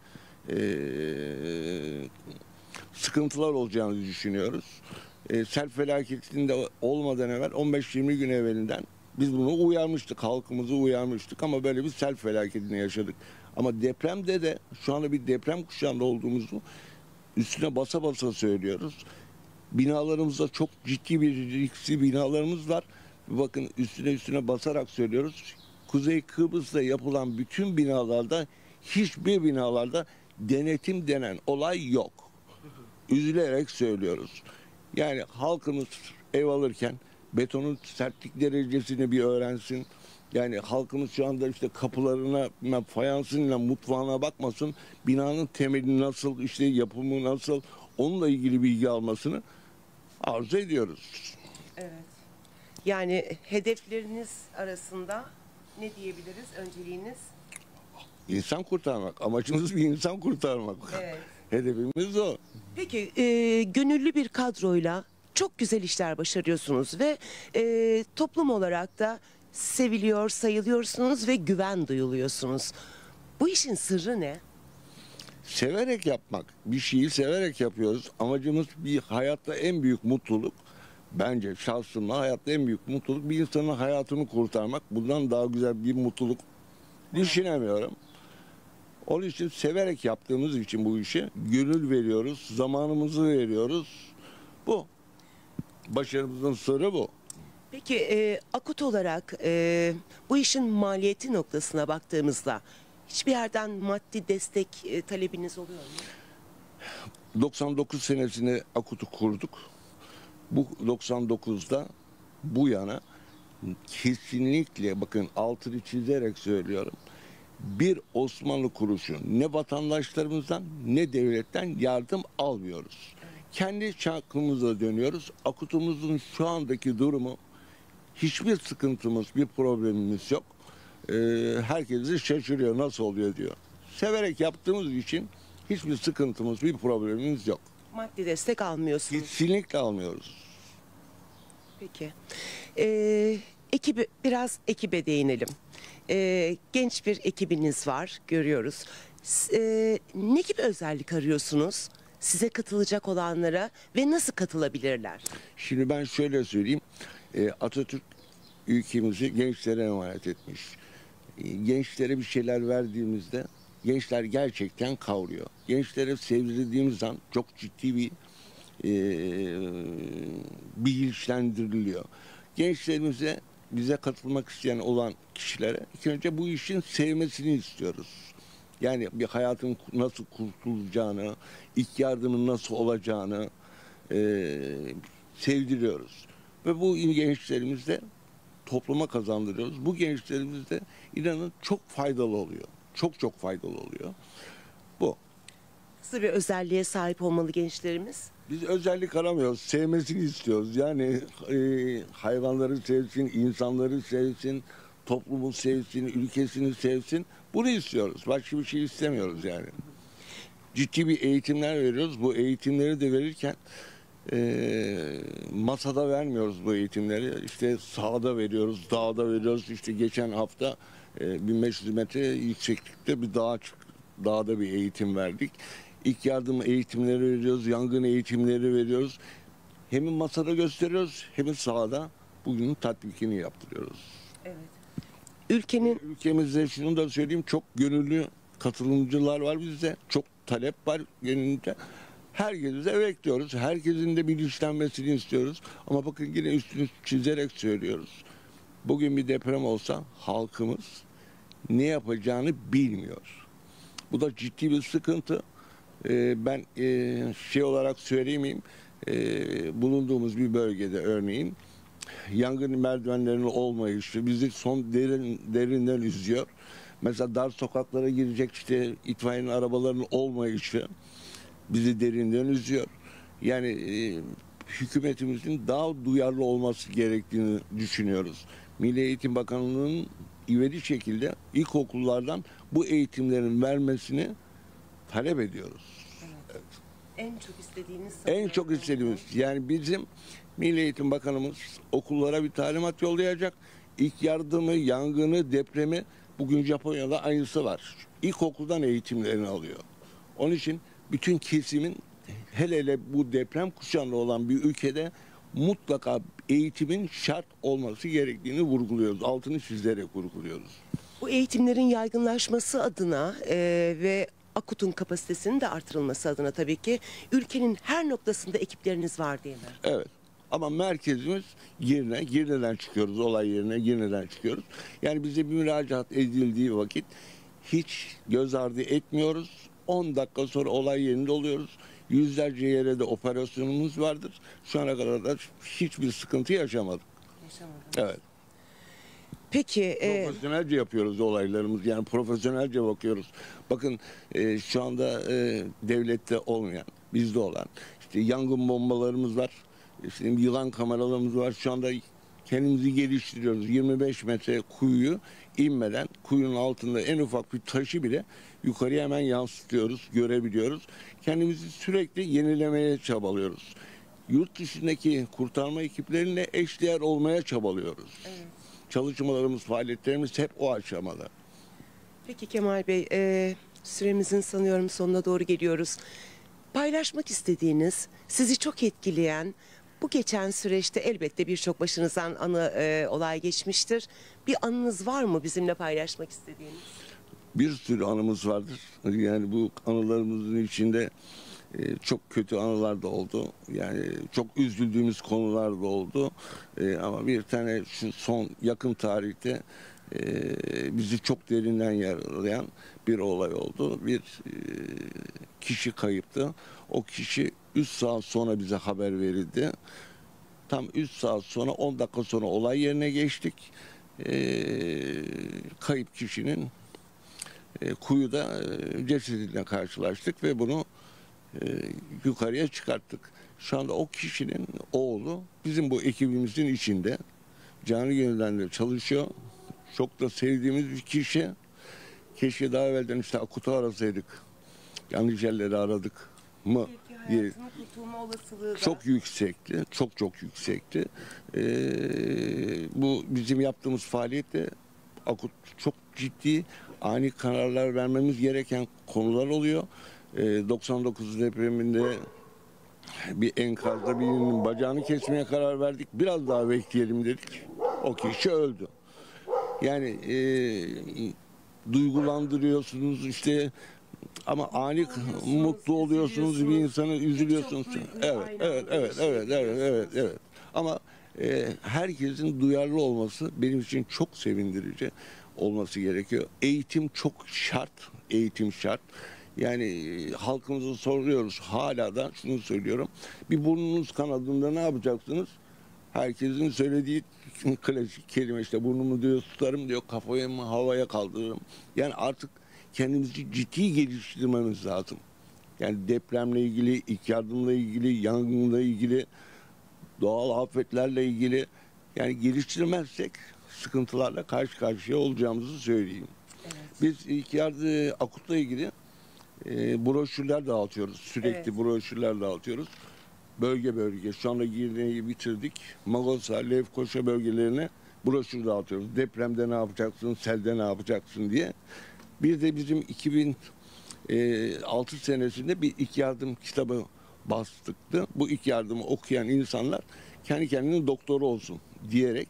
e, sıkıntılar olacağını düşünüyoruz. E, sel felaketinde olmadan evvel on beş yirmi gün evvelinden biz bunu uyarmıştık, halkımızı uyarmıştık ama böyle bir sel felaketini yaşadık. Ama depremde de şu anda bir deprem kuşağında olduğumuzu üstüne basa basa söylüyoruz. Binalarımızda çok ciddi bir riskli binalarımız var. Bakın üstüne üstüne basarak söylüyoruz. Kuzey Kıbrıs'ta yapılan bütün binalarda, hiçbir binalarda denetim denen olay yok. Üzülerek söylüyoruz. Yani halkımız ev alırken betonun sertlik derecesini bir öğrensin. Yani halkımız şu anda işte kapılarına, fayansıyla, mutfağına bakmasın. Binanın temeli nasıl, işte yapımı nasıl, onunla ilgili bilgi almasını arzu ediyoruz. Evet. Yani hedefleriniz arasında ne diyebiliriz? Önceliğiniz? İnsan kurtarmak. Amacımız bir insan kurtarmak. Evet. Hedefimiz o. Peki e, gönüllü bir kadroyla çok güzel işler başarıyorsunuz ve e, toplum olarak da seviliyor, sayılıyorsunuz ve güven duyuluyorsunuz. Bu işin sırrı ne? severek yapmak. Bir şeyi severek yapıyoruz. Amacımız bir hayatta en büyük mutluluk. Bence şahsımla hayatta en büyük mutluluk bir insanın hayatını kurtarmak. Bundan daha güzel bir mutluluk düşünemiyorum. Onun için severek yaptığımız için bu işi gönül veriyoruz, zamanımızı veriyoruz. Bu. Başarımızın sırrı bu. Peki e, Akut olarak e, bu işin maliyeti noktasına baktığımızda hiçbir yerden maddi destek e, talebiniz oluyor mu? doksan dokuz senesinde Akut'u kurduk. Bu doksan dokuzda bu yana kesinlikle, bakın altını çizerek söylüyorum, bir Osmanlı kuruşu ne vatandaşlarımızdan ne devletten yardım almıyoruz. Kendi çarkımıza dönüyoruz. Akut'umuzun şu andaki durumu, hiçbir sıkıntımız, bir problemimiz yok. Ee, herkes de şaşırıyor, nasıl oluyor diyor. Severek yaptığımız için hiçbir sıkıntımız, bir problemimiz yok. Maddi destek almıyorsunuz. Kesinlikle almıyoruz. Peki. Ee, ekibi, biraz ekibe değinelim. Ee, genç bir ekibiniz var, görüyoruz. S- e, ne gibi özellik arıyorsunuz size katılacak olanlara ve nasıl katılabilirler? Şimdi ben şöyle söyleyeyim. Ee, Atatürk ülkemizi gençlere emanet etmiş. Ee, gençlere bir şeyler verdiğimizde gençler gerçekten kavruyor. Gençlere sevdirdiğimiz zaman çok ciddi bir e, bilinçlendiriliyor. Gençlerimize, bize katılmak isteyen olan kişilere ilk önce bu işin sevmesini istiyoruz. Yani bir hayatın nasıl kurtulacağını, ilk yardımın nasıl olacağını e, sevdiriyoruz. Ve bu gençlerimizde topluma kazandırıyoruz. Bu gençlerimiz de inanın çok faydalı oluyor. Çok çok faydalı oluyor. Bu. Nasıl bir özelliğe sahip olmalı gençlerimiz? Biz özellik aramıyoruz. Sevmesini istiyoruz. Yani e, hayvanları sevsin, insanları sevsin, toplumu sevsin, ülkesini sevsin. Bunu istiyoruz. Başka bir şey istemiyoruz yani. Ciddi bir eğitimler veriyoruz. Bu eğitimleri de verirken e, masada vermiyoruz bu eğitimleri. İşte sahada veriyoruz, dağda veriyoruz. İşte geçen hafta e, bin beş yüz metre yükseklikte bir dağa çık, dağda bir eğitim verdik. İlk yardım eğitimleri veriyoruz, yangın eğitimleri veriyoruz. Hem masada gösteriyoruz, hem sahada bugünün tatbikini yaptırıyoruz. Evet. Ülkenin Ülkemizde şunu da söyleyeyim, çok gönüllü katılımcılar var bizde. Çok talep var gönüllüde. Herkesi de bekliyoruz. Herkesin de bilinçlenmesini istiyoruz. Ama bakın yine üstünü çizerek söylüyoruz. Bugün bir deprem olsa halkımız ne yapacağını bilmiyor. Bu da ciddi bir sıkıntı. Ee, ben e, şey olarak söyleyeyim, e, bulunduğumuz bir bölgede örneğin yangın merdivenlerinin olmayışı bizi son derin, derinden üzüyor. Mesela dar sokaklara girecek işte itfaiyenin arabalarının olmayışı bizi derinden üzüyor. Yani e, hükümetimizin daha duyarlı olması gerektiğini düşünüyoruz. Milli Eğitim Bakanlığı'nın ivedi şekilde ilkokullardan bu eğitimlerin vermesini talep ediyoruz. evet. En çok istediğiniz En çok istediğimiz, yani bizim Milli Eğitim Bakanımız okullara bir talimat yollayacak. İlk yardımı, yangını, depremi, bugün Japonya'da aynısı var. İlkokuldan eğitimlerini alıyor. Onun için bütün kesimin, hele hele bu deprem kuşağında olan bir ülkede mutlaka eğitimin şart olması gerektiğini vurguluyoruz. Altını çizerek vurguluyoruz. Bu eğitimlerin yaygınlaşması adına e, ve Akut'un kapasitesinin de artırılması adına tabii ki ülkenin her noktasında ekipleriniz var değil mi? Evet. Ama merkezimiz Girne, Girne'den çıkıyoruz, olay yerine Girne'den çıkıyoruz. Yani bize bir müracaat edildiği vakit hiç göz ardı etmiyoruz. on dakika sonra olay yerinde oluyoruz. Yüzlerce yere de operasyonumuz vardır. Şu ana kadar da hiçbir sıkıntı yaşamadık. Yaşamadım. Evet. Peki. E... Profesyonelce yapıyoruz olaylarımızı. Yani profesyonelce bakıyoruz. Bakın e, şu anda e, devlette olmayan, bizde olan işte yangın bombalarımız var. İşte yılan kameralarımız var. Şu anda kendimizi geliştiriyoruz. yirmi beş metre kuyuyu inmeden kuyunun altında en ufak bir taşı bile yukarıya hemen yansıtıyoruz, görebiliyoruz. Kendimizi sürekli yenilemeye çabalıyoruz. Yurt dışındaki kurtarma ekipleriyle eşdeğer olmaya çabalıyoruz. Evet. Çalışmalarımız, faaliyetlerimiz hep o aşamada. Peki Kemal Bey, e, Süremizin sanıyorum sonuna doğru geliyoruz. Paylaşmak istediğiniz, sizi çok etkileyen, bu geçen süreçte elbette birçok başınızdan anı, e, olay geçmiştir. Bir anınız var mı bizimle paylaşmak istediğiniz? Bir sürü anımız vardır. Yani bu anılarımızın içinde e, çok kötü anılar da oldu. Yani çok üzüldüğümüz konular da oldu. E, ama bir tane şu son yakın tarihte e, bizi çok derinden yaralayan bir olay oldu. Bir e, kişi kayıptı. O kişi üç saat sonra bize haber verildi. Tam üç saat sonra, on dakika sonra olay yerine geçtik. E, kayıp kişinin e, kuyuda e, cesediyle karşılaştık ve bunu e, yukarıya çıkarttık. Şu anda o kişinin oğlu bizim bu ekibimizin içinde canı gönülden de çalışıyor. Çok da sevdiğimiz bir kişi. Keşke daha evvelden işte Akut'u arasaydık. Yanlış yerleri aradık mı diye. Çok yüksekti. Çok çok yüksekti. Ee, bu bizim yaptığımız faaliyette Akut çok ciddi ani kararlar vermemiz gereken konular oluyor. Ee, doksan dokuz depreminde bir enkazda birinin bacağını kesmeye karar verdik. Biraz daha bekleyelim dedik. O kişi öldü. Yani e, duygulandırıyorsunuz işte ama ani mutlu oluyorsunuz, bir insanı üzülüyorsunuz. Evet, evet, evet, evet, evet, evet, evet. Ama e, herkesin duyarlı olması benim için çok sevindirici olması gerekiyor. Eğitim çok şart, eğitim şart. Yani e, halkımıza soruyoruz, hala da şunu söylüyorum. Bir burnunuz kanadında ne yapacaksınız? Herkesin söylediği klasik kelime işte burnumu diyor tutarım diyor, kafayı mı havaya kaldırırım. Yani artık kendimizi ciddi geliştirmemiz lazım. Yani depremle ilgili, ilk yardımla ilgili, yangınla ilgili, doğal afetlerle ilgili yani geliştirmezsek sıkıntılarla karşı karşıya olacağımızı söyleyeyim. Evet. Biz ilk yardım Akut'la ilgili e, broşürler dağıtıyoruz. Sürekli evet. broşürler dağıtıyoruz. Bölge bölge. Şu anda Girne'yi bitirdik. Magosa, Lefkoşa bölgelerine broşür dağıtıyoruz. Depremde ne yapacaksın, selde ne yapacaksın diye. Bir de bizim iki bin altı senesinde bir ilk yardım kitabı bastıktı. Bu ilk yardımı okuyan insanlar kendi kendine doktoru olsun diyerek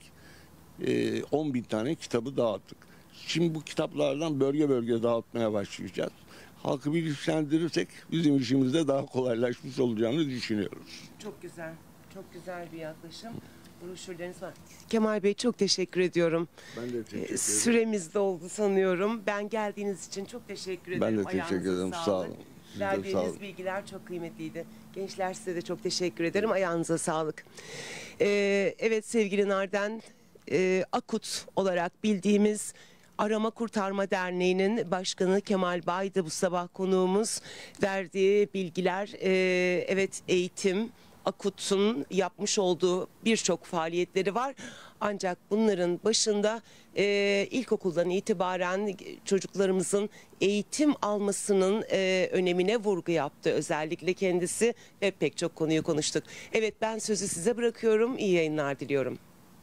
on bin tane kitabı dağıttık. Şimdi bu kitaplardan bölge bölge dağıtmaya başlayacağız. Halkı bilinçlendirirsek bizim işimizde daha kolaylaşmış olacağını düşünüyoruz. Çok güzel, çok güzel bir yaklaşım. Broşürleriniz var. Kemal Bey çok teşekkür ediyorum. Ben de teşekkür ederim. Süremiz doldu sanıyorum. Ben geldiğiniz için çok teşekkür ederim. Ben de teşekkür ederim. Sağ olun. Verdiğiniz bilgiler çok kıymetliydi. Gençler size de çok teşekkür ederim. Ayağınıza sağlık. Ee, evet sevgili Narden, e, Akut olarak bildiğimiz Arama Kurtarma Derneği'nin başkanı Kemal Bay'dı bu sabah konuğumuz. Verdiği bilgiler, e, evet eğitim, Akut'un yapmış olduğu birçok faaliyetleri var. Ancak bunların başında e, ilkokuldan itibaren çocuklarımızın eğitim almasının e, önemine vurgu yaptı. Özellikle kendisi ve pek çok konuyu konuştuk. Evet ben sözü size bırakıyorum. İyi yayınlar diliyorum.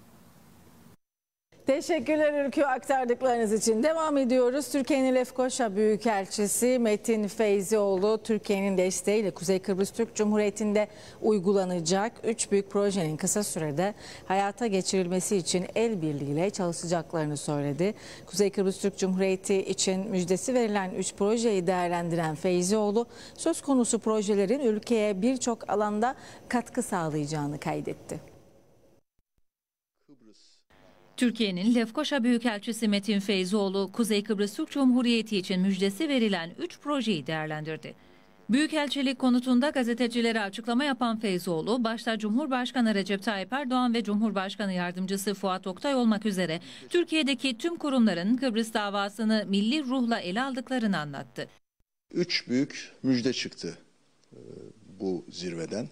Teşekkürler Ülkü aktardıklarınız için. Devam ediyoruz. Türkiye'nin Lefkoşa Büyükelçisi Metin Feyzioğlu, Türkiye'nin desteğiyle Kuzey Kıbrıs Türk Cumhuriyeti'nde uygulanacak üç büyük projenin kısa sürede hayata geçirilmesi için el birliğiyle çalışacaklarını söyledi. Kuzey Kıbrıs Türk Cumhuriyeti için müjdesi verilen üç projeyi değerlendiren Feyzioğlu, söz konusu projelerin ülkeye birçok alanda katkı sağlayacağını kaydetti. Türkiye'nin Lefkoşa Büyükelçisi Metin Feyzioğlu, Kuzey Kıbrıs Türk Cumhuriyeti için müjdesi verilen üç projeyi değerlendirdi. Büyükelçilik konutunda gazetecilere açıklama yapan Feyzioğlu, başta Cumhurbaşkanı Recep Tayyip Erdoğan ve Cumhurbaşkanı Yardımcısı Fuat Oktay olmak üzere Türkiye'deki tüm kurumların Kıbrıs davasını milli ruhla ele aldıklarını anlattı. Üç büyük müjde çıktı bu zirveden.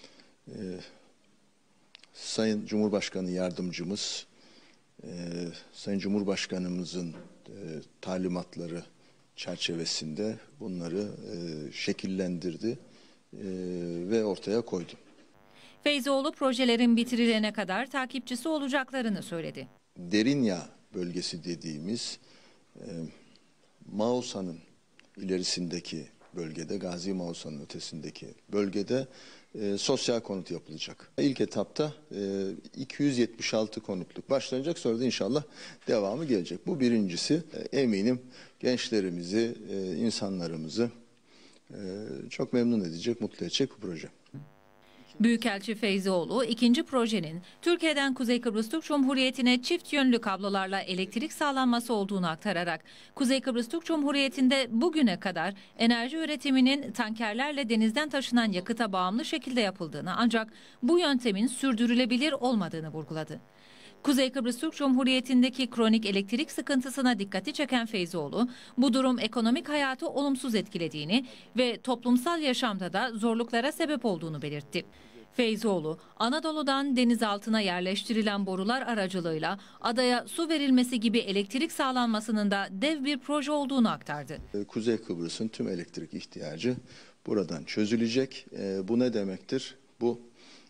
Sayın Cumhurbaşkanı Yardımcımız, Ee, Sayın Cumhurbaşkanımızın e, talimatları çerçevesinde bunları e, şekillendirdi e, ve ortaya koydu. Feyzioğlu projelerin bitirilene kadar takipçisi olacaklarını söyledi. Derinya bölgesi dediğimiz e, Maosa'nın ilerisindeki bölgede, Gazi Mausa'nın ötesindeki bölgede e, sosyal konut yapılacak. İlk etapta e, iki yüz yetmiş altı konutluk başlanacak, sonra da inşallah devamı gelecek. Bu birincisi. E, eminim gençlerimizi, e, insanlarımızı e, çok memnun edecek, mutlu edecek bu proje. Büyükelçi Feyzioğlu ikinci projenin Türkiye'den Kuzey Kıbrıs Türk Cumhuriyeti'ne çift yönlü kablolarla elektrik sağlanması olduğunu aktararak Kuzey Kıbrıs Türk Cumhuriyeti'nde bugüne kadar enerji üretiminin tankerlerle denizden taşınan yakıta bağımlı şekilde yapıldığını, ancak bu yöntemin sürdürülebilir olmadığını vurguladı. Kuzey Kıbrıs Türk Cumhuriyeti'ndeki kronik elektrik sıkıntısına dikkati çeken Feyzioğlu, bu durum ekonomik hayatı olumsuz etkilediğini ve toplumsal yaşamda da zorluklara sebep olduğunu belirtti. Feyzioğlu, Anadolu'dan denizaltına yerleştirilen borular aracılığıyla adaya su verilmesi gibi elektrik sağlanmasının da dev bir proje olduğunu aktardı. Kuzey Kıbrıs'ın tüm elektrik ihtiyacı buradan çözülecek. Bu ne demektir? Bu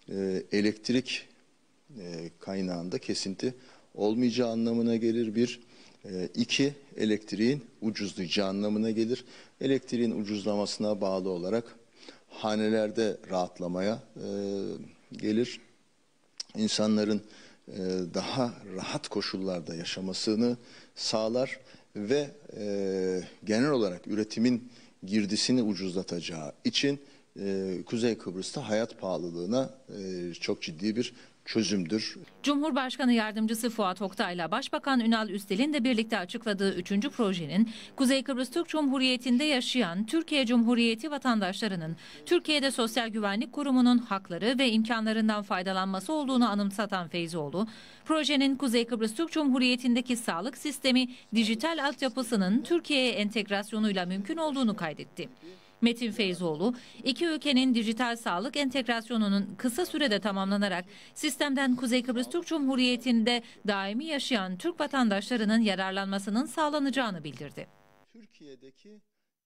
elektrik kaynağında kesinti olmayacağı anlamına gelir. Bir, iki, elektriğin ucuzlayacağı anlamına gelir. Elektriğin ucuzlamasına bağlı olarak hanelerde rahatlamaya e, gelir. İnsanların e, daha rahat koşullarda yaşamasını sağlar ve e, genel olarak üretimin girdisini ucuzlatacağı için e, Kuzey Kıbrıs'ta hayat pahalılığına e, çok ciddi bir çözümdür. Cumhurbaşkanı Yardımcısı Fuat Oktay'la Başbakan Ünal Üstel'in de birlikte açıkladığı üçüncü projenin Kuzey Kıbrıs Türk Cumhuriyeti'nde yaşayan Türkiye Cumhuriyeti vatandaşlarının Türkiye'de Sosyal Güvenlik Kurumu'nun hakları ve imkanlarından faydalanması olduğunu anımsatan Feyzioğlu, projenin Kuzey Kıbrıs Türk Cumhuriyeti'ndeki sağlık sistemi dijital altyapısının Türkiye'ye entegrasyonuyla mümkün olduğunu kaydetti. Metin Feyzioğlu, iki ülkenin dijital sağlık entegrasyonunun kısa sürede tamamlanarak sistemden Kuzey Kıbrıs Türk Cumhuriyeti'nde daimi yaşayan Türk vatandaşlarının yararlanmasının sağlanacağını bildirdi. Türkiye'deki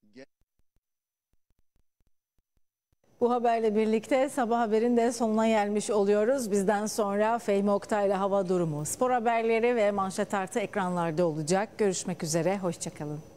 Bu haberle birlikte sabah haberin de sonuna gelmiş oluyoruz. Bizden sonra Fehmi Oktay'la hava durumu, spor haberleri ve manşet artı ekranlarda olacak. Görüşmek üzere, hoşça kalın.